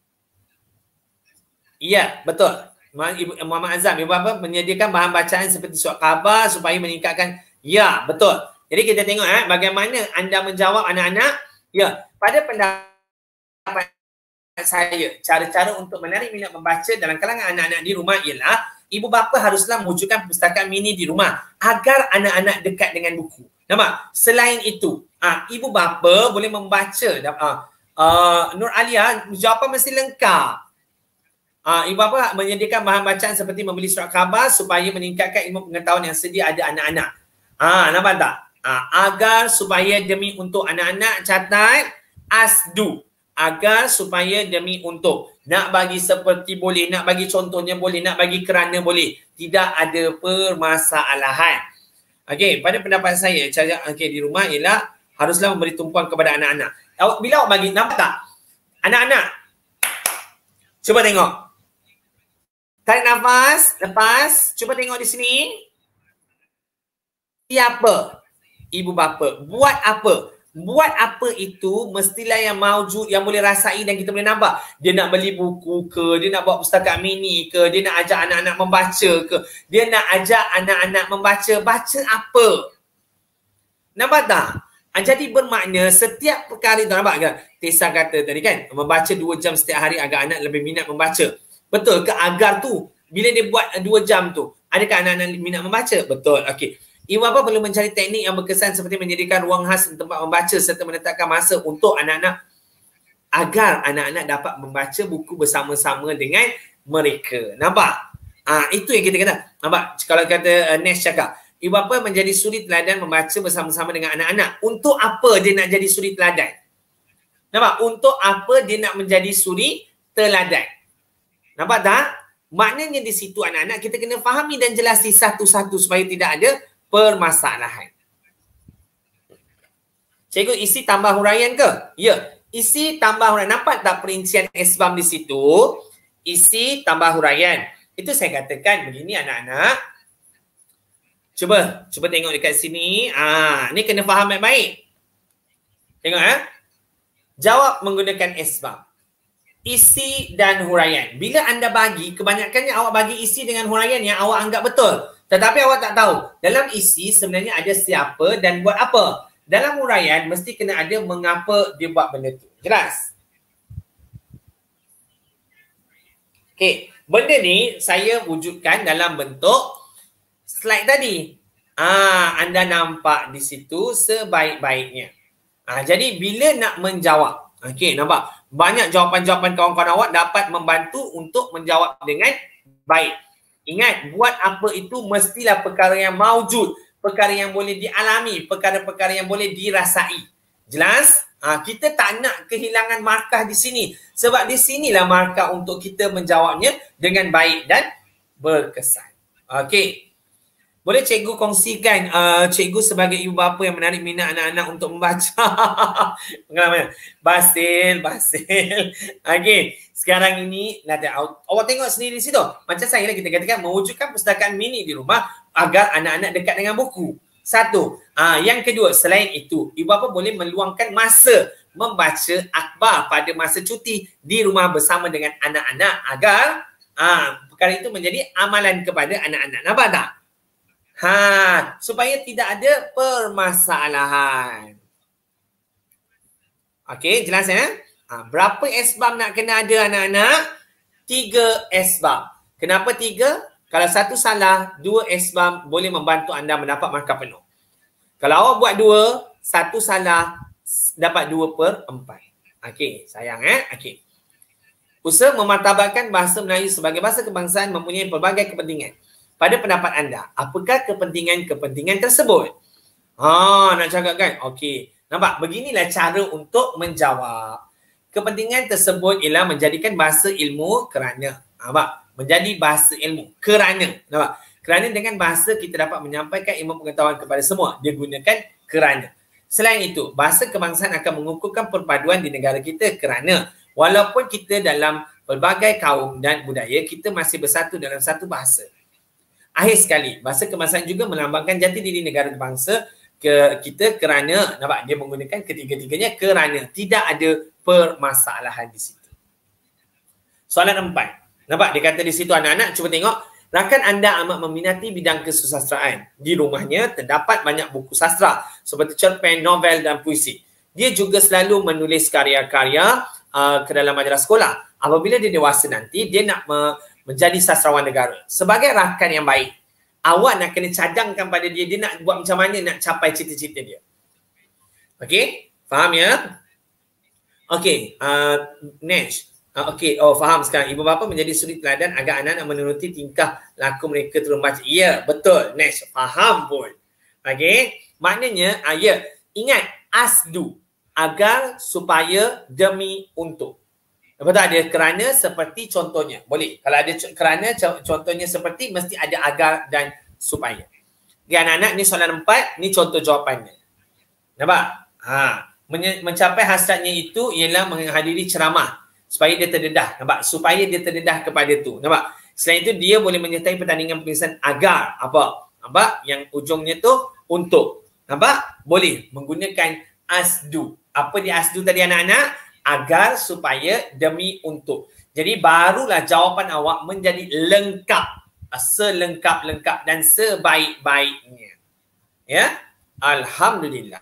Ya, betul. Muhammad Azam, ibu bapa menyediakan bahan bacaan seperti surat khabar supaya meningkatkan. Ya, betul. Jadi kita tengok bagaimana anda menjawab anak-anak. Ya, pada pendapat saya, cara-cara untuk menarik minat membaca dalam kalangan anak-anak di rumah ialah ibu bapa haruslah mewujudkan pustakaan mini di rumah agar anak-anak dekat dengan buku. Nampak? Selain itu, ibu bapa boleh membaca. Nur Alia, jawapan mesti lengkap. Ibu bapa menyediakan bahan bacaan seperti membeli surat khabar supaya meningkatkan ilmu pengetahuan yang sedia ada anak-anak. Nampak tak? Agar, supaya, demi, untuk. Anak-anak catat as do. Agar, supaya, demi, untuk. Nak bagi seperti boleh, nak bagi contohnya boleh, nak bagi kerana boleh. Tidak ada permasalahan. Okey, pada pendapat saya, cara di rumah ialah haruslah memberi tumpuan kepada anak-anak. Bila awak bagi, nampak tak? Anak-anak, cuba tengok. Tarik nafas, lepas. Cuba tengok di sini. Siapa? Ibu bapa. Buat apa? Buat apa itu mestilah yang maujud, yang boleh rasai dan kita boleh nampak. Dia nak beli buku ke, dia nak buat pustakaan mini ke, dia nak ajak anak-anak membaca ke, dia nak ajak anak-anak membaca. Baca apa? Nampak tak? Jadi bermakna setiap perkara itu, nampak ke? Tessa kata tadi kan, membaca 2 jam setiap hari agar anak lebih minat membaca. Betul ke agar tu? Bila dia buat 2 jam tu, adakah anak-anak minat membaca? Betul. Okey. Ibu bapa perlu mencari teknik yang berkesan seperti menyediakan ruang khas tempat membaca serta menetapkan masa untuk anak-anak agar anak-anak dapat membaca buku bersama-sama dengan mereka. Nampak? Itu yang kita kata. Nampak? Kalau kata Nesh cakap, ibu bapa menjadi suri teladan membaca bersama-sama dengan anak-anak. Untuk apa dia nak jadi suri teladan? Nampak? Untuk apa dia nak menjadi suri teladan? Nampak tak? Maknanya di situ anak-anak kita kena fahami dan jelasi satu-satu supaya tidak ada permasalahan. Cikgu, isi tambah huraian ke? Ya, isi tambah huraian. Nampak tak perincian SBAM di situ? Isi tambah huraian. Itu saya katakan begini anak-anak. Cuba tengok dekat sini. Ni kena faham baik-baik. Tengok Jawab menggunakan SBAM. Isi dan huraian. Bila anda bagi, kebanyakannya awak bagi isi dengan huraian yang awak anggap betul. Tetapi awak tak tahu. Dalam isi sebenarnya ada siapa dan buat apa. Dalam huraian mesti kena ada mengapa dia buat benda tu. Jelas? Okey. Benda ni saya wujudkan dalam bentuk slide tadi. Anda nampak di situ sebaik-baiknya. Jadi bila nak menjawab. Okey, nampak? Banyak jawapan-jawapan kawan-kawan awak dapat membantu untuk menjawab dengan baik. Ingat, buat apa itu mestilah perkara yang maujud, perkara yang boleh dialami, perkara-perkara yang boleh dirasai. Jelas? Kita tak nak kehilangan markah di sini. Sebab di sinilah markah untuk kita menjawabnya dengan baik dan berkesan. Okey. Boleh cikgu kongsikan cikgu sebagai ibu bapa yang menarik minat anak-anak untuk membaca. Pengalaman. Basil. Okey. Sekarang ini, awak tengok sendiri di situ. Macam saya lah kita katakan, mewujudkan perpustakaan mini di rumah agar anak-anak dekat dengan buku. Satu. Yang kedua, selain itu, ibu bapa boleh meluangkan masa membaca akhbar pada masa cuti di rumah bersama dengan anak-anak agar perkara itu menjadi amalan kepada anak-anak. Nampak tak? Supaya tidak ada permasalahan. Okey, jelas ya? Berapa esbab nak kena ada anak-anak? 3 esbab. Kenapa 3? Kalau 1 salah, 2 esbab boleh membantu anda mendapat markah penuh. Kalau awak buat 2, 1 salah, dapat 2/4. Okey, sayang okey. Usaha memartabatkan bahasa Melayu sebagai bahasa kebangsaan mempunyai pelbagai kepentingan. Pada pendapat anda, apakah kepentingan tersebut? Nak cakap kan? Okey. Nampak? Beginilah cara untuk menjawab. Kepentingan tersebut ialah menjadikan bahasa ilmu kerana. Nampak? Menjadi bahasa ilmu kerana. Nampak? Kerana dengan bahasa kita dapat menyampaikan ilmu pengetahuan kepada semua. Dia gunakan kerana. Selain itu, bahasa kebangsaan akan mengukuhkan perpaduan di negara kita kerana walaupun kita dalam pelbagai kaum dan budaya, kita masih bersatu dalam satu bahasa. Akhir sekali, bahasa kebangsaan juga melambangkan jati diri negara bangsa kita kerana, nampak, dia menggunakan ketiga-tiganya kerana tidak ada permasalahan di situ. Soalan 4. Nampak, dia kata di situ anak-anak, cuba tengok. Rakan anda amat meminati bidang kesusastraan. Di rumahnya terdapat banyak buku sastra seperti cerpen, novel dan puisi. Dia juga selalu menulis karya-karya ke dalam majalah sekolah. Apabila dia dewasa nanti, dia nak menjadi sastrawan negara. Sebagai rakan yang baik, awak nak kena cadangkan pada dia, dia nak buat macam mana nak capai cita-cita dia. Okey? Faham ya? Okey, next. Okey, faham sekarang. Ibu bapa menjadi suri teladan agar anak-anak menuruti tingkah laku mereka turun baca. Ya, betul. Next. Faham pun. Okey? Maknanya, ya. Ingat, asdu. Agar, supaya, demi, untuk. Betul tak? Ada kerana seperti contohnya. Boleh. Kalau ada kerana contohnya seperti, mesti ada agar dan supaya. Okay, anak-anak, ni soalan 4. Ni contoh jawapannya. Nampak? Mencapai hasratnya itu ialah menghadiri ceramah. Supaya dia terdedah. Nampak? Supaya dia terdedah kepada tu. Nampak? Selain itu, dia boleh menyertai pertandingan penulisan agar. Apa? Nampak? Yang ujungnya tu untuk. Nampak? Boleh menggunakan asdu. Apa dia asdu tadi anak-anak? Agar, supaya, demi, untuk. Jadi barulah jawapan awak menjadi lengkap. Selengkap-lengkap dan sebaik-baiknya. Ya? Alhamdulillah.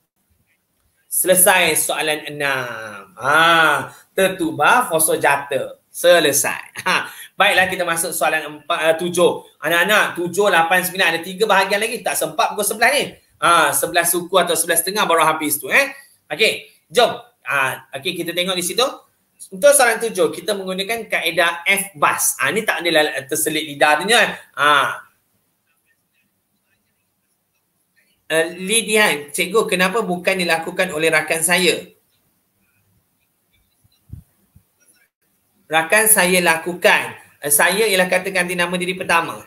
Selesai soalan 6. Tertubah foso jata. Selesai. Baiklah, kita masuk soalan 7. Anak-anak, 7, 8, 9. Ada 3 bahagian lagi. Tak sempat pukul 11 ni. 11 suku atau 11.30 baru habis tu. Okey, jom. Okey, kita tengok di situ. Untuk soalan 7, kita menggunakan kaedah FBAS. Ni tak adalah terselit lidah tu kan. Lidian, cikgu, kenapa bukan dilakukan oleh rakan saya? Rakan saya lakukan. Saya ialah kata ganti nama diri pertama.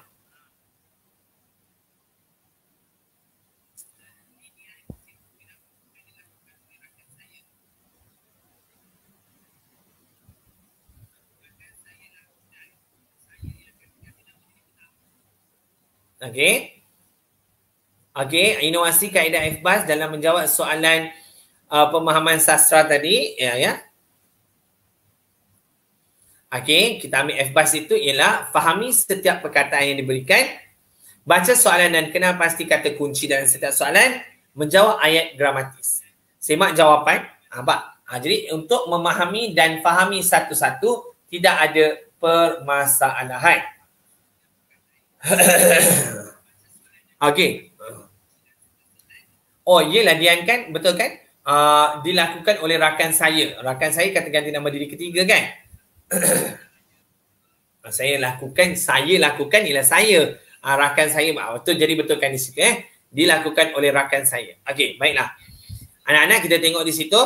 Okey. Okey, inovasi kaedah FBAS dalam menjawab soalan pemahaman sastra tadi, ya. Okey, kita ambil FBAS itu ialah fahami setiap perkataan yang diberikan, baca soalan dan kenal pasti kata kunci dalam setiap soalan, menjawab ayat gramatis. Semak jawapan. Jadi untuk memahami dan fahami satu-satu tidak ada permasalahan. Okey. Yelah Dian kan, betul kan? Dilakukan oleh rakan saya. Rakan saya kata ganti nama diri ketiga kan? Saya lakukan ialah saya. Rakan saya, betul, jadi betulkan di situ. Dilakukan oleh rakan saya. Okey, baiklah. Anak-anak kita tengok di situ.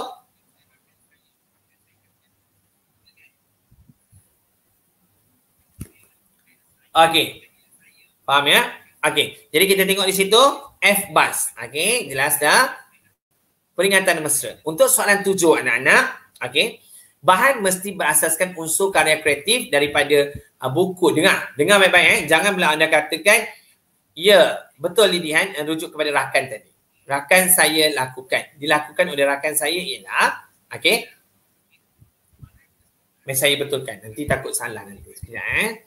Okey. Faham ya? Okey. Jadi kita tengok di situ FBAS. Okey, jelas dah? Peringatan mesra. Untuk soalan 7 anak-anak, okey. Bahan mesti berasaskan unsur karya kreatif daripada buku. Dengar baik-baik Jangan bila anda katakan ya, betul Lidihan rujuk kepada rakan tadi. Rakan saya lakukan. Dilakukan oleh rakan saya ialah okey. Mari saya betulkan. Nanti takut salah nanti. Sekejap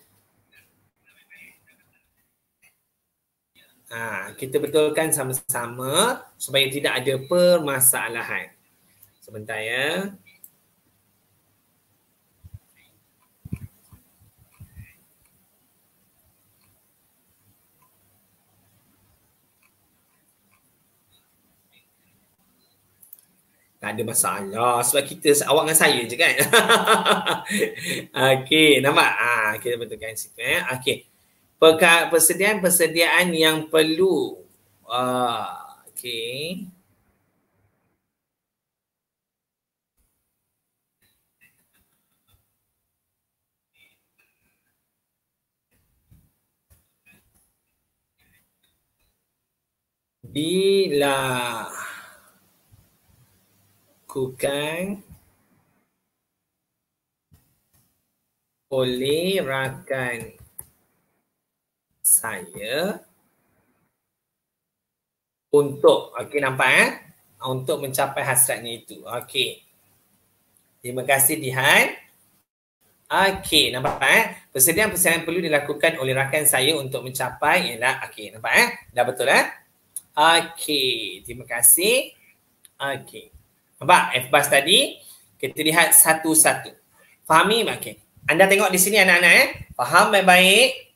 kita betulkan sama-sama supaya tidak ada permasalahan. Sebentar ya. Tak ada masalah sebab kita awak dengan saya je kan. Okey, nampak? Kita betulkan situ Okey. Persediaan yang perlu. Okey. Dilakukan oleh rakan saya untuk nampak untuk mencapai hasratnya itu. Okey. Terima kasih Dihan. Okey, nampak persediaan perlu dilakukan oleh rakan saya untuk mencapai ialah nampak dah betul Okey, terima kasih. Okey. Nampak FBAS tadi kita lihat satu-satu. Fahami? Okey. Anda tengok di sini anak-anak faham baik-baik.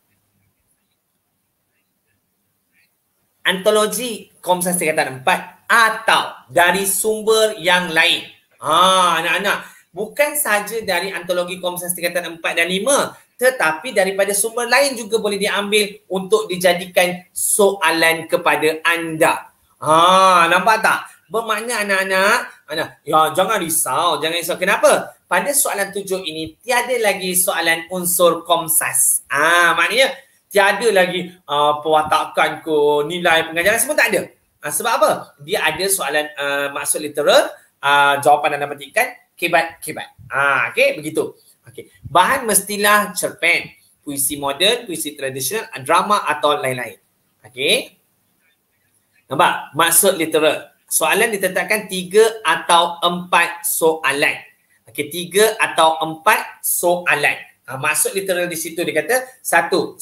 Antologi Komsas Tingkatan 4 atau dari sumber yang lain. Anak-anak, bukan saja dari antologi Komsas Tingkatan 4 dan 5, tetapi daripada sumber lain juga boleh diambil untuk dijadikan soalan kepada anda. Nampak tak? Bermakna anak-anak, ya jangan risau. Kenapa? Pada soalan 7 ini tiada lagi soalan unsur Komsas. Maknanya tiada lagi pewatakan ke nilai pengajaran, semua tak ada. Sebab apa? Dia ada soalan maksud literal, jawapan anda petikan, kebat. Okey, begitu. Okey. Bahan mestilah cerpen, puisi moden, puisi tradisional, drama atau lain-lain. Okey. Nampak? Maksud literal. Soalan ditetapkan 3 atau 4 soalan. Okey, 3 atau 4 soalan. Maksud literal di situ dia kata satu.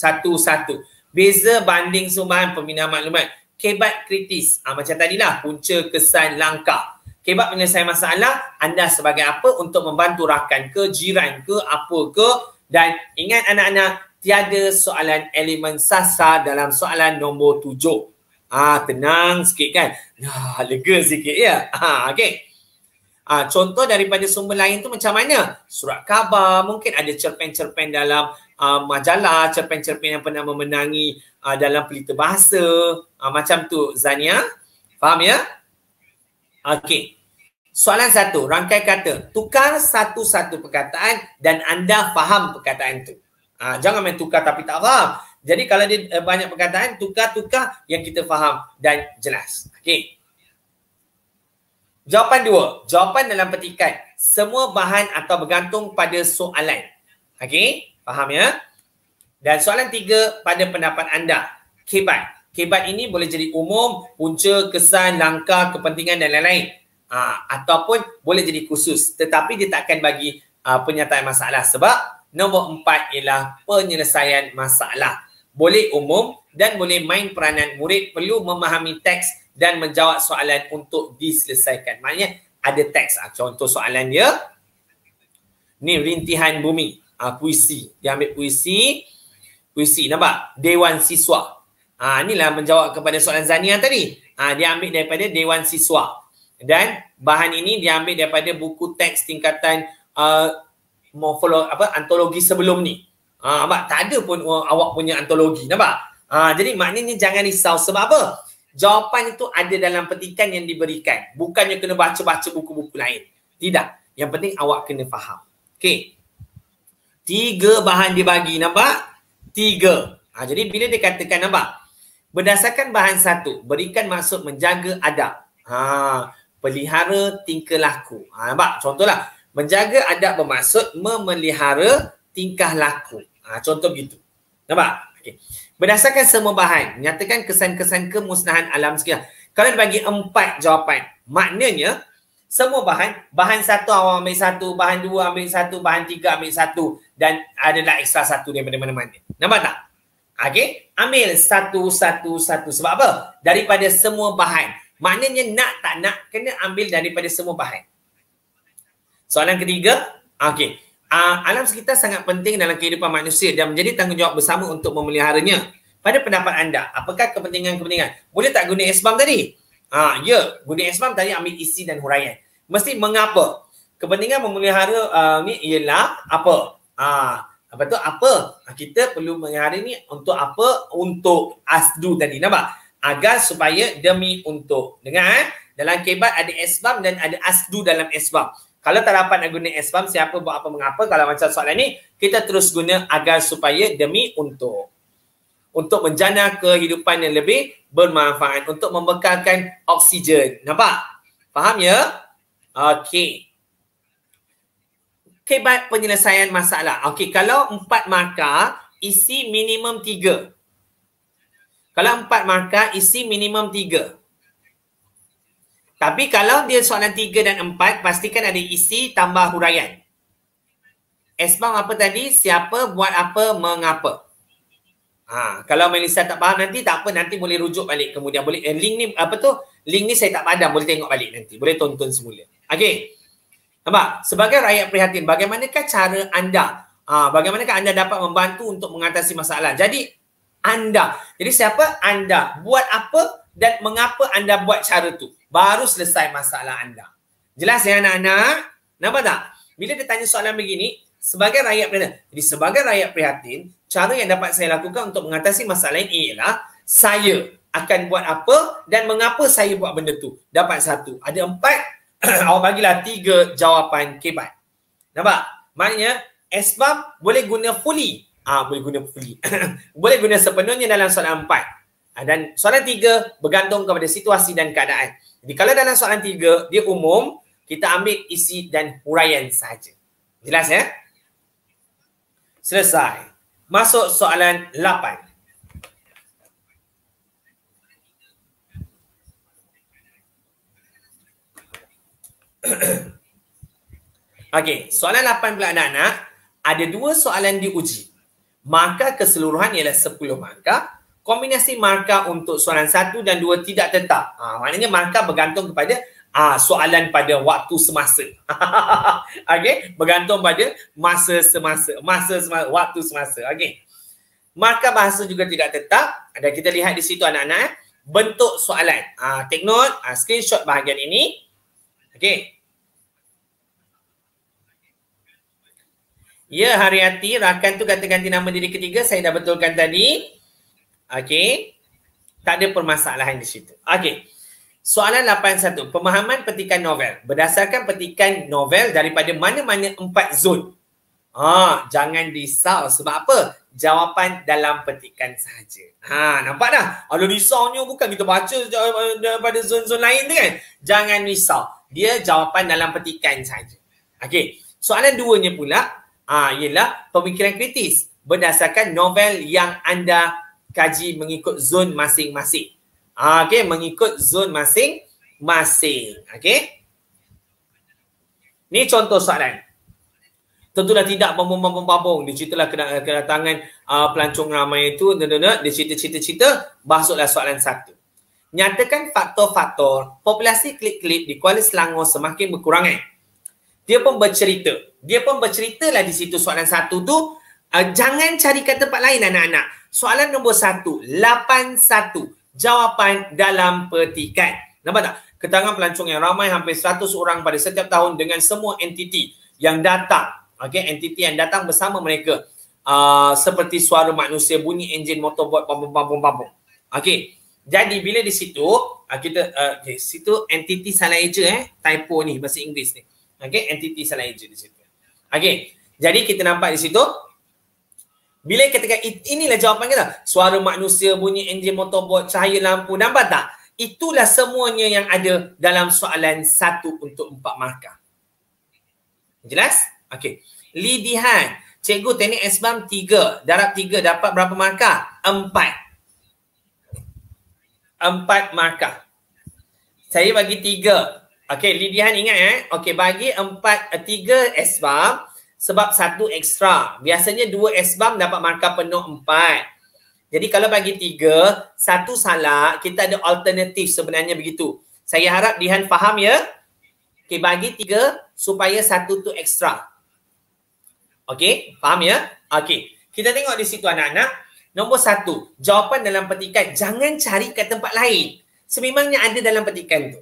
Beza banding sumbangan pembinaan maklumat. Kebat kritis. Macam tadilah, punca, kesan, langkah. Kebat penyelesaian masalah, anda sebagai apa untuk membantu rakan ke, jiran ke, apa ke. Dan ingat anak-anak, tiada soalan elemen sastra dalam soalan nombor 7. Tenang sikit kan? Lega sikit ya. Okey. Contoh daripada sumber lain tu macam mana? Surat khabar, mungkin ada cerpen-cerpen dalam majalah, cerpen-cerpen yang pernah memenangi dalam pelita bahasa. Macam tu Zania. Faham ya? Okey. Soalan 1, rangkai kata. Tukar satu-satu perkataan dan anda faham perkataan tu. Jangan main tukar tapi tak faham. Jadi kalau dia banyak perkataan, tukar-tukar yang kita faham dan jelas. Okey. Jawapan 2. Jawapan dalam petikan. Semua bahan atau bergantung pada soalan. Okey? Faham ya? Dan soalan 3, pada pendapat anda. Kebat. Kebat ini boleh jadi umum, punca, kesan, langkah, kepentingan dan lain-lain. Ataupun boleh jadi khusus. Tetapi dia takkan bagi penyataan masalah. Sebab nombor 4 ialah penyelesaian masalah. Boleh umum dan boleh main peranan. Murid perlu memahami teks dan menjawab soalan untuk diselesaikan. Maknanya ada teks. Contoh soalan dia. Ni rintihan bumi. Puisi. Dia ambil puisi. Puisi. Nampak? Dewan Siswa. Inilah menjawab kepada soalan Zania tadi. Dia ambil daripada Dewan Siswa. Dan bahan ini dia ambil daripada buku teks tingkatan antologi sebelum ni. Nampak? Tak ada pun awak punya antologi. Nampak? Jadi maknanya jangan risau. Sebab apa? Jawapan itu ada dalam petikan yang diberikan. Bukannya kena baca-baca buku-buku lain. Tidak. Yang penting awak kena faham. Okey. 3 bahan dia bagi. Nampak? 3. Jadi bila dia katakan, nampak? Berdasarkan bahan 1, berikan maksud menjaga adab. Pelihara tingkah laku. Nampak? Contohlah. Menjaga adab bermaksud memelihara tingkah laku. Contoh begitu. Nampak? Okay. Berdasarkan semua bahan, nyatakan kesan-kesan kemusnahan alam sekitar. Kalau dia bagi 4 jawapan, maknanya semua bahan 1 awak ambil 1, bahan 2 ambil 1, bahan 3 ambil 1 dan adalah ekstra 1 daripada mana-mana. Nampak tak? Okey, ambil 1. Sebab apa? Daripada semua bahan. Maknanya nak tak nak kena ambil daripada semua bahan. Soalan ketiga, okey. Alam sekitar sangat penting dalam kehidupan manusia dan menjadi tanggungjawab bersama untuk memeliharanya. Pada pendapat anda, apakah kepentingan-kepentingan? Boleh tak guna esbam tadi? Ya, guna esbam tadi ambil isi dan huraian. Mesti mengapa? Kepentingan memelihara ni ialah apa? Apa tu? Apa? Kita perlu memelihara ni untuk apa? Untuk asdu tadi. Nampak? Agar supaya demi untuk. Dengar? Dalam kebat ada esbam dan ada asdu dalam esbam. Kalau tak dapat nak guna esbam, siapa buat apa mengapa? Kalau macam soalan ni, kita terus guna agar supaya demi untuk. Untuk menjana kehidupan yang lebih bermanfaat. Untuk membekalkan oksigen. Nampak? Faham ya? Okey. Kebat penyelesaian masalah. Okey, kalau 4 markah, isi minimum 3. Kalau 4 markah, isi minimum 3. Tapi kalau dia soalan 3 dan 4, pastikan ada isi tambah huraian. Esbam apa tadi? Siapa, buat apa, mengapa. Kalau Melissa tak faham nanti, tak apa, nanti boleh rujuk balik kemudian. Boleh link ni, apa tu? Link ni saya tak padam, boleh tengok balik nanti. Boleh tonton semula. Okey. Nampak? Sebagai rakyat prihatin, bagaimanakah cara anda? Bagaimanakah anda dapat membantu untuk mengatasi masalah? Jadi, anda. Jadi, siapa? Anda. Buat apa dan mengapa anda buat cara tu? Baru selesai masalah anda. Jelas ya anak-anak? Nampak tak? Bila dia tanya soalan begini, sebagai rakyat prihatin. Jadi sebagai rakyat prihatin, cara yang dapat saya lakukan untuk mengatasi masalah ini ialah saya akan buat apa dan mengapa saya buat benda tu. Dapat 1. Ada 4, awak bagilah 3 jawapan kebat. Nampak? Maknanya esbab boleh guna fully. Boleh guna fully. Boleh guna sepenuhnya dalam soalan 4. Dan soalan 3 bergantung kepada situasi dan keadaan. Jadi kalau dalam soalan 3 dia umum, kita ambil isi dan huraian saja. Jelas ya? Selesai. Masuk soalan 8. Okey, soalan 8 pula anak-anak. Ada 2 soalan diuji. Markah keseluruhan ialah 10 markah. Kombinasi markah untuk soalan 1 dan 2 tidak tetap. Maknanya markah bergantung kepada soalan pada waktu semasa. Okey, bergantung pada masa semasa. Waktu semasa. Okey. Markah bahasa juga tidak tetap. Ada kita lihat di situ anak-anak. Bentuk soalan. Take note, screenshot bahagian ini. Okey. Ya, Haryati, rakan tu kata ganti nama diri ketiga. Saya dah betulkan tadi. Okey. Tak ada permasalahan di situ. Okey. Soalan 81. Pemahaman petikan novel. Berdasarkan petikan novel daripada mana-mana 4 zon. Jangan risau. Sebab apa? Jawapan dalam petikan sahaja. Nampak dah? Kalau risaunya bukan kita baca daripada zon-zon lain tu kan? Jangan risau. Dia jawapan dalam petikan sahaja. Okey. Soalan 2-nya pula ialah pemikiran kritis. Berdasarkan novel yang anda kaji mengikut zon masing-masing. Okey, mengikut zon masing-masing. Okey. Ni contoh soalan. Tentulah tidak babung-babung. Dia ceritalah kedatangan pelancong ramai itu. Dia cerita-cerita. Masuklah soalan 1. Nyatakan faktor-faktor populasi klip-klip di Kuala Selangor semakin berkurangan. Dia pun bercerita lah di situ soalan 1 tu. Jangan carikan tempat lain anak-anak. Soalan nombor 1. 81. Jawapan dalam petikan. Nampak tak? Kedatangan pelancong yang ramai hampir 100 orang pada setiap tahun dengan semua entiti yang datang. Okey, entiti yang datang bersama mereka. Seperti suara manusia, bunyi enjin motorbot, pampung. Okey. Jadi bila di situ kita situ entity salah eja typo ni bahasa Inggeris ni. Okey, entity salah eja di situ. Okey. Jadi kita nampak di situ bila ketika inilah jawapan kita. Suara manusia, bunyi enjin motorbot, cahaya lampu, nampak tak? Itulah semuanya yang ada dalam soalan 1 untuk 4 markah. Jelas? Okey. Lidihan. Cikgu teknik SBAM 3, darab 3 dapat berapa markah? 4 markah. Saya bagi 3. Okey, Lidihan ingat Okey, bagi 3 SBAM sebab 1 ekstra. Biasanya 2 SBAM dapat markah penuh 4. Jadi kalau bagi 3, 1 salah, kita ada alternatif sebenarnya begitu. Saya harap Dihan faham ya. Okey, bagi 3 supaya 1 tu ekstra. Okey, faham ya? Okey, kita tengok di situ anak-anak. Nombor 1, jawapan dalam petikan. Jangan cari kat tempat lain. Sememangnya ada dalam petikan tu.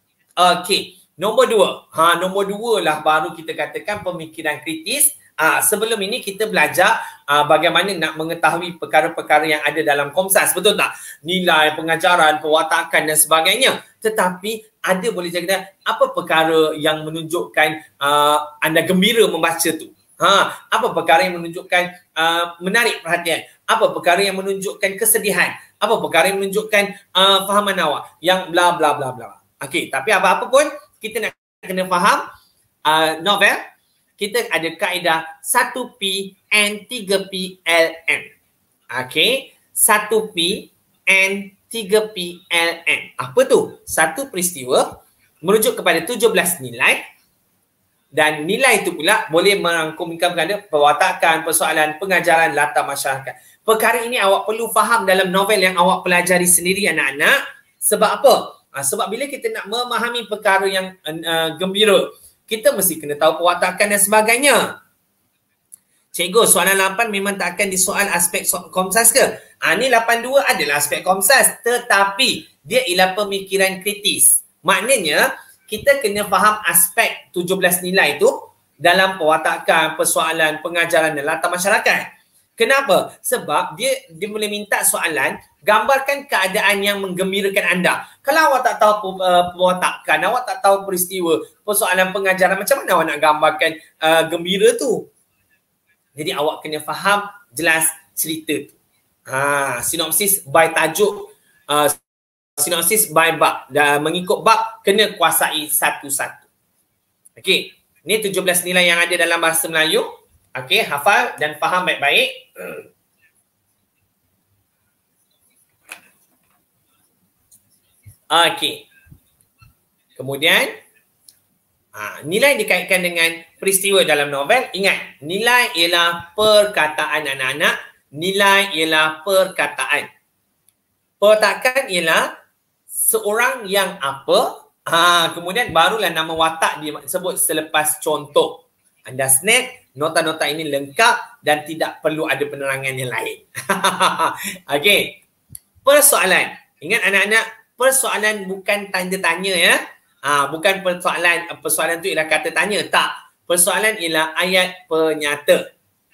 Okey, nombor 2. Nombor 2 lah baru kita katakan pemikiran kritis. Sebelum ini kita belajar bagaimana nak mengetahui perkara-perkara yang ada dalam Komsas. Betul tak? Nilai, pengajaran, pewatakan dan sebagainya. Tetapi ada boleh jadi apa perkara yang menunjukkan anda gembira membaca tu? Apa perkara yang menunjukkan menarik perhatian? Apa perkara yang menunjukkan kesedihan? Apa perkara yang menunjukkan fahaman awak? Yang bla bla bla bla. Okey, tapi apa-apa pun kita nak kena faham novel. Kita ada kaedah 1P and 3P LN. Okey, 1P and 3P LN. Apa tu? Satu peristiwa merujuk kepada 17 nilai. Dan nilai itu pula boleh merangkumkan kepada pewatakan, persoalan, pengajaran, latar masyarakat. Perkara ini awak perlu faham dalam novel yang awak pelajari sendiri anak-anak. Sebab apa? Sebab bila kita nak memahami perkara yang gembira, kita mesti kena tahu pewatakan dan sebagainya. Cikgu, soalan 8 memang tak akan disoal aspek Komsas ke? Ni 82 adalah aspek Komsas. Tetapi dia ialah pemikiran kritis. Maknanya, kita kena faham aspek 17 nilai itu dalam pewatakan, persoalan, pengajaran dan latar masyarakat. Kenapa? Sebab dia boleh minta soalan, gambarkan keadaan yang menggembirakan anda. Kalau awak tak tahu pewatakan, awak tak tahu peristiwa, persoalan pengajaran, macam mana awak nak gambarkan gembira tu? Jadi awak kena faham jelas cerita tu. Sinopsis by tajuk, sinopsis by bab, dan mengikut bab kena kuasai satu-satu. Okey, ni 17 nilai yang ada dalam bahasa Melayu. Okey, hafal dan faham baik-baik. Okey. Kemudian nilai dikaitkan dengan peristiwa dalam novel. Ingat, nilai ialah perkataan anak-anak. Nilai ialah perkataan. Perkataan ialah seorang yang apa, kemudian barulah nama watak disebut selepas contoh. Anda snap, nota-nota ini lengkap dan tidak perlu ada penerangan yang lain. Okey. Persoalan. Ingat anak-anak, persoalan bukan tanda tanya ya. Bukan persoalan tu ialah kata tanya. Tak. Persoalan ialah ayat penyata.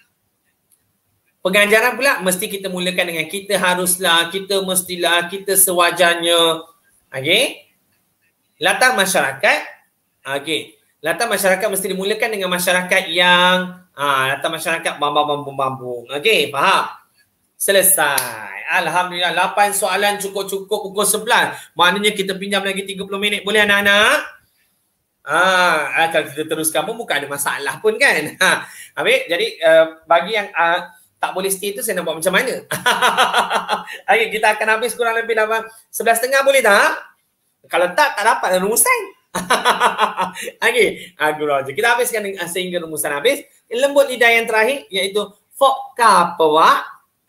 Pengajaran pula mesti kita mulakan dengan kita haruslah, kita mestilah, kita sewajarnya. Okey. Latar masyarakat. Okey. Latar masyarakat mesti dimulakan dengan masyarakat yang latar masyarakat bambang-bambung. Okey, faham? Selesai. Alhamdulillah, 8 soalan cukup-cukup pukul 11. Maknanya kita pinjam lagi 30 minit. Boleh anak-anak? Kalau kita teruskan pun bukan ada masalah pun kan. Habis, jadi bagi yang tak boleh stay tu saya nak buat macam mana? Okay, kita akan habis kurang lebih 11.30 boleh tak? Kalau tak dapat rumusan. Okey, gurau je. Kita habiskan sehingga rumusan habis. Lembut lidah yang terakhir iaitu fokka pewak.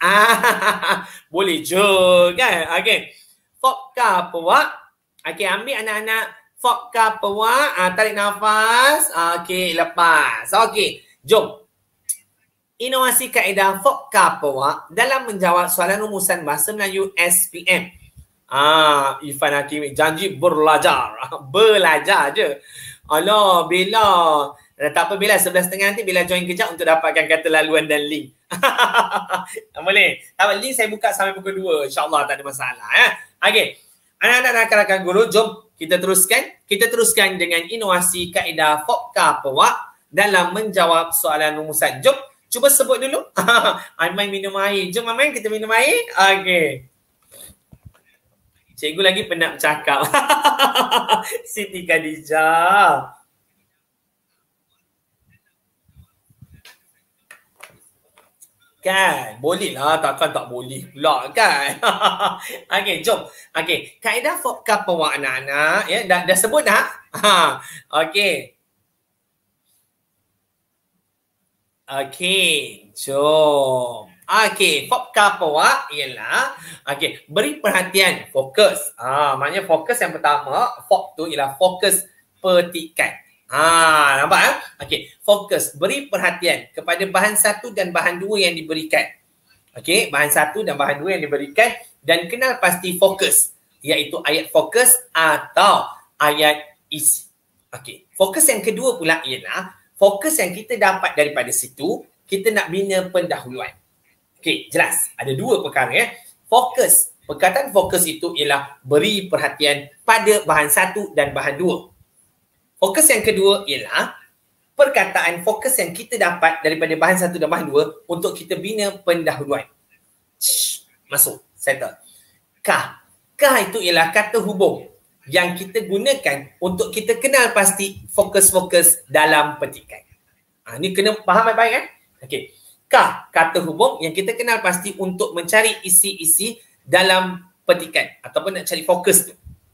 Boleh je kan? Okey. Fokka pewak. Okey, ambil anak-anak fokka pewak. Tarik nafas. Okey, lepas. Okey, jom. Inovasi kaedah fokka pewak dalam menjawab soalan rumusan bahasa Melayu SPM. Irfan Hakim janji belajar. Belajar je. Alah, Bella. Tak apa Bella, 11.30 nanti Bella join kejap untuk dapatkan kata laluan dan link. Boleh? Tak apa, link saya buka sampai pukul 2. InsyaAllah tak ada masalah. Okey. Anak-anak rakan-rakan guru, jom kita teruskan. Kita teruskan dengan inovasi kaedah FOPCA PEWAK dalam menjawab soalan rumusan. Jom, cuba sebut dulu. Aiman minum air. Jom Aiman, kita minum air. Okey. Cikgu lagi penat bercakap. Siti Khadijah. Kan? Boleh lah. Takkan tak boleh pula kan? Okey, jom. Okey, kaedah FOPCA PEWAK anak-anak. Ya, dah sebut dah? Okey. Okey, jom. Okey, FOPCA PEWAK ialah beri perhatian, fokus. Maknanya fokus yang pertama, FOP tu ialah fokus petikan. Nampak? Okey, fokus, beri perhatian kepada bahan satu dan bahan dua yang diberikan. Okey, bahan satu dan bahan dua yang diberikan dan kenal pasti fokus, iaitu ayat fokus atau ayat isi. Okey, fokus yang kedua pula ialah fokus yang kita dapat daripada situ, kita nak bina pendahuluan. Okey, jelas. Ada dua perkara ya. Fokus. Perkataan fokus itu ialah beri perhatian pada bahan satu dan bahan dua. Fokus yang kedua ialah perkataan fokus yang kita dapat daripada bahan satu dan bahan dua untuk kita bina pendahuluan. Masuk. Settle. Kah. Kah itu ialah kata hubung yang kita gunakan untuk kita kenal pasti fokus-fokus dalam petikan. Ini kena faham baik-baik kan? Okey. Kah, kata hubung yang kita kenal pasti untuk mencari isi-isi dalam petikan ataupun nak cari fokus tu.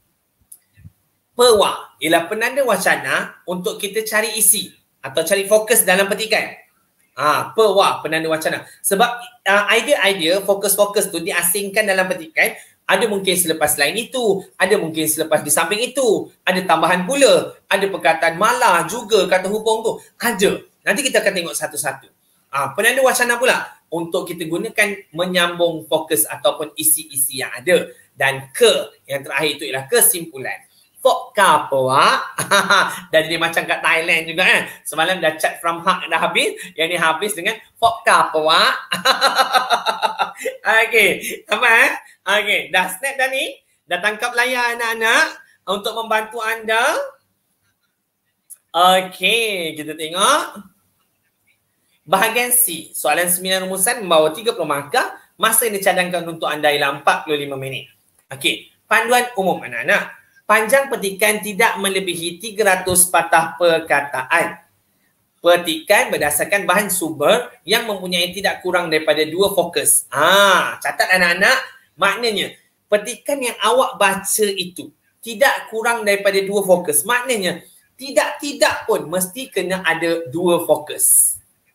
Pewa ialah penanda wacana untuk kita cari isi atau cari fokus dalam petikan. Pewa, penanda wacana. Sebab idea-idea fokus-fokus tu diasingkan dalam petikan. Ada mungkin selepas lain itu, ada mungkin selepas di samping itu, ada tambahan pula, ada perkataan malah juga kata hubung tu. Ada. Nanti kita akan tengok satu-satu. Penanda wacana pula untuk kita gunakan menyambung fokus ataupun isi-isi yang ada. Dan yang terakhir itu ialah kesimpulan. FOPCA PEWAK. Dah jadi macam kat Thailand juga kan. Semalam dah chat from hak dah habis. Yang ni habis dengan FOPCA PEWAK. Okey. Sama Okey. Dah snap dah ni. Dah tangkap layar anak-anak untuk membantu anda. Okey. Kita tengok. Bahagian C, soalan 9 rumusan membawa 30 markah. Masa yang dicadangkan untuk anda ialah 45 minit. Okey, panduan umum anak-anak. Panjang petikan tidak melebihi 300 patah perkataan. Petikan berdasarkan bahan sumber yang mempunyai tidak kurang daripada 2 fokus. Catat anak-anak, maknanya petikan yang awak baca itu tidak kurang daripada 2 fokus. Maknanya tidak pun mesti kena ada 2 fokus.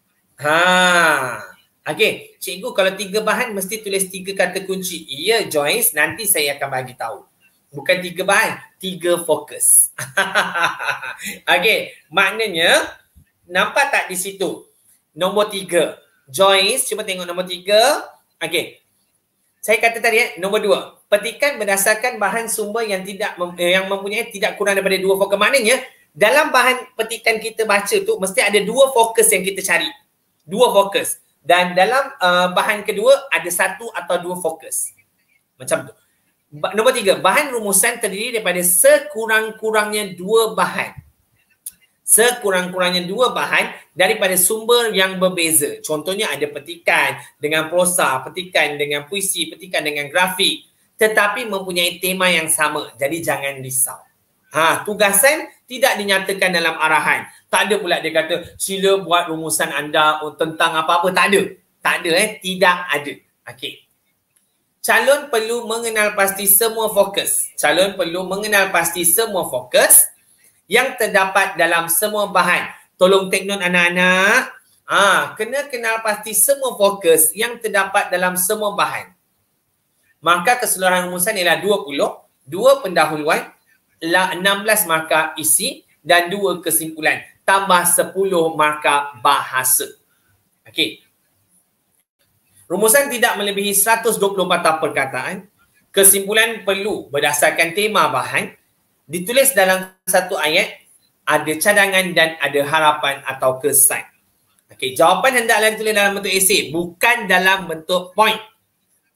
Okey, cikgu kalau 3 bahan mesti tulis 3 kata kunci. Ya Joyce, nanti saya akan bagi tahu. Bukan 3 bahan, 3 fokus. Okey, maknanya nampak tak di situ? Nombor 3. Joyce, cuba tengok nombor 3. Okey. Saya kata tadi nombor 2. Petikan berdasarkan bahan sumber yang yang mempunyai tidak kurang daripada 2 fokus. Maknanya dalam bahan petikan kita baca tu mesti ada 2 fokus yang kita cari. 2 fokus. Dan dalam bahan kedua ada 1 atau 2 fokus. Macam tu. Nombor 3. Bahan rumusan terdiri daripada sekurang-kurangnya 2 bahan. Sekurang-kurangnya 2 bahan daripada sumber yang berbeza. Contohnya ada petikan dengan prosa, petikan dengan puisi, petikan dengan grafik. Tetapi mempunyai tema yang sama. Jadi jangan risau. Tugasan tidak dinyatakan dalam arahan. Tak ada pula dia kata sila buat rumusan anda tentang apa-apa. Tak ada. Tak ada tidak ada. Okey. Calon perlu mengenal pasti semua fokus. Calon perlu mengenal pasti semua fokus yang terdapat dalam semua bahan. Tolong take note anak-anak. Kena kenal pasti semua fokus yang terdapat dalam semua bahan. Maka keseluruhan rumusan ialah 20, 2 pendahuluan, 16 markah isi dan 2 kesimpulan. Tambah 10 markah bahasa. Okey. Rumusan tidak melebihi 120 patah perkataan. Kesimpulan perlu berdasarkan tema bahan. Ditulis dalam satu ayat. Ada cadangan dan ada harapan atau kesan. Okey, jawapan hendaklah ditulis dalam bentuk esei. Bukan dalam bentuk point.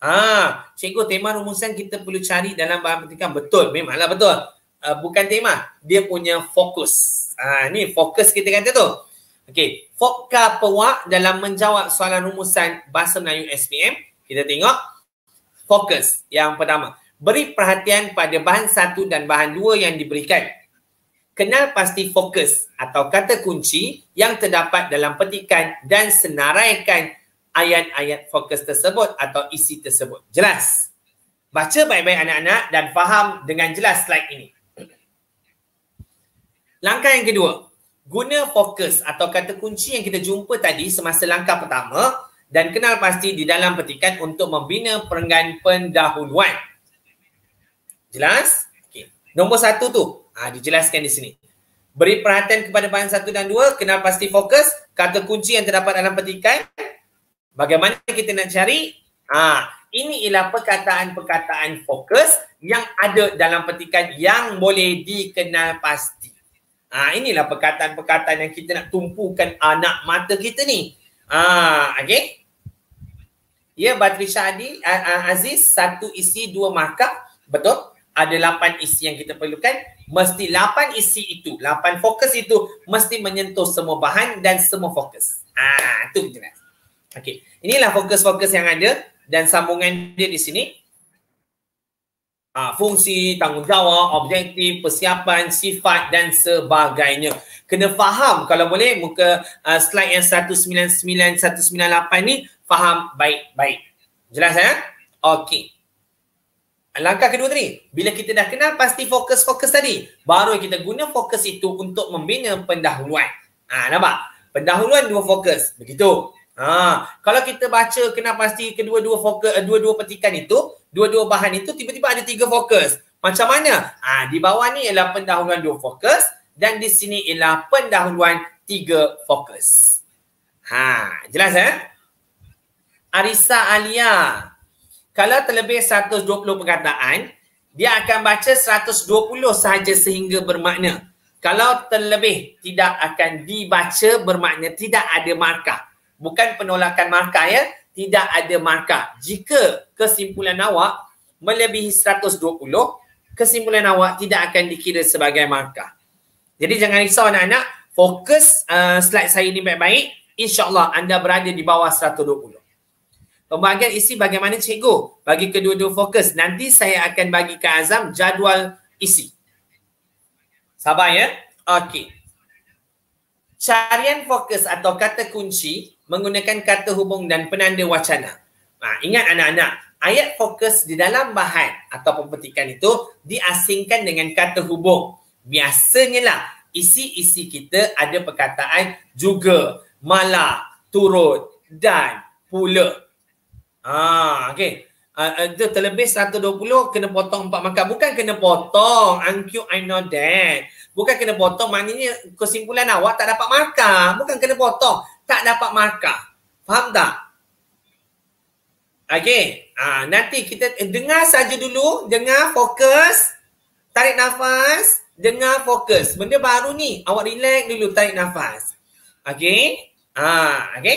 Cikgu, tema rumusan kita perlu cari dalam bahan petikan. Betul, memanglah betul. Bukan tema, dia punya fokus. Ni fokus kita kata tu. Okey, foka pewak dalam menjawab soalan rumusan bahasa Melayu SPM. Kita tengok fokus yang pertama. Beri perhatian pada bahan 1 dan bahan 2 yang diberikan. Kenal pasti fokus atau kata kunci yang terdapat dalam petikan dan senaraikan ayat-ayat fokus tersebut atau isi tersebut. Jelas? Baca baik-baik anak-anak dan faham dengan jelas slide ini. Langkah yang kedua, guna fokus atau kata kunci yang kita jumpa tadi semasa langkah pertama dan kenal pasti di dalam petikan untuk membina perenggan pendahuluan. Jelas? Okay. Nombor 1 tu, dijelaskan di sini. Beri perhatian kepada bahan 1 dan 2, kenal pasti fokus, kata kunci yang terdapat dalam petikan. Bagaimana kita nak cari? Ini ialah perkataan-perkataan fokus yang ada dalam petikan yang boleh dikenal pasti. Inilah perkataan-perkataan yang kita nak tumpukan anak mata kita ni. Okay? Ya, Batrisha Aziz, 1 isi 2 markah. Betul? Ada 8 isi yang kita perlukan. Mesti 8 isi itu, 8 fokus itu mesti menyentuh semua bahan dan semua fokus. Itu jelas. Okey, inilah fokus-fokus yang ada dan sambungan dia di sini. Fungsi, tanggungjawab, objektif, persiapan, sifat dan sebagainya. Kena faham kalau boleh muka slide yang 199, 198 ni faham baik-baik. Jelas ya? Okey. Langkah kedua tadi, bila kita dah kenal pasti fokus-fokus tadi, baru kita guna fokus itu untuk membina pendahuluan. Nampak? Pendahuluan 2 fokus. Begitu. Kalau kita baca kenal pasti kedua-dua fokus, dua-dua petikan itu, dua-dua bahan itu tiba-tiba ada 3 fokus. Macam mana? Di bawah ni ialah pendahuluan 2 fokus dan di sini ialah pendahuluan 3 fokus. Jelas Arisa Alia, kalau terlebih 120 perkataan, dia akan baca 120 sahaja sehingga bermakna. Kalau terlebih tidak akan dibaca bermakna tidak ada markah. Bukan penolakan markah ya, tidak ada markah. Jika kesimpulan awak melebihi 120, kesimpulan awak tidak akan dikira sebagai markah. Jadi jangan risau anak-anak, fokus slide saya ni baik-baik, insya-Allah anda berada di bawah 120. Pembahagian isi bagaimana cikgu? Bagi kedua-dua fokus, nanti saya akan bagi ke Azam jadual isi. Sabar ya. Okey. Carian fokus atau kata kunci menggunakan kata hubung dan penanda wacana. Ingat anak-anak, ayat fokus di dalam bahan atau petikan itu diasingkan dengan kata hubung. Biasanya lah isi-isi kita ada perkataan juga, malah, turut, dan, pula. Okey. Itu terlebih 120 kena potong 4 markah. Bukan kena potong. Angkyu, I know that. Bukan kena potong, maknanya kesimpulan awak tak dapat markah. Bukan kena potong, tak dapat markah. Faham tak? Okey. Nanti kita dengar saja dulu. Dengar, fokus. Tarik nafas. Dengar, fokus. Benda baru ni. Awak relax dulu, tarik nafas. Okey. Okey.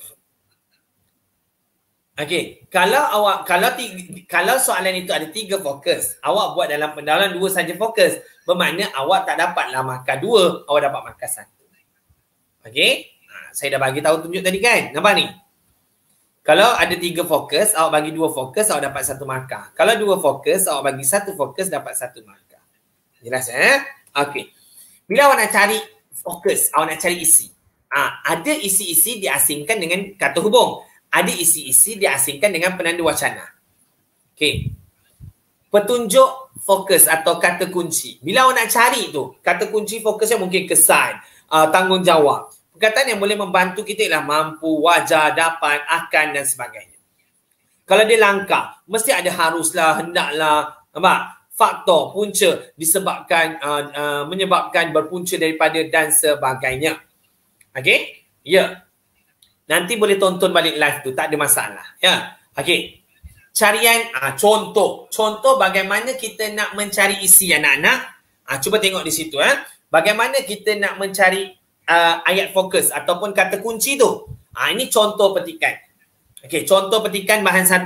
Okey, kalau soalan itu ada 3 fokus, awak buat dalam pendahuluan 2 saja fokus, bermakna awak tak dapatlah markah 2, awak dapat markah 1. Okey, saya dah bagi tahu tunjuk tadi kan, nampak ni? Kalau ada 3 fokus, awak bagi 2 fokus, awak dapat 1 markah. Kalau 2 fokus, awak bagi 1 fokus, dapat 1 markah. Jelas Okey, bila awak nak cari fokus, awak nak cari isi, ada isi-isi diasingkan dengan kata hubung. Ada isi-isi diasingkan dengan penanda wacana. Okey. Petunjuk fokus atau kata kunci. Bila awak nak cari tu, kata kunci fokusnya mungkin kesan, tanggungjawab. Perkataan yang boleh membantu kita ialah mampu, wajar, dapat, akan dan sebagainya. Kalau dia langkah, mesti ada haruslah, hendaklah, nampak? Faktor, punca disebabkan, menyebabkan, berpunca daripada dan sebagainya. Okey? Ya. Nanti boleh tonton balik live tu, tak ada masalah. Ya. Okey. Carian contoh. Contoh bagaimana kita nak mencari isi anak-anak. Cuba tengok di situ Bagaimana kita nak mencari ayat fokus ataupun kata kunci tu. Ini contoh petikan. Okey, contoh petikan bahan 1.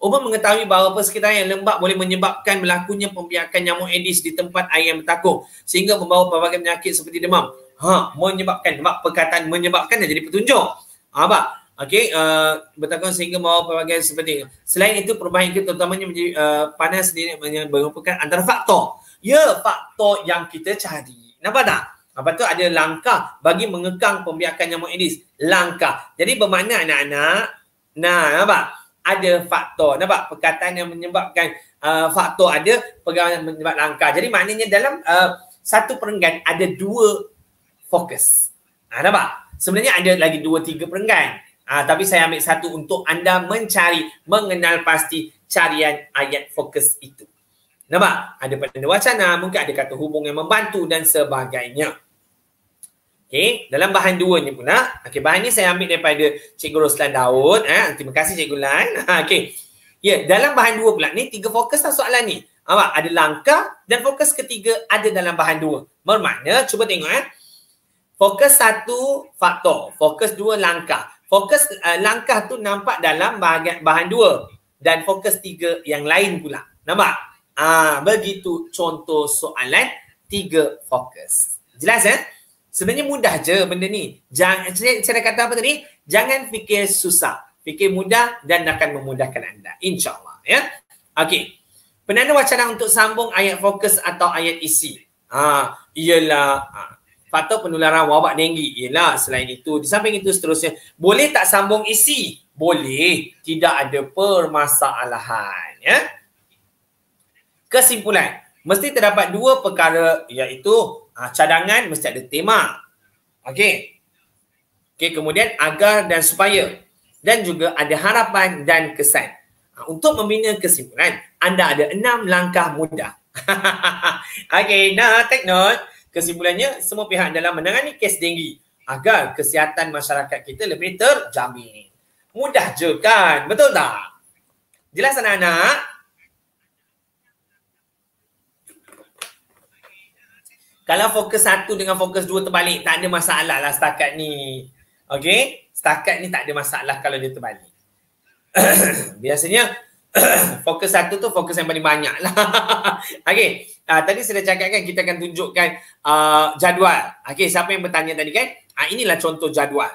Umum mengetahui bahawa persekitaran yang lembab boleh menyebabkan berlakunya pembiakan nyamuk Aedes di tempat air yang bertakung sehingga membawa pelbagai penyakit seperti demam. Menyebabkan, perkataan menyebabkan dah jadi petunjuk. Okey, bertakung sehingga membawa pelbagai seperti. Selain itu, perubahan iklim terutamanya menjadi panas sendiri merupakan antara faktor. Ya, faktor yang kita cari. Nampak tak? Lepas tu ada langkah bagi mengekang pembiakan nyamuk Aedes. Langkah. Jadi bermakna anak-anak, nampak? Ada faktor. Nampak? Perkataan yang menyebabkan faktor ada, perkataan yang menyebabkan langkah. Jadi maknanya dalam satu perenggan ada dua fokus. Nampak? Sebenarnya ada lagi 2-3 perenggan. Tapi saya ambil satu untuk anda mencari, mengenal pasti carian ayat fokus itu. Nampak? Ada penanda wacana, mungkin ada kata hubung yang membantu dan sebagainya. Okey, dalam bahan 2 ni pula, bahan ni saya ambil daripada Cikgu Roslan Daud. Terima kasih Cikgu Lan. Okey. Ya, dalam bahan 2 pula ni 3 fokus lah soalan ni. Ada langkah dan fokus ketiga ada dalam bahan 2. Bermakna, cuba tengok fokus 1 faktor, fokus 2 langkah. Fokus langkah tu nampak dalam bahan 2 dan fokus 3 yang lain pula. Nampak? Begitu contoh soalan 3 fokus. Jelas Sebenarnya mudah je benda ni. Saya kata apa tadi? Jangan fikir susah. Fikir mudah dan akan memudahkan anda. InsyaAllah. Ya. Okey. Penanda wacana untuk sambung ayat fokus atau ayat isi. Ialah faktor penularan wabak denggi. Ialah selain itu. Di samping itu seterusnya. Boleh tak sambung isi? Boleh. Tidak ada permasalahan. Ya. Kesimpulan. Mesti terdapat 2 perkara iaitu cadangan mesti ada tema. Okey. Kemudian agar dan supaya. Dan juga ada harapan dan kesan. Untuk membina kesimpulan, anda ada 6 langkah mudah. Okey, take note. Kesimpulannya, semua pihak dalam menangani kes denggi agar kesihatan masyarakat kita lebih terjamin. Mudah je kan? Betul tak? Jelas anak-anak? Kalau fokus 1 dengan fokus 2 terbalik, tak ada masalah lah setakat ni. Okey? Setakat ni tak ada masalah kalau dia terbalik. Biasanya fokus 1 tu fokus yang paling banyak lah. Okey. Tadi saya dah cakap kan kita akan tunjukkan jadual. Okey, siapa yang bertanya tadi kan? Inilah contoh jadual.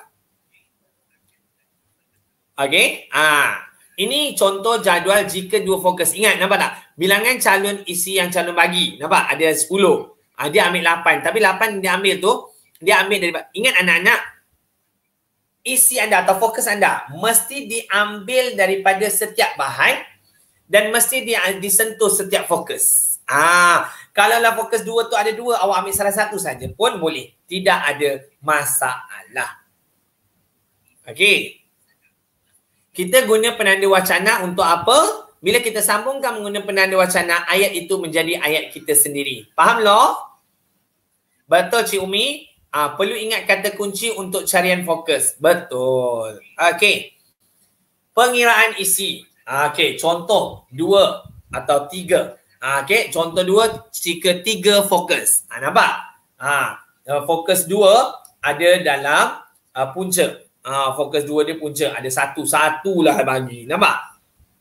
Okey. Ini contoh jadual jika 2 fokus. Ingat, nampak tak? Bilangan calon isi yang calon bagi. Nampak? Ada 10. Dia ambil 8. Tapi 8 dia ambil tu, dia ambil dari... Ingat anak-anak, isi anda atau fokus anda mesti diambil daripada setiap bahan dan mesti disentuh setiap fokus. Kalau lah fokus 2 tu ada 2, awak ambil salah satu saja pun boleh. Tidak ada masalah. Okey. Kita guna penanda wacana untuk apa? Bila kita sambungkan menggunakan penanda wacana, ayat itu menjadi ayat kita sendiri. Faham loh? Betul Cik Umi? Perlu ingat kata kunci untuk carian fokus. Betul. Okey. Pengiraan isi. Okey, contoh 2 atau 3. Okey, contoh 2 jika 3 fokus. Nampak? Fokus 2 ada dalam punca. Fokus 2 dia punca. Ada satu lah bagi. Nampak?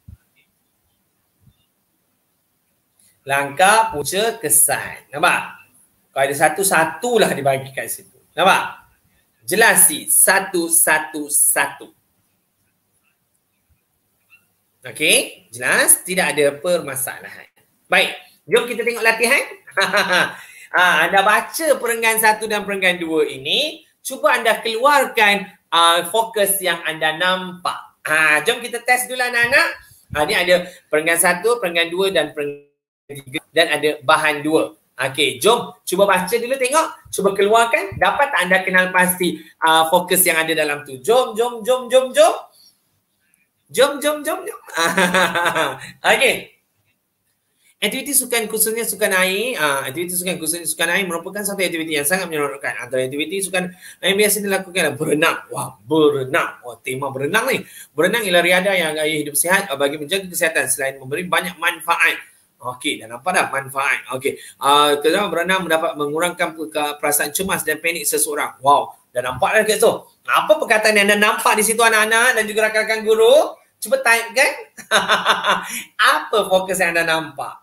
Langkah, punca, kesan. Nampak? Kalau ada satu lah dibagi kat situ. Nampak? Jelas sih. Satu. Okey? Jelas? Tidak ada permasalahan. Baik. Jom kita tengok latihan. Anda baca perenggan 1 dan perenggan 2 ini. Cuba anda keluarkan fokus yang anda nampak. Jom kita test dulu anak-anak. Ni ada perenggan 1, perenggan 2 dan perenggan 3 dan ada bahan 2. Okey, jom cuba baca dulu tengok. Cuba keluarkan. Dapat tak anda kenal pasti fokus yang ada dalam tu? Jom. Okey. Aktiviti sukan khususnya sukan air. Aktiviti sukan khususnya sukan air merupakan satu aktiviti yang sangat menyeronokkan. Antara aktiviti sukan yang biasa dilakukan adalah berenang. Berenang. Tema berenang ni. Berenang ialah riadah yang gaya hidup sihat bagi menjaga kesihatan selain memberi banyak manfaat. Okey, dah nampak dah manfaat. Okey. Kerana berenang mendapat mengurangkan perasaan cemas dan panik seseorang. Dah nampak dah kat situ. Apa perkataan yang anda nampak di situ anak-anak dan juga rakan-rakan guru? Cuba type kan. Apa fokus yang anda nampak?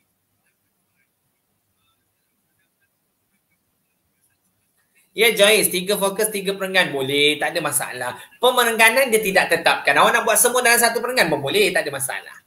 Ya Joyce, 3 fokus, 3 perenggan. Boleh, tak ada masalah. Pemerengganan dia tidak tetapkan. Awak nak buat semua dalam satu perenggan pun boleh, tak ada masalah.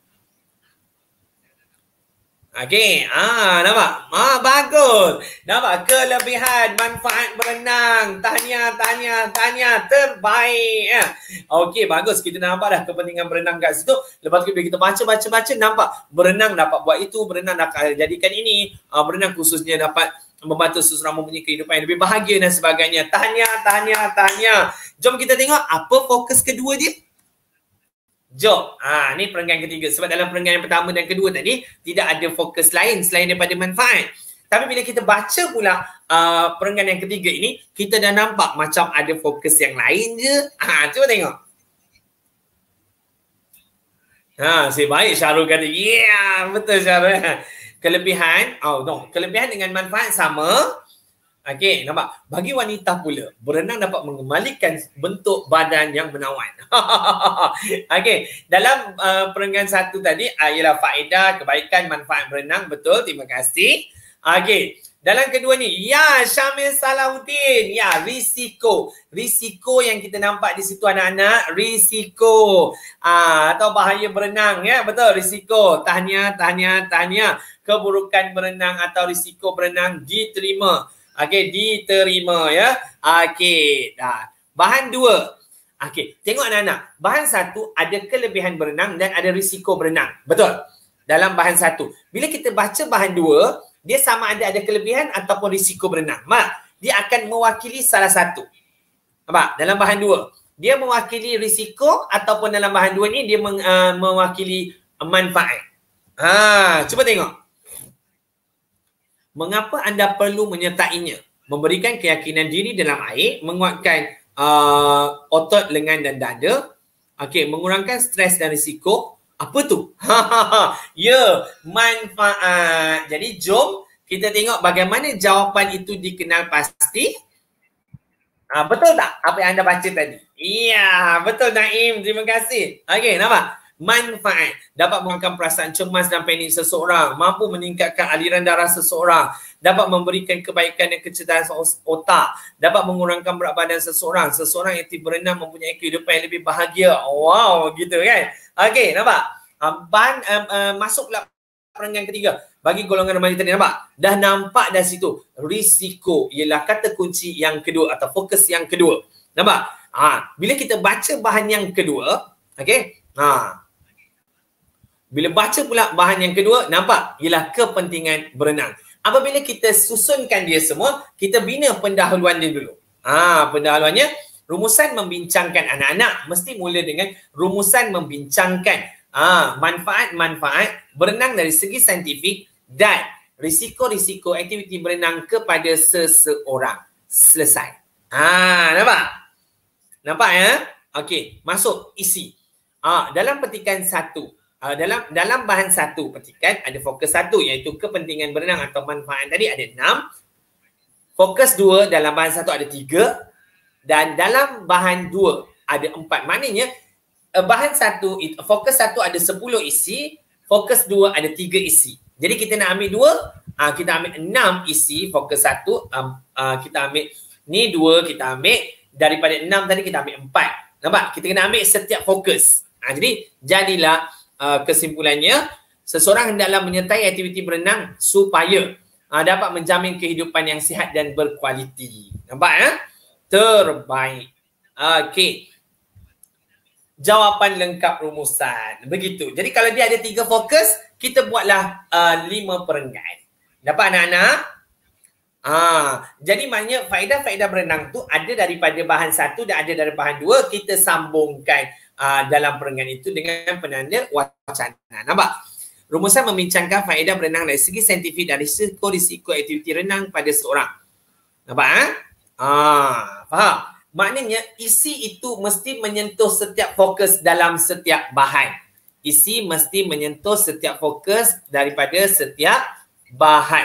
Okey, nampak? Bagus. Nampak kelebihan manfaat berenang. Tahniah, terbaik. Ya. Okey, bagus. Kita nampak dah kepentingan berenang kat situ. Lepas tu bila kita baca, nampak berenang dapat buat itu, berenang dapat jadikan ini, berenang khususnya dapat membantu seseorang mempunyai kehidupan yang lebih bahagia dan sebagainya. Tahniah. Jom kita tengok apa fokus kedua dia. Jom. Ni perenggan ketiga. Sebab dalam perenggan yang pertama dan kedua tadi tidak ada fokus lain selain daripada manfaat. Tapi bila kita baca pula perenggan yang ketiga ini, kita dah nampak macam ada fokus yang lain je. Cuba tengok. Si baik Syarul kata. Yeah, betul Syarul. Kelebihan, kelebihan dengan manfaat sama. Okey, nampak? Bagi wanita pula, berenang dapat mengembalikan bentuk badan yang menawan. Okey, dalam perenggan satu tadi ialah faedah, kebaikan, manfaat berenang. Betul, terima kasih. Okey, dalam kedua ni, ya Syamil Salahuddin. Ya, risiko. Risiko yang kita nampak di situ anak-anak, risiko. Atau bahaya berenang, ya. Betul, risiko. Tahniah. Keburukan berenang atau risiko berenang diterima. Okey, diterima ya. Okey, dah. Bahan dua. Okey, tengok anak-anak. Bahan satu ada kelebihan berenang dan ada risiko berenang. Betul? Dalam bahan satu. Bila kita baca bahan dua, dia sama ada kelebihan ataupun risiko berenang. Dia akan mewakili salah satu. Nampak? Dalam bahan dua. Dia mewakili risiko ataupun dalam bahan dua ni dia mewakili manfaat. Cuba tengok. Mengapa anda perlu menyertainya? Memberikan keyakinan diri dalam air, menguatkan otot lengan dan dada, mengurangkan stres dan risiko. Apa tu? Ya, manfaat. Jadi jom kita tengok bagaimana jawapan itu dikenal pasti. Betul tak apa yang anda baca tadi? Iya, betul Naim. Terima kasih. Okey, nampak? Manfaat dapat mengurangkan perasaan cemas dan panik seseorang, mampu meningkatkan aliran darah seseorang, dapat memberikan kebaikan dan kecerdasan otak, dapat mengurangkan berat badan seseorang. Seseorang yang berenang mempunyai kehidupan yang lebih bahagia. Wow, gitu kan? Okey, nampak? Masuklah perenggan ketiga. Bagi golongan remaja tadi, nampak? Dah nampak dari situ. Risiko ialah kata kunci yang kedua atau fokus yang kedua. Nampak? Bila kita baca bahan yang kedua, okey? Bila baca pula bahan yang kedua, nampak? Ialah kepentingan berenang. Apabila kita susunkan dia semua, kita bina pendahuluan dia dulu. Pendahuluannya, rumusan membincangkan anak-anak. Mesti mula dengan rumusan membincangkan manfaat-manfaat berenang dari segi saintifik dan risiko-risiko aktiviti berenang kepada seseorang. Selesai. Nampak? Nampak ya? Okey, masuk isi. Dalam petikan satu, dalam bahan satu petikan ada fokus satu iaitu kepentingan berenang atau manfaat tadi ada 6. Fokus 2 dalam bahan satu ada 3 dan dalam bahan 2 ada 4. Maknanya bahan satu, fokus satu ada 10 isi, fokus 2 ada 3 isi. Jadi kita nak ambil 2, kita ambil 6 isi fokus satu, kita ambil ni 2, kita ambil daripada 6 tadi kita ambil 4. Nampak? Kita kena ambil setiap fokus. Jadi jadilah kesimpulannya, seseorang hendaklah menyertai aktiviti berenang supaya dapat menjamin kehidupan yang sihat dan berkualiti. Nampak ya? Terbaik. Okey. Jawapan lengkap rumusan. Begitu. Jadi kalau dia ada 3 fokus, kita buatlah 5 perenggan. Dapat anak-anak? Jadi maknanya faedah-faedah berenang tu ada daripada bahan satu dan ada daripada bahan 2. Kita sambungkan dalam perenggan itu dengan penanda wacana. Nampak? Rumusan membincangkan faedah berenang dari segi saintifik dan risiko-risiko aktiviti renang pada seorang. Nampak? Faham? Maknanya isi itu mesti menyentuh setiap fokus dalam setiap bahan. Isi mesti menyentuh setiap fokus daripada setiap bahan.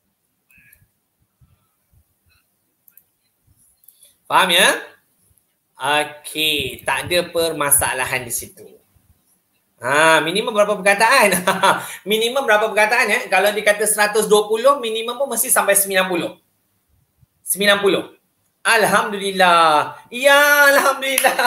Faham ya? Okey, tak ada permasalahan di situ. Minimum berapa perkataan? Minimum berapa perkataan ya? Kalau dikata 120, minimum pun mesti sampai 90. 90. Alhamdulillah. Ya, Alhamdulillah.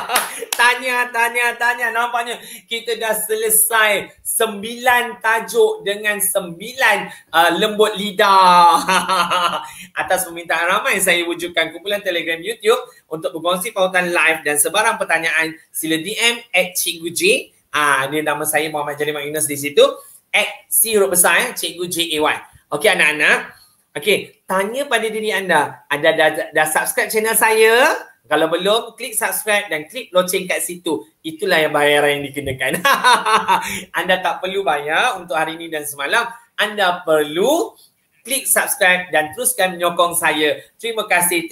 Tanya. Nampaknya kita dah selesai 9 tajuk dengan 9 lembut lidah. Atas permintaan ramai, saya wujudkan kumpulan Telegram YouTube untuk berkongsi pautan live dan sebarang pertanyaan. Sila DM @Cikgu J. Dia nama saya Muhammad Jalil Mak Yunus di situ. @C huruf besar, Cikgu JAY. Okey anak-anak. Okey, tanya pada diri anda, anda dah subscribe channel saya? Kalau belum, klik subscribe dan klik loceng kat situ. Itulah yang bayaran yang dikenakan. Anda tak perlu bayar untuk hari ini dan semalam. Anda perlu klik subscribe dan teruskan menyokong saya. Terima kasih.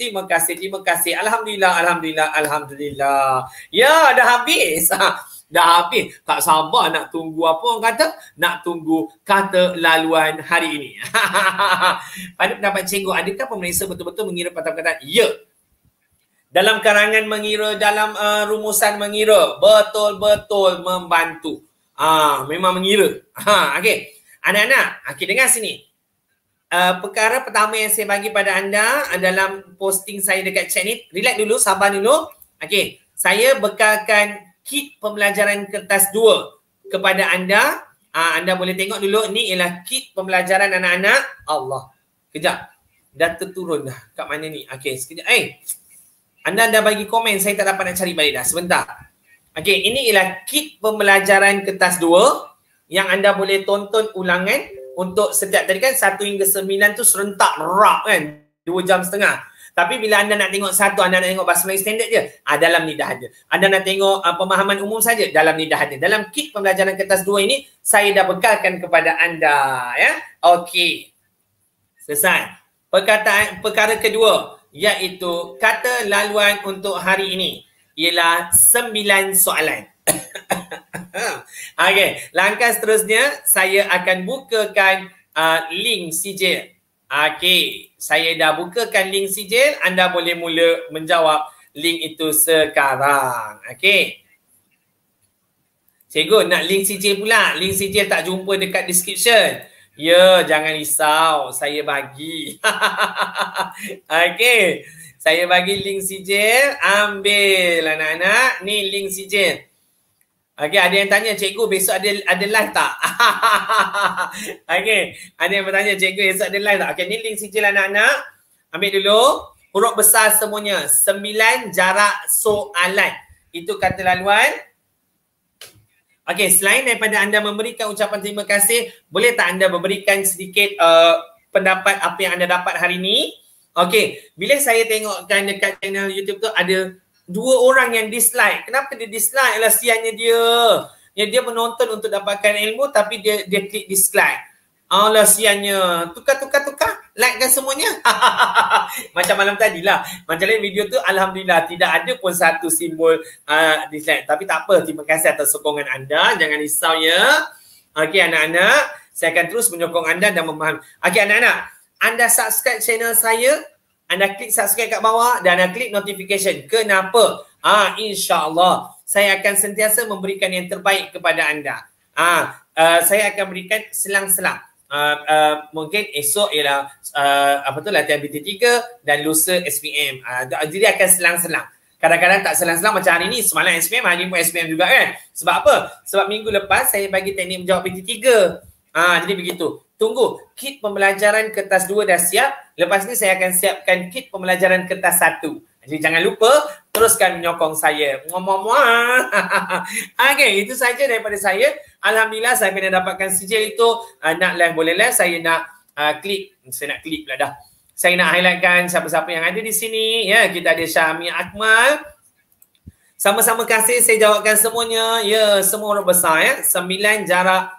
Alhamdulillah. Ya, dah habis. Dah habis. Tak sabar nak tunggu apa orang kata? Nak tunggu kata laluan hari ini. Pada pendapat cikgu, adakah pemeriksa betul-betul mengira perkataan? Ya. Dalam karangan mengira, dalam rumusan mengira, betul-betul membantu. Memang mengira. Okey. Anak-anak, okey, dengar sini. Perkara pertama yang saya bagi pada anda dalam posting saya dekat chat ni, relax dulu, sabar dulu. Okey, saya bekalkan kit pembelajaran kertas 2 kepada anda. Anda boleh tengok dulu, ni ialah kit pembelajaran anak-anak. Allah, kejap. Dah terturun dah. Kat mana ni? Okey, sekejap. Anda dah bagi komen, saya tak dapat nak cari balik dah. Sebentar. Okey, ini ialah kit pembelajaran kertas 2 yang anda boleh tonton ulangan untuk setiap, tadi kan 1 hingga 9 tu serentak rap kan, 2.5 jam. Tapi bila anda nak tengok satu, anda nak tengok bahasa Melayu standard je, dalam ni dah ada. Anda nak tengok pemahaman umum saja, dalam ni dah ada. Dalam kit pembelajaran kertas 2 ini, saya dah bekalkan kepada anda. Ya, okey. Selesai. Perkara kedua, iaitu kata laluan untuk hari ini ialah 9 soalan. Okey, langkah seterusnya saya akan bukakan link sijil. Okey, saya dah bukakan link sijil, anda boleh mula menjawab link itu sekarang. Okey. Cikgu nak link sijil pula. Link sijil tak jumpa dekat description. Ya, jangan risau, saya bagi. Okey. Saya bagi link sijil, ambil anak-anak. Ni link sijil. Okey, ada yang tanya, cikgu besok ada live tak? Okey, ada yang bertanya, cikgu besok ada live tak? Okey, ni link sijil anak-anak. Ambil dulu. Huruf besar semuanya. 9 jarak soalan. Itu kata laluan. Okey, selain daripada anda memberikan ucapan terima kasih, boleh tak anda memberikan sedikit pendapat apa yang anda dapat hari ini? Okey, bila saya tengokkan dekat channel YouTube tu ada 2 orang yang dislike. Kenapa dia dislike? Lah siannya dia. Ya, dia menonton untuk dapatkan ilmu tapi dia klik dislike. Allah siannya. Tukar. Like kan semuanya. Macam malam tadi lah. Macam lain video tu alhamdulillah tidak ada pun satu simbol dislike. Tapi tak apa. Terima kasih atas sokongan anda. Jangan risau ya. Okey anak-anak. Saya akan terus menyokong anda dan memahami. Okey anak-anak. Anda subscribe channel saya. Anda klik subscribe kat bawah dan anda klik notification. Kenapa? InsyaAllah saya akan sentiasa memberikan yang terbaik kepada anda. Saya akan berikan selang-selang. Mungkin esok ialah latihan BT3 dan lusa SPM. Jadi akan selang-selang. Kadang-kadang tak selang-selang macam hari ni, semalam SPM, hari ni pun SPM juga kan. Sebab apa? Sebab minggu lepas saya bagi teknik menjawab BT3. Jadi begitu. Tunggu, kit pembelajaran kertas 2 dah siap. Lepas ni saya akan siapkan kit pembelajaran kertas 1. Jadi jangan lupa teruskan menyokong saya. Okey, itu saja daripada saya. Alhamdulillah saya kena dapatkan sijil itu. Nak live boleh live. Saya nak klik. Saya nak klik pula dah. Saya nak highlightkan siapa-siapa yang ada di sini. Ya, kita ada Syahmi Akmal. Sama-sama kasih saya jawabkan semuanya. Ya, semua huruf besar ya. 9 jarak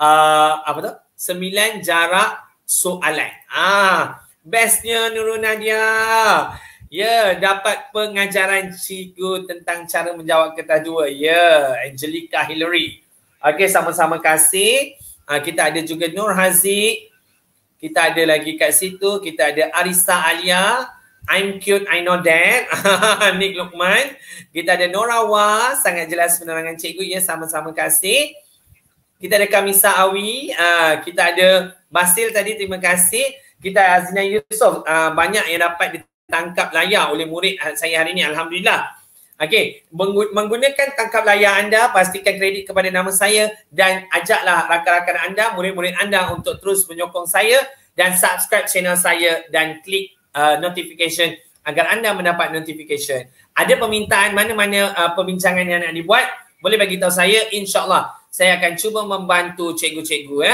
9 jarak soalan. Bestnya Nurul Nadia. Ya, dapat pengajaran cikgu tentang cara menjawab kertas 2. Ya, Angelica Hillary. Okey, sama-sama kasih. Kita ada juga Nur Haziq. Kita ada lagi kat situ. Kita ada Arisa Alia. I'm cute, I know that. Nick Lukman. Kita ada Norawa, sangat jelas penerangan cikgu. Ya, sama-sama kasih. Kita ada Kamisa Awi. Kita ada Basil tadi, terima kasih. Kita Azina Yusof. Banyak yang dapat ditangkap layar oleh murid saya hari ini. Alhamdulillah. Okey, menggunakan tangkap layar anda, pastikan kredit kepada nama saya dan ajaklah rakan-rakan anda, murid-murid anda untuk terus menyokong saya dan subscribe channel saya dan klik notification agar anda mendapat notification. Ada permintaan mana-mana perbincangan yang nak dibuat, boleh bagi tahu saya, insya-Allah saya akan cuba membantu cikgu-cikgu ya.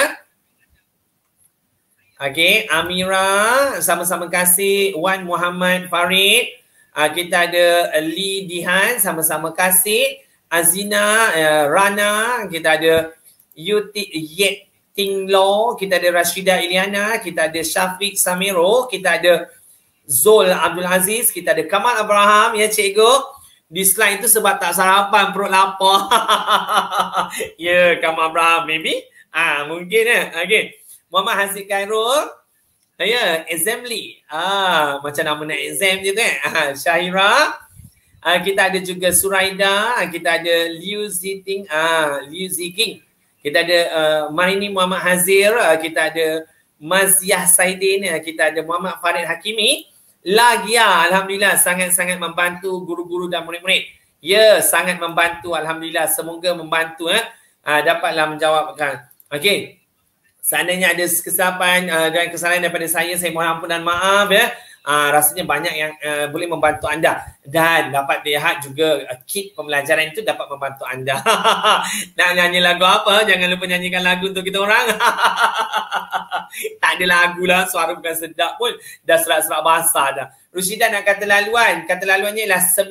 Okey, Amira, sama-sama kasih. Wan Muhammad Farid. Kita ada Lee Dihan, sama-sama kasih. Azina, Rana, kita ada Yet Ting Lo, kita ada Rashida Iliana, kita ada Syafiq Samiro, kita ada Zul Abdul Aziz, kita ada Kamal Abraham, ya cikgu. Di slide itu sebab tak sarapan, perut lapar. Ya, Kamal Abraham, maybe. Mungkin Okay. Muhammad Haziq Khairul. Ya, Assembly. Macam nama nak exam je tu Syahira. Kita ada juga Suraida, kita ada Liu Ziting, Liu Ziking. Kita ada Marini Muhammad Hazir, kita ada Maziah Saidin, kita ada Muhammad Farid Hakimi. Lagia, alhamdulillah sangat-sangat membantu guru-guru dan murid-murid. Ya, sangat membantu, alhamdulillah. Semoga membantu dapatlah menjawabkan. Okey. Seandainya ada kesilapan dan kesalahan daripada saya mohon ampun dan maaf ya. Rasanya banyak yang boleh membantu anda dan dapat lihat juga kit pembelajaran itu dapat membantu anda. Nak nyanyi lagu apa? Jangan lupa nyanyikan lagu untuk kita orang. Tak ada lagu lah, suara bukan sedap pun dah serak-serak basah dah. Rushidah nak kata laluan. Kata laluannya ialah 9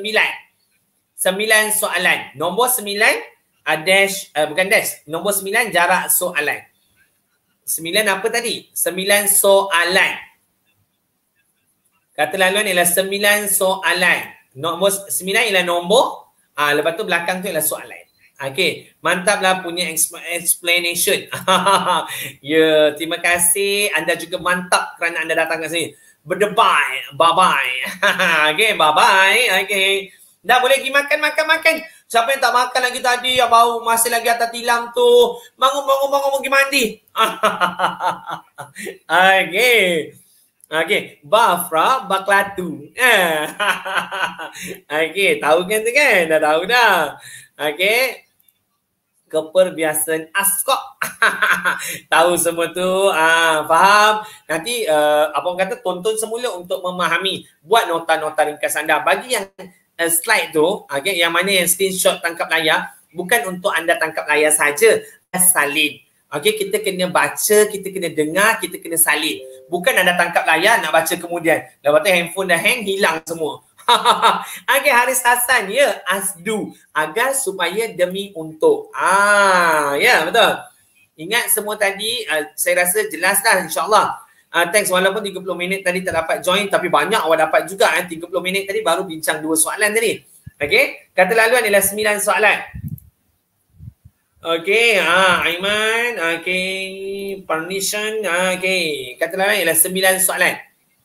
soalan. Nombor 9 bukan dash. Nombor 9 jarak soalan. 9 apa tadi? 9 soalan. Kata laluan ialah 9 soalan. Nombor 9 ialah nombor. Lepas tu belakang tu ialah soalan. Okey, mantaplah punya explanation. Ya, terima kasih. Anda juga mantap kerana anda datang ke sini. Berdebai. Bye-bye. Okey, bye-bye. Okey. Dah boleh pergi makan. Siapa yang tak makan lagi tadi, yang bau masih lagi atas tilam tu. Bangun pergi mandi. Okey, Bafra Baklatu. Okey, tahu kan tu kan? Dah tahu dah. Okey. Keperbiasaan askok. Tahu semua tu. Faham? Nanti apa orang kata, tonton semula untuk memahami. Buat nota-nota ringkas anda. Bagi yang slide tu, yang mana yang screenshot tangkap layar, bukan untuk anda tangkap layar saja, salin. Kita kena baca, kita kena dengar, kita kena salin. Bukan anda tangkap layar nak baca kemudian. Lepas tu handphone dah hang, hilang semua. Haris Hassan, ya, asdu, agar supaya demi untuk. Ya, betul. Ingat semua tadi, saya rasa jelas dah, insyaAllah. Thanks, walaupun 30 minit tadi tak dapat join, tapi banyak awak dapat juga. 30 minit tadi baru bincang 2 soalan tadi. Okey, kata laluan ialah 9 soalan. Okey, Aiman, okey, permission, okey. Kata laluan ialah 9 soalan.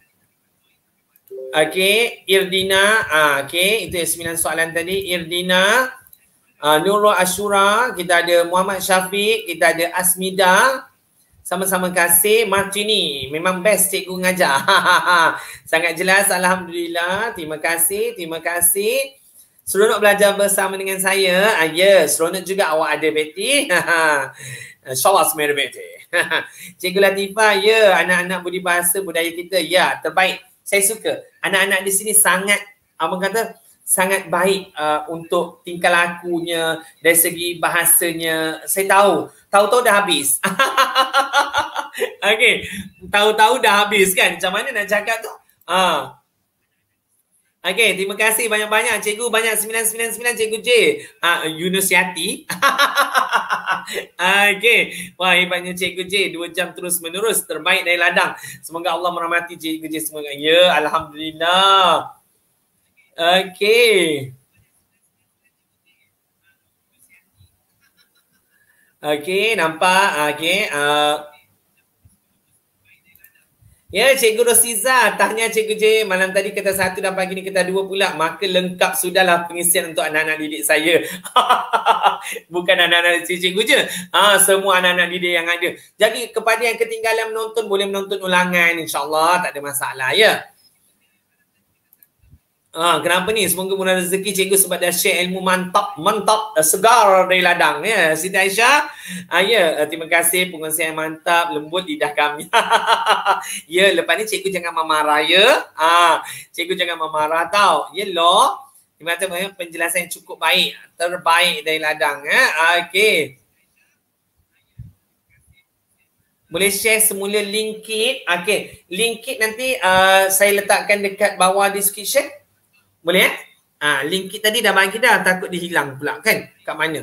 Okey, Irdina, okey, itu 9 soalan tadi. Irdina, Nurul Ashura, kita ada Muhammad Syafiq, kita ada Asmida. Sama-sama kasih. Martini, memang best cikgu ngajar. Sangat jelas, alhamdulillah. Terima kasih. Seronok belajar bersama dengan saya. Ya, seronok juga awak ada, Betty. InsyaAllah semua ada, Betty. Cikgu Latifah, ya, anak-anak budi bahasa budaya kita, ya, terbaik. Saya suka. Anak-anak di sini sangat, abang kata, sangat baik untuk tingkah lakunya, dari segi bahasanya. Saya tahu dah habis. Okey, tahu dah habis kan? Macam mana nak cakap tu? Okey, terima kasih banyak-banyak cikgu. Banyak 999 cikgu J. Yunus Yati. Okey. Wah, hebatnya cikgu J. 2 jam terus menerus. Terbaik dari ladang. Semoga Allah merahmati cikgu J semoga. Ya, alhamdulillah. Okey. Okey, nampak. Okey. Ya, Cikgu Rosiza, tanya Cikgu J, malam tadi kata 1 dan pagi ni kata 2 pula, maka lengkap sudahlah pengisian untuk anak-anak didik saya. Bukan anak-anak Cikgu je, semua anak-anak didik yang ada. Jadi kepada yang ketinggalan menonton, boleh menonton ulangan, insyaAllah, tak ada masalah ya. Kenapa ni? Semoga murah rezeki cikgu sebab dah share ilmu mantap, segar dari ladang ya. Siti Aisyah. Terima kasih pengongsian mantap, lembut lidah kami. Ya, lepas ni cikgu jangan marah ya. Cikgu jangan marah tau. Ya loh. Terima kasih penjelasan yang cukup baik, terbaik dari ladang okey. Boleh share semula link kit. Okey, link kit nanti saya letakkan dekat bawah description. Boleh link kit tadi dah bagi dah, takut dia hilang pula kan kat mana.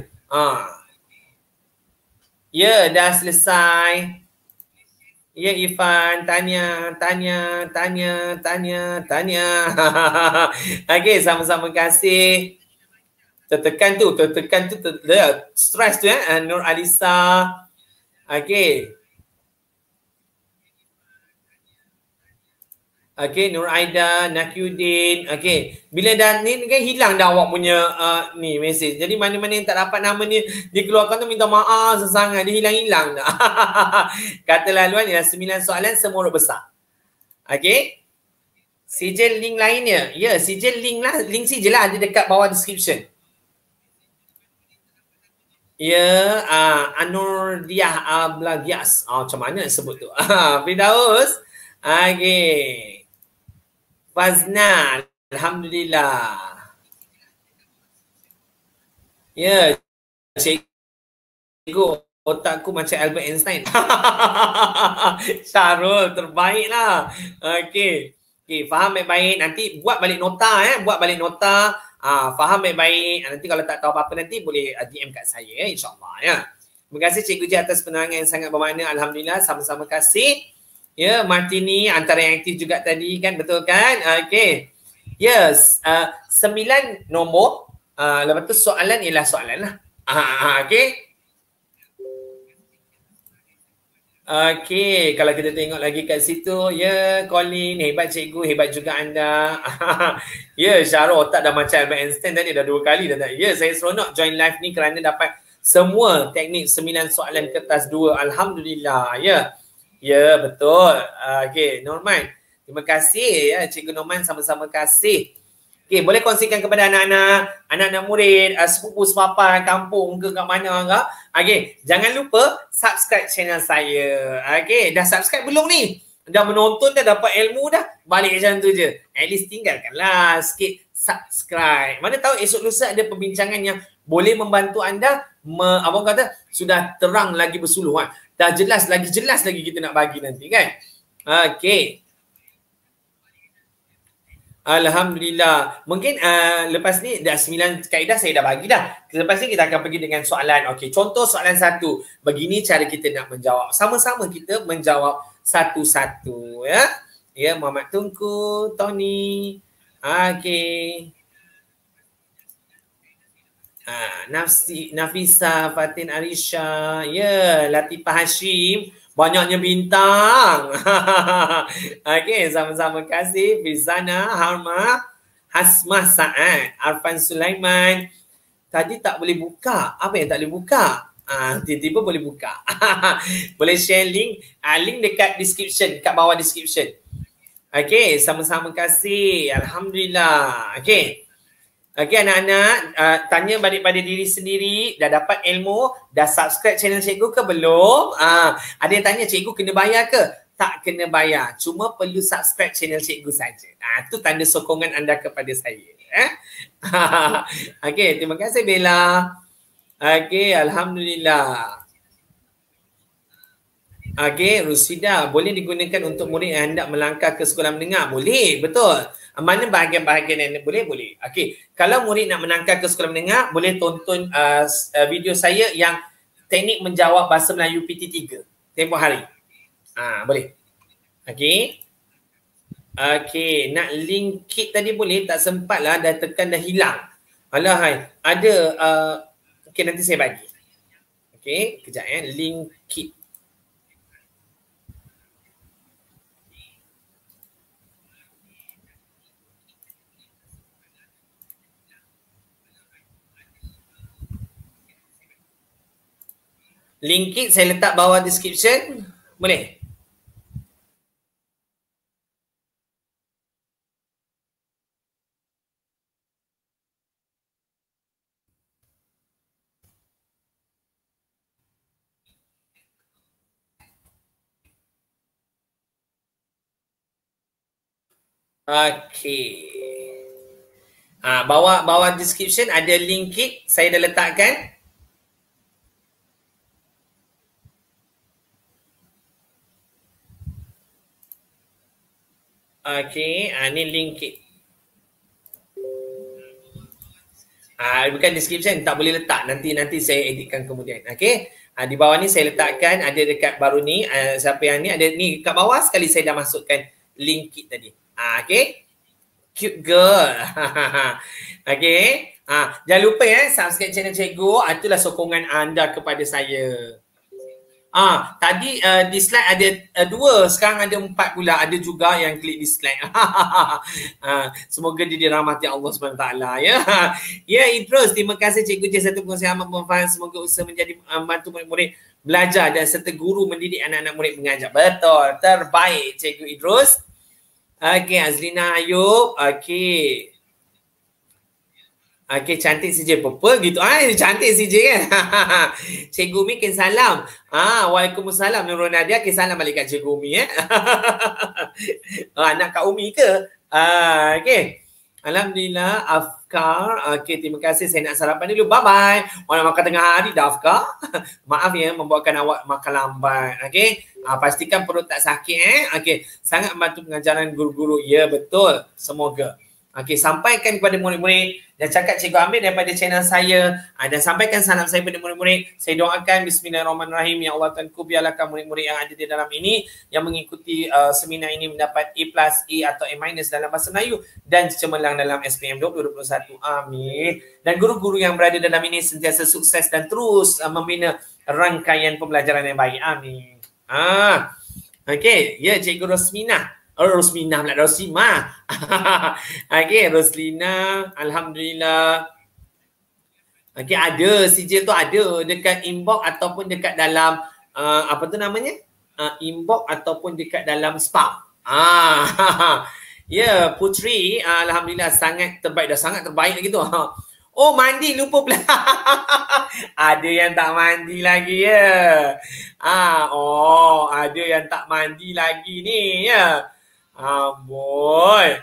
Ya, dah selesai. Ya Ifan, tanya. Okey, sama-sama kasih. Tertekan tu stress tu Nur Alisa. Okey. Okey, Nur Aida, Nakyuddin. Okey, bila dah ni kan hilang dah awak punya ni mesej. Jadi mana-mana yang tak dapat nama ni dikeluarkan tu minta maaf sesangat, dia hilang-hilang dah. Kata laluan ialah 9 soalan semua huruf besar. Okey. Sijil link lainnya. Ya, sijil link lah, link sijil lah ada dekat bawah description. Ya, Anur Diah Ablagias. Macam mana sebut tu? Firdaus. Okey. Fazna, alhamdulillah. Ya, cikgu, otakku macam Albert Einstein. Syarul, terbaiklah. Okey. Okey, faham baik-baik. Nanti buat balik nota buat balik nota. Faham baik-baik. Nanti kalau tak tahu apa-apa nanti boleh DM kat saya insya-Allah ya. Terima kasih Cikgu J atas penerangan yang sangat bermakna. Alhamdulillah, sama-sama kasih. Ya, Martini antara yang aktif juga tadi kan, betul kan? Okey. Yes, 9 nombor. Lepas tu soalan ialah soalan lah. Okey. Okey, kalau kita tengok lagi kat situ, ya Colin, hebat cikgu, hebat juga anda. Ya, Syarul otak dah macam Albert Einstein tadi, dah 2 kali dah tak. Ya, saya seronok join live ni kerana dapat semua teknik 9 soalan kertas 2. Alhamdulillah, ya. Ya, betul. Okey, Norman. Terima kasih ya Cikgu Norman, sama-sama kasih. Okey, boleh kongsikan kepada anak-anak murid, sepupu sepapan kampung ke kat mana ke. Okey, jangan lupa subscribe channel saya. Okey, dah subscribe belum ni? Dah menonton dah, dapat ilmu dah. Balik macam tu je. At least tinggalkanlah sikit subscribe. Mana tahu esok lusa ada perbincangan yang boleh membantu anda abang kata sudah terang lagi bersuluh dah jelas lagi kita nak bagi nanti kan. Okey. Alhamdulillah. Mungkin lepas ni dah 9 kaedah saya dah bagi dah. Lepas ni kita akan pergi dengan soalan. Okey, contoh soalan 1. Begini cara kita nak menjawab. Sama-sama kita menjawab satu-satu ya. Ya, Muhammad Tunku, Tony. Okey. Nafisa, Fatin Arisha, ya, Latifah Hashim, banyaknya bintang. Okey, sama-sama kasih. Fizana, Harma, Hasmah Sa'ad, Arfan Sulaiman. Tadi tak boleh buka. Apa yang tak boleh buka? Tiba-tiba boleh buka. Boleh share link. Link dekat description, kat bawah description. Okey, sama-sama kasih. Alhamdulillah. Okey. Okey anak-anak, tanya balik pada diri sendiri, dah dapat ilmu, dah subscribe channel cikgu ke belum? Ada yang tanya cikgu kena bayar ke? Tak kena bayar, cuma perlu subscribe channel cikgu saja. Itu tanda sokongan anda kepada saya. Okey, terima kasih Bella. Okey, alhamdulillah. Okey, Rusida, boleh digunakan untuk murid yang hendak melangkah ke sekolah menengah? Boleh, betul. Mana bahagian-bahagian yang boleh? Boleh. Okey, kalau murid nak menangkah ke sekolah menengah, boleh tonton video saya yang teknik menjawab bahasa Melayu PT3 tempoh hari. Boleh. Okey. Okey, nak link kit tadi boleh? Tak sempat lah, dah tekan dah hilang. Alah hai, ada okey nanti saya bagi. Okey, kejap link kit. Link it saya letak bawah description. Boleh? Okey. Bawah description ada link it saya dah letakkan. Okey, ni link it. Bukan description, tak boleh letak. Nanti saya editkan kemudian. Okey. Di bawah ni saya letakkan, ada dekat baru ni, siapa yang ni, ada ni kat bawah sekali saya dah masukkan link it tadi. Okey. Cute girl. Okey. Jangan lupa subscribe channel Cikgu. Itulah sokongan anda kepada saya. Tadi dislike ada 2, sekarang ada 4 pula. Ada juga yang klik dislike. Semoga dia dirahmati Allah SWT ya. Ya Idrus, terima kasih Cikgu J1 pengkongsian amat bermanfaat. Semoga usaha menjadi membantu murid-murid belajar dan serta guru mendidik anak-anak murid mengajar. Betul, terbaik Cikgu Idrus. Okey, Azlina Ayub. Okey. Okey, cantik CJ purple gitu. Cantik CJ kan. Cikgu Umi kin salam. Waalaikumsalam Nurul Nadia, kin salam balik kat Cikgu Umi nak kat Umi ke? Okey. Alhamdulillah Afkar. Okey, terima kasih. Saya nak sarapan dulu. Bye bye. Orang makan tengah hari dah Afkar. Maaf ya membuatkan awak makan lambat. Okey. Pastikan perut tak sakit Okey. Sangat membantu pengajaran guru-guru. Ya, betul. Semoga. Okey, sampaikan kepada murid-murid dan cakap cikgu ambil daripada channel saya dan sampaikan salam saya kepada murid-murid. Saya doakan bismillahirrahmanirrahim. Ya Allah Tuanku, biarlah murid-murid yang ada di dalam ini yang mengikuti seminar ini mendapat A+, E atau A- dalam bahasa Melayu dan cemerlang dalam SPM 2021. Amin. Dan guru-guru yang berada dalam ini sentiasa sukses dan terus membina rangkaian pembelajaran yang baik. Amin. Okey, ya Cikgu Rosmina. Rosmina pula, Rosimah. Okey, Roslina, alhamdulillah. Okey, ada sijil tu ada dekat inbox ataupun dekat dalam apa tu namanya? Inbox ataupun dekat dalam spam. Ya, Putri, alhamdulillah sangat terbaik, dah sangat terbaik lagi tu. Oh, mandi lupa pula. Ada yang tak mandi lagi ya. Ada yang tak mandi lagi ni ya. Boy.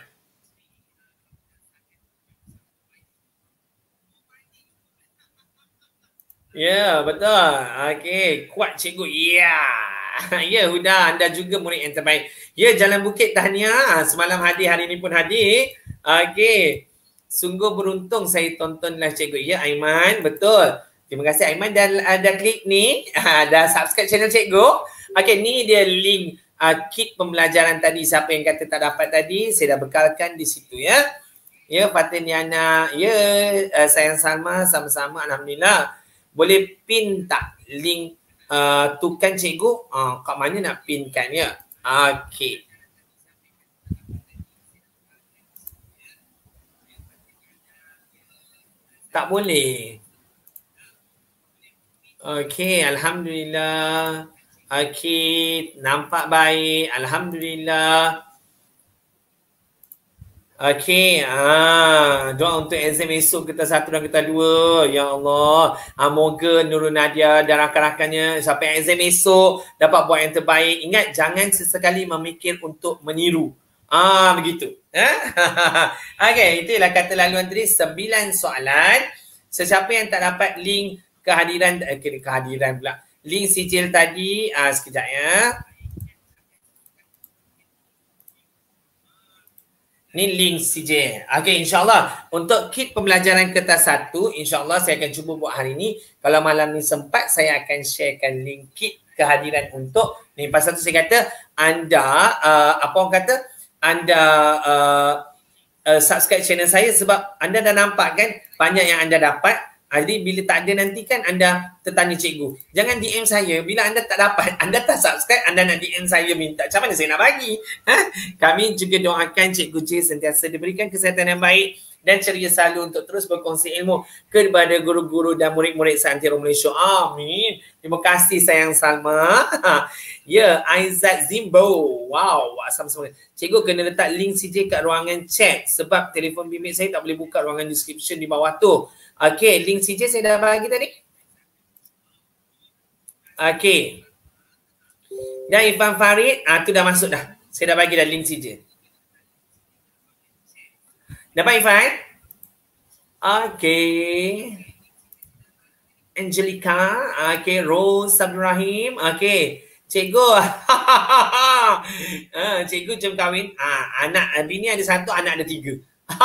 Ya, betul. Okey, kuat cikgu. Ya. Ya, Huda, anda juga murid yang terbaik. Ya, Jalan Bukit tahniah. Semalam hadir, hari ini pun hadir. Okey. Sungguh beruntung saya tontonlah cikgu. Ya, Aiman, betul. Terima kasih Aiman dan ada klik ni, dah subscribe channel cikgu. Okey, ni dia link kit pembelajaran tadi. Siapa yang kata tak dapat tadi, saya dah bekalkan di situ ya. Ya, Fatin Yana. Ya, sayang Salma, sama-sama alhamdulillah. Boleh pin tak link tukan cikgu? Kat mana nak pinkan ya? Okey. Tak boleh. Okey, alhamdulillah. Okey, nampak baik. Alhamdulillah. Okey, doa untuk exam esok kita 1 dan kita 2. Ya Allah, moga Nurul Nadia dan rakan-rakannya sampai exam esok dapat buat yang terbaik. Ingat, jangan sesekali memikir untuk meniru. Begitu. Okey, itulah kata laluan tadi 9 soalan. Sesiapa yang tak dapat link kehadiran pula. Link sijil tadi, sekejap ya. Ni link sijil. Okey, insyaAllah untuk kit pembelajaran kertas 1, insyaAllah saya akan cuba buat hari ni. Kalau malam ni sempat, saya akan sharekan link kit kehadiran untuk ni. Pasal tu saya kata, anda, apa orang kata, anda subscribe channel saya sebab anda dah nampak kan banyak yang anda dapat. Jadi bila tak ada nanti kan anda tertanya cikgu. Jangan DM saya. Bila anda tak dapat, anda tak subscribe, anda nak DM saya minta. Macam mana saya nak bagi? Kami juga doakan Cikgu J sentiasa diberikan kesihatan yang baik dan ceria selalu untuk terus berkongsi ilmu kepada guru-guru dan murid-murid seantero Malaysia. Amin. Terima kasih sayang Salma. Ya, Aizat Zimbo. Wow, sama-sama. Cikgu kena letak link CJ kat ruangan chat sebab telefon bimbit saya tak boleh buka ruangan description di bawah tu. Okey, link CJ saya dah bagi tadi. Okey. Dan Irfan Farid, tu dah masuk dah. Saya dah bagi dah link CJ. Dapat Irfan? Okey. Angelica, Rose Abdul Rahim, cikgu, cikgu jom kahwin, anak bini ada 1, anak ada 3.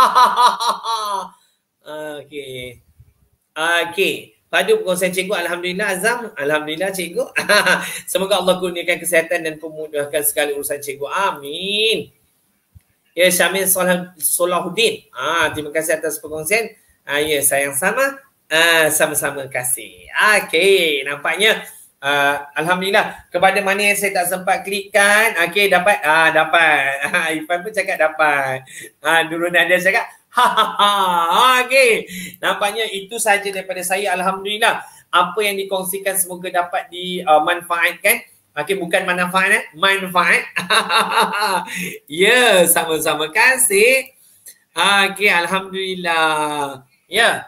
Padu perkongsian cikgu, alhamdulillah Azam, alhamdulillah cikgu. Semoga Allah kurniakan kesihatan dan memudahkan segala urusan cikgu, amin. Ya, Syamil Solahuddin, terima kasih atas perkongsian. Ya, sayang sama. Sama-sama kasih. Okey, nampaknya alhamdulillah kepada mana yang saya tak sempat klikkan, dapat dapat. Irfan pun cakap dapat. Nurul Nadia cakap okey. Nampaknya itu saja daripada saya, alhamdulillah. Apa yang dikongsikan semoga dapat dimanfaatkan. Bukan manfaat, manfaat. Ya, sama-sama kasih. Alhamdulillah. Ya.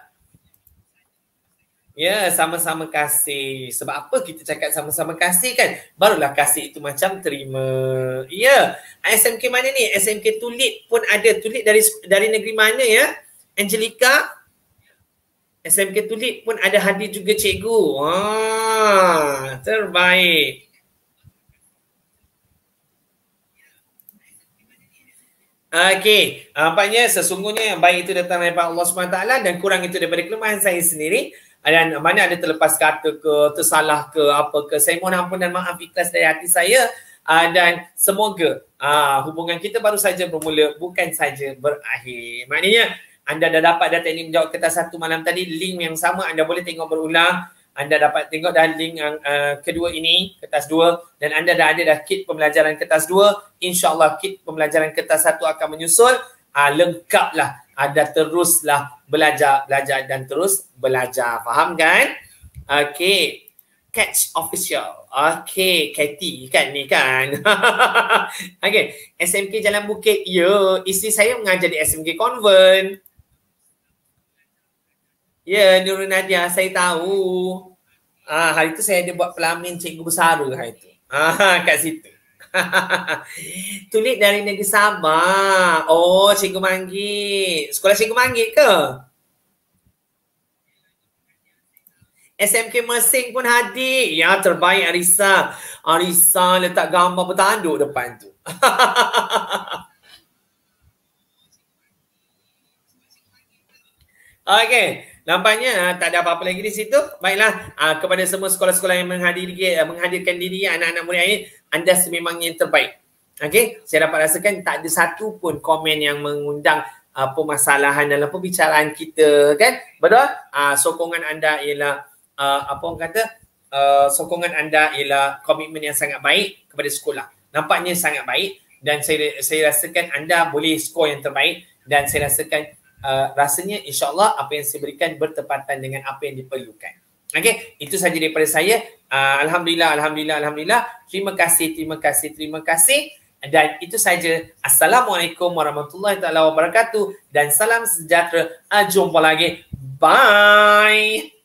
Ya, sama-sama kasih. Sebab apa kita cakap sama-sama kasih kan? Barulah kasih itu macam terima. Ya, SMK mana ni? SMK Tulip pun ada. Tulip dari negeri mana ya? Angelica? SMK Tulip pun ada hadir juga cikgu. Terbaik. Nampaknya sesungguhnya yang baik itu datang daripada Allah SWT dan kurang itu daripada kelemahan saya sendiri. Dan mana ada terlepas kata ke, tersalah ke, apa ke, saya mohon ampun dan maaf ikhlas dari hati saya. Dan semoga hubungan kita baru saja bermula, bukan saja berakhir. Maknanya anda dah dapat data ini menjawab kertas 1 malam tadi, link yang sama anda boleh tengok berulang. Anda dapat tengok dah link yang kedua ini, kertas 2, dan anda dah ada dah kit pembelajaran kertas 2. InsyaAllah kit pembelajaran kertas 1 akan menyusul. Lengkaplah, anda teruslah belajar dan terus belajar. Faham kan? Catch Official. Katie kan ni kan. SMK Jalan Bukit. Ya, isteri saya mengajar di SMK Convent. Ya, Nurul Nadia, saya tahu. Hari tu saya ada buat pelamin cikgu bersara hari tu. Kat situ. Tulip dari negeri Sabah. Oh, Cikgu Manggit. Sekolah Cikgu Manggit ke? SMK Mersing pun hadir. Ya, terbaik Arisa. Arisa letak gambar bertanduk depan tu. Okey. Nampaknya tak ada apa-apa lagi di situ. Baiklah, kepada semua sekolah-sekolah yang menghadirkan diri anak-anak murid ini, anda sememangnya yang terbaik. Saya dapat rasakan tak ada satu pun komen yang mengundang permasalahan dalam pembicaraan kita kan. Betul? Sokongan anda ialah sokongan anda ialah komitmen yang sangat baik kepada sekolah. Nampaknya sangat baik dan saya rasakan anda boleh skor yang terbaik dan saya rasakan rasanya insyaAllah apa yang saya berikan bertepatan dengan apa yang diperlukan. Itu saja daripada saya. Alhamdulillah. Terima kasih. Dan itu saja. Assalamualaikum warahmatullahi wabarakatuh dan salam sejahtera. Jumpa lagi. Bye.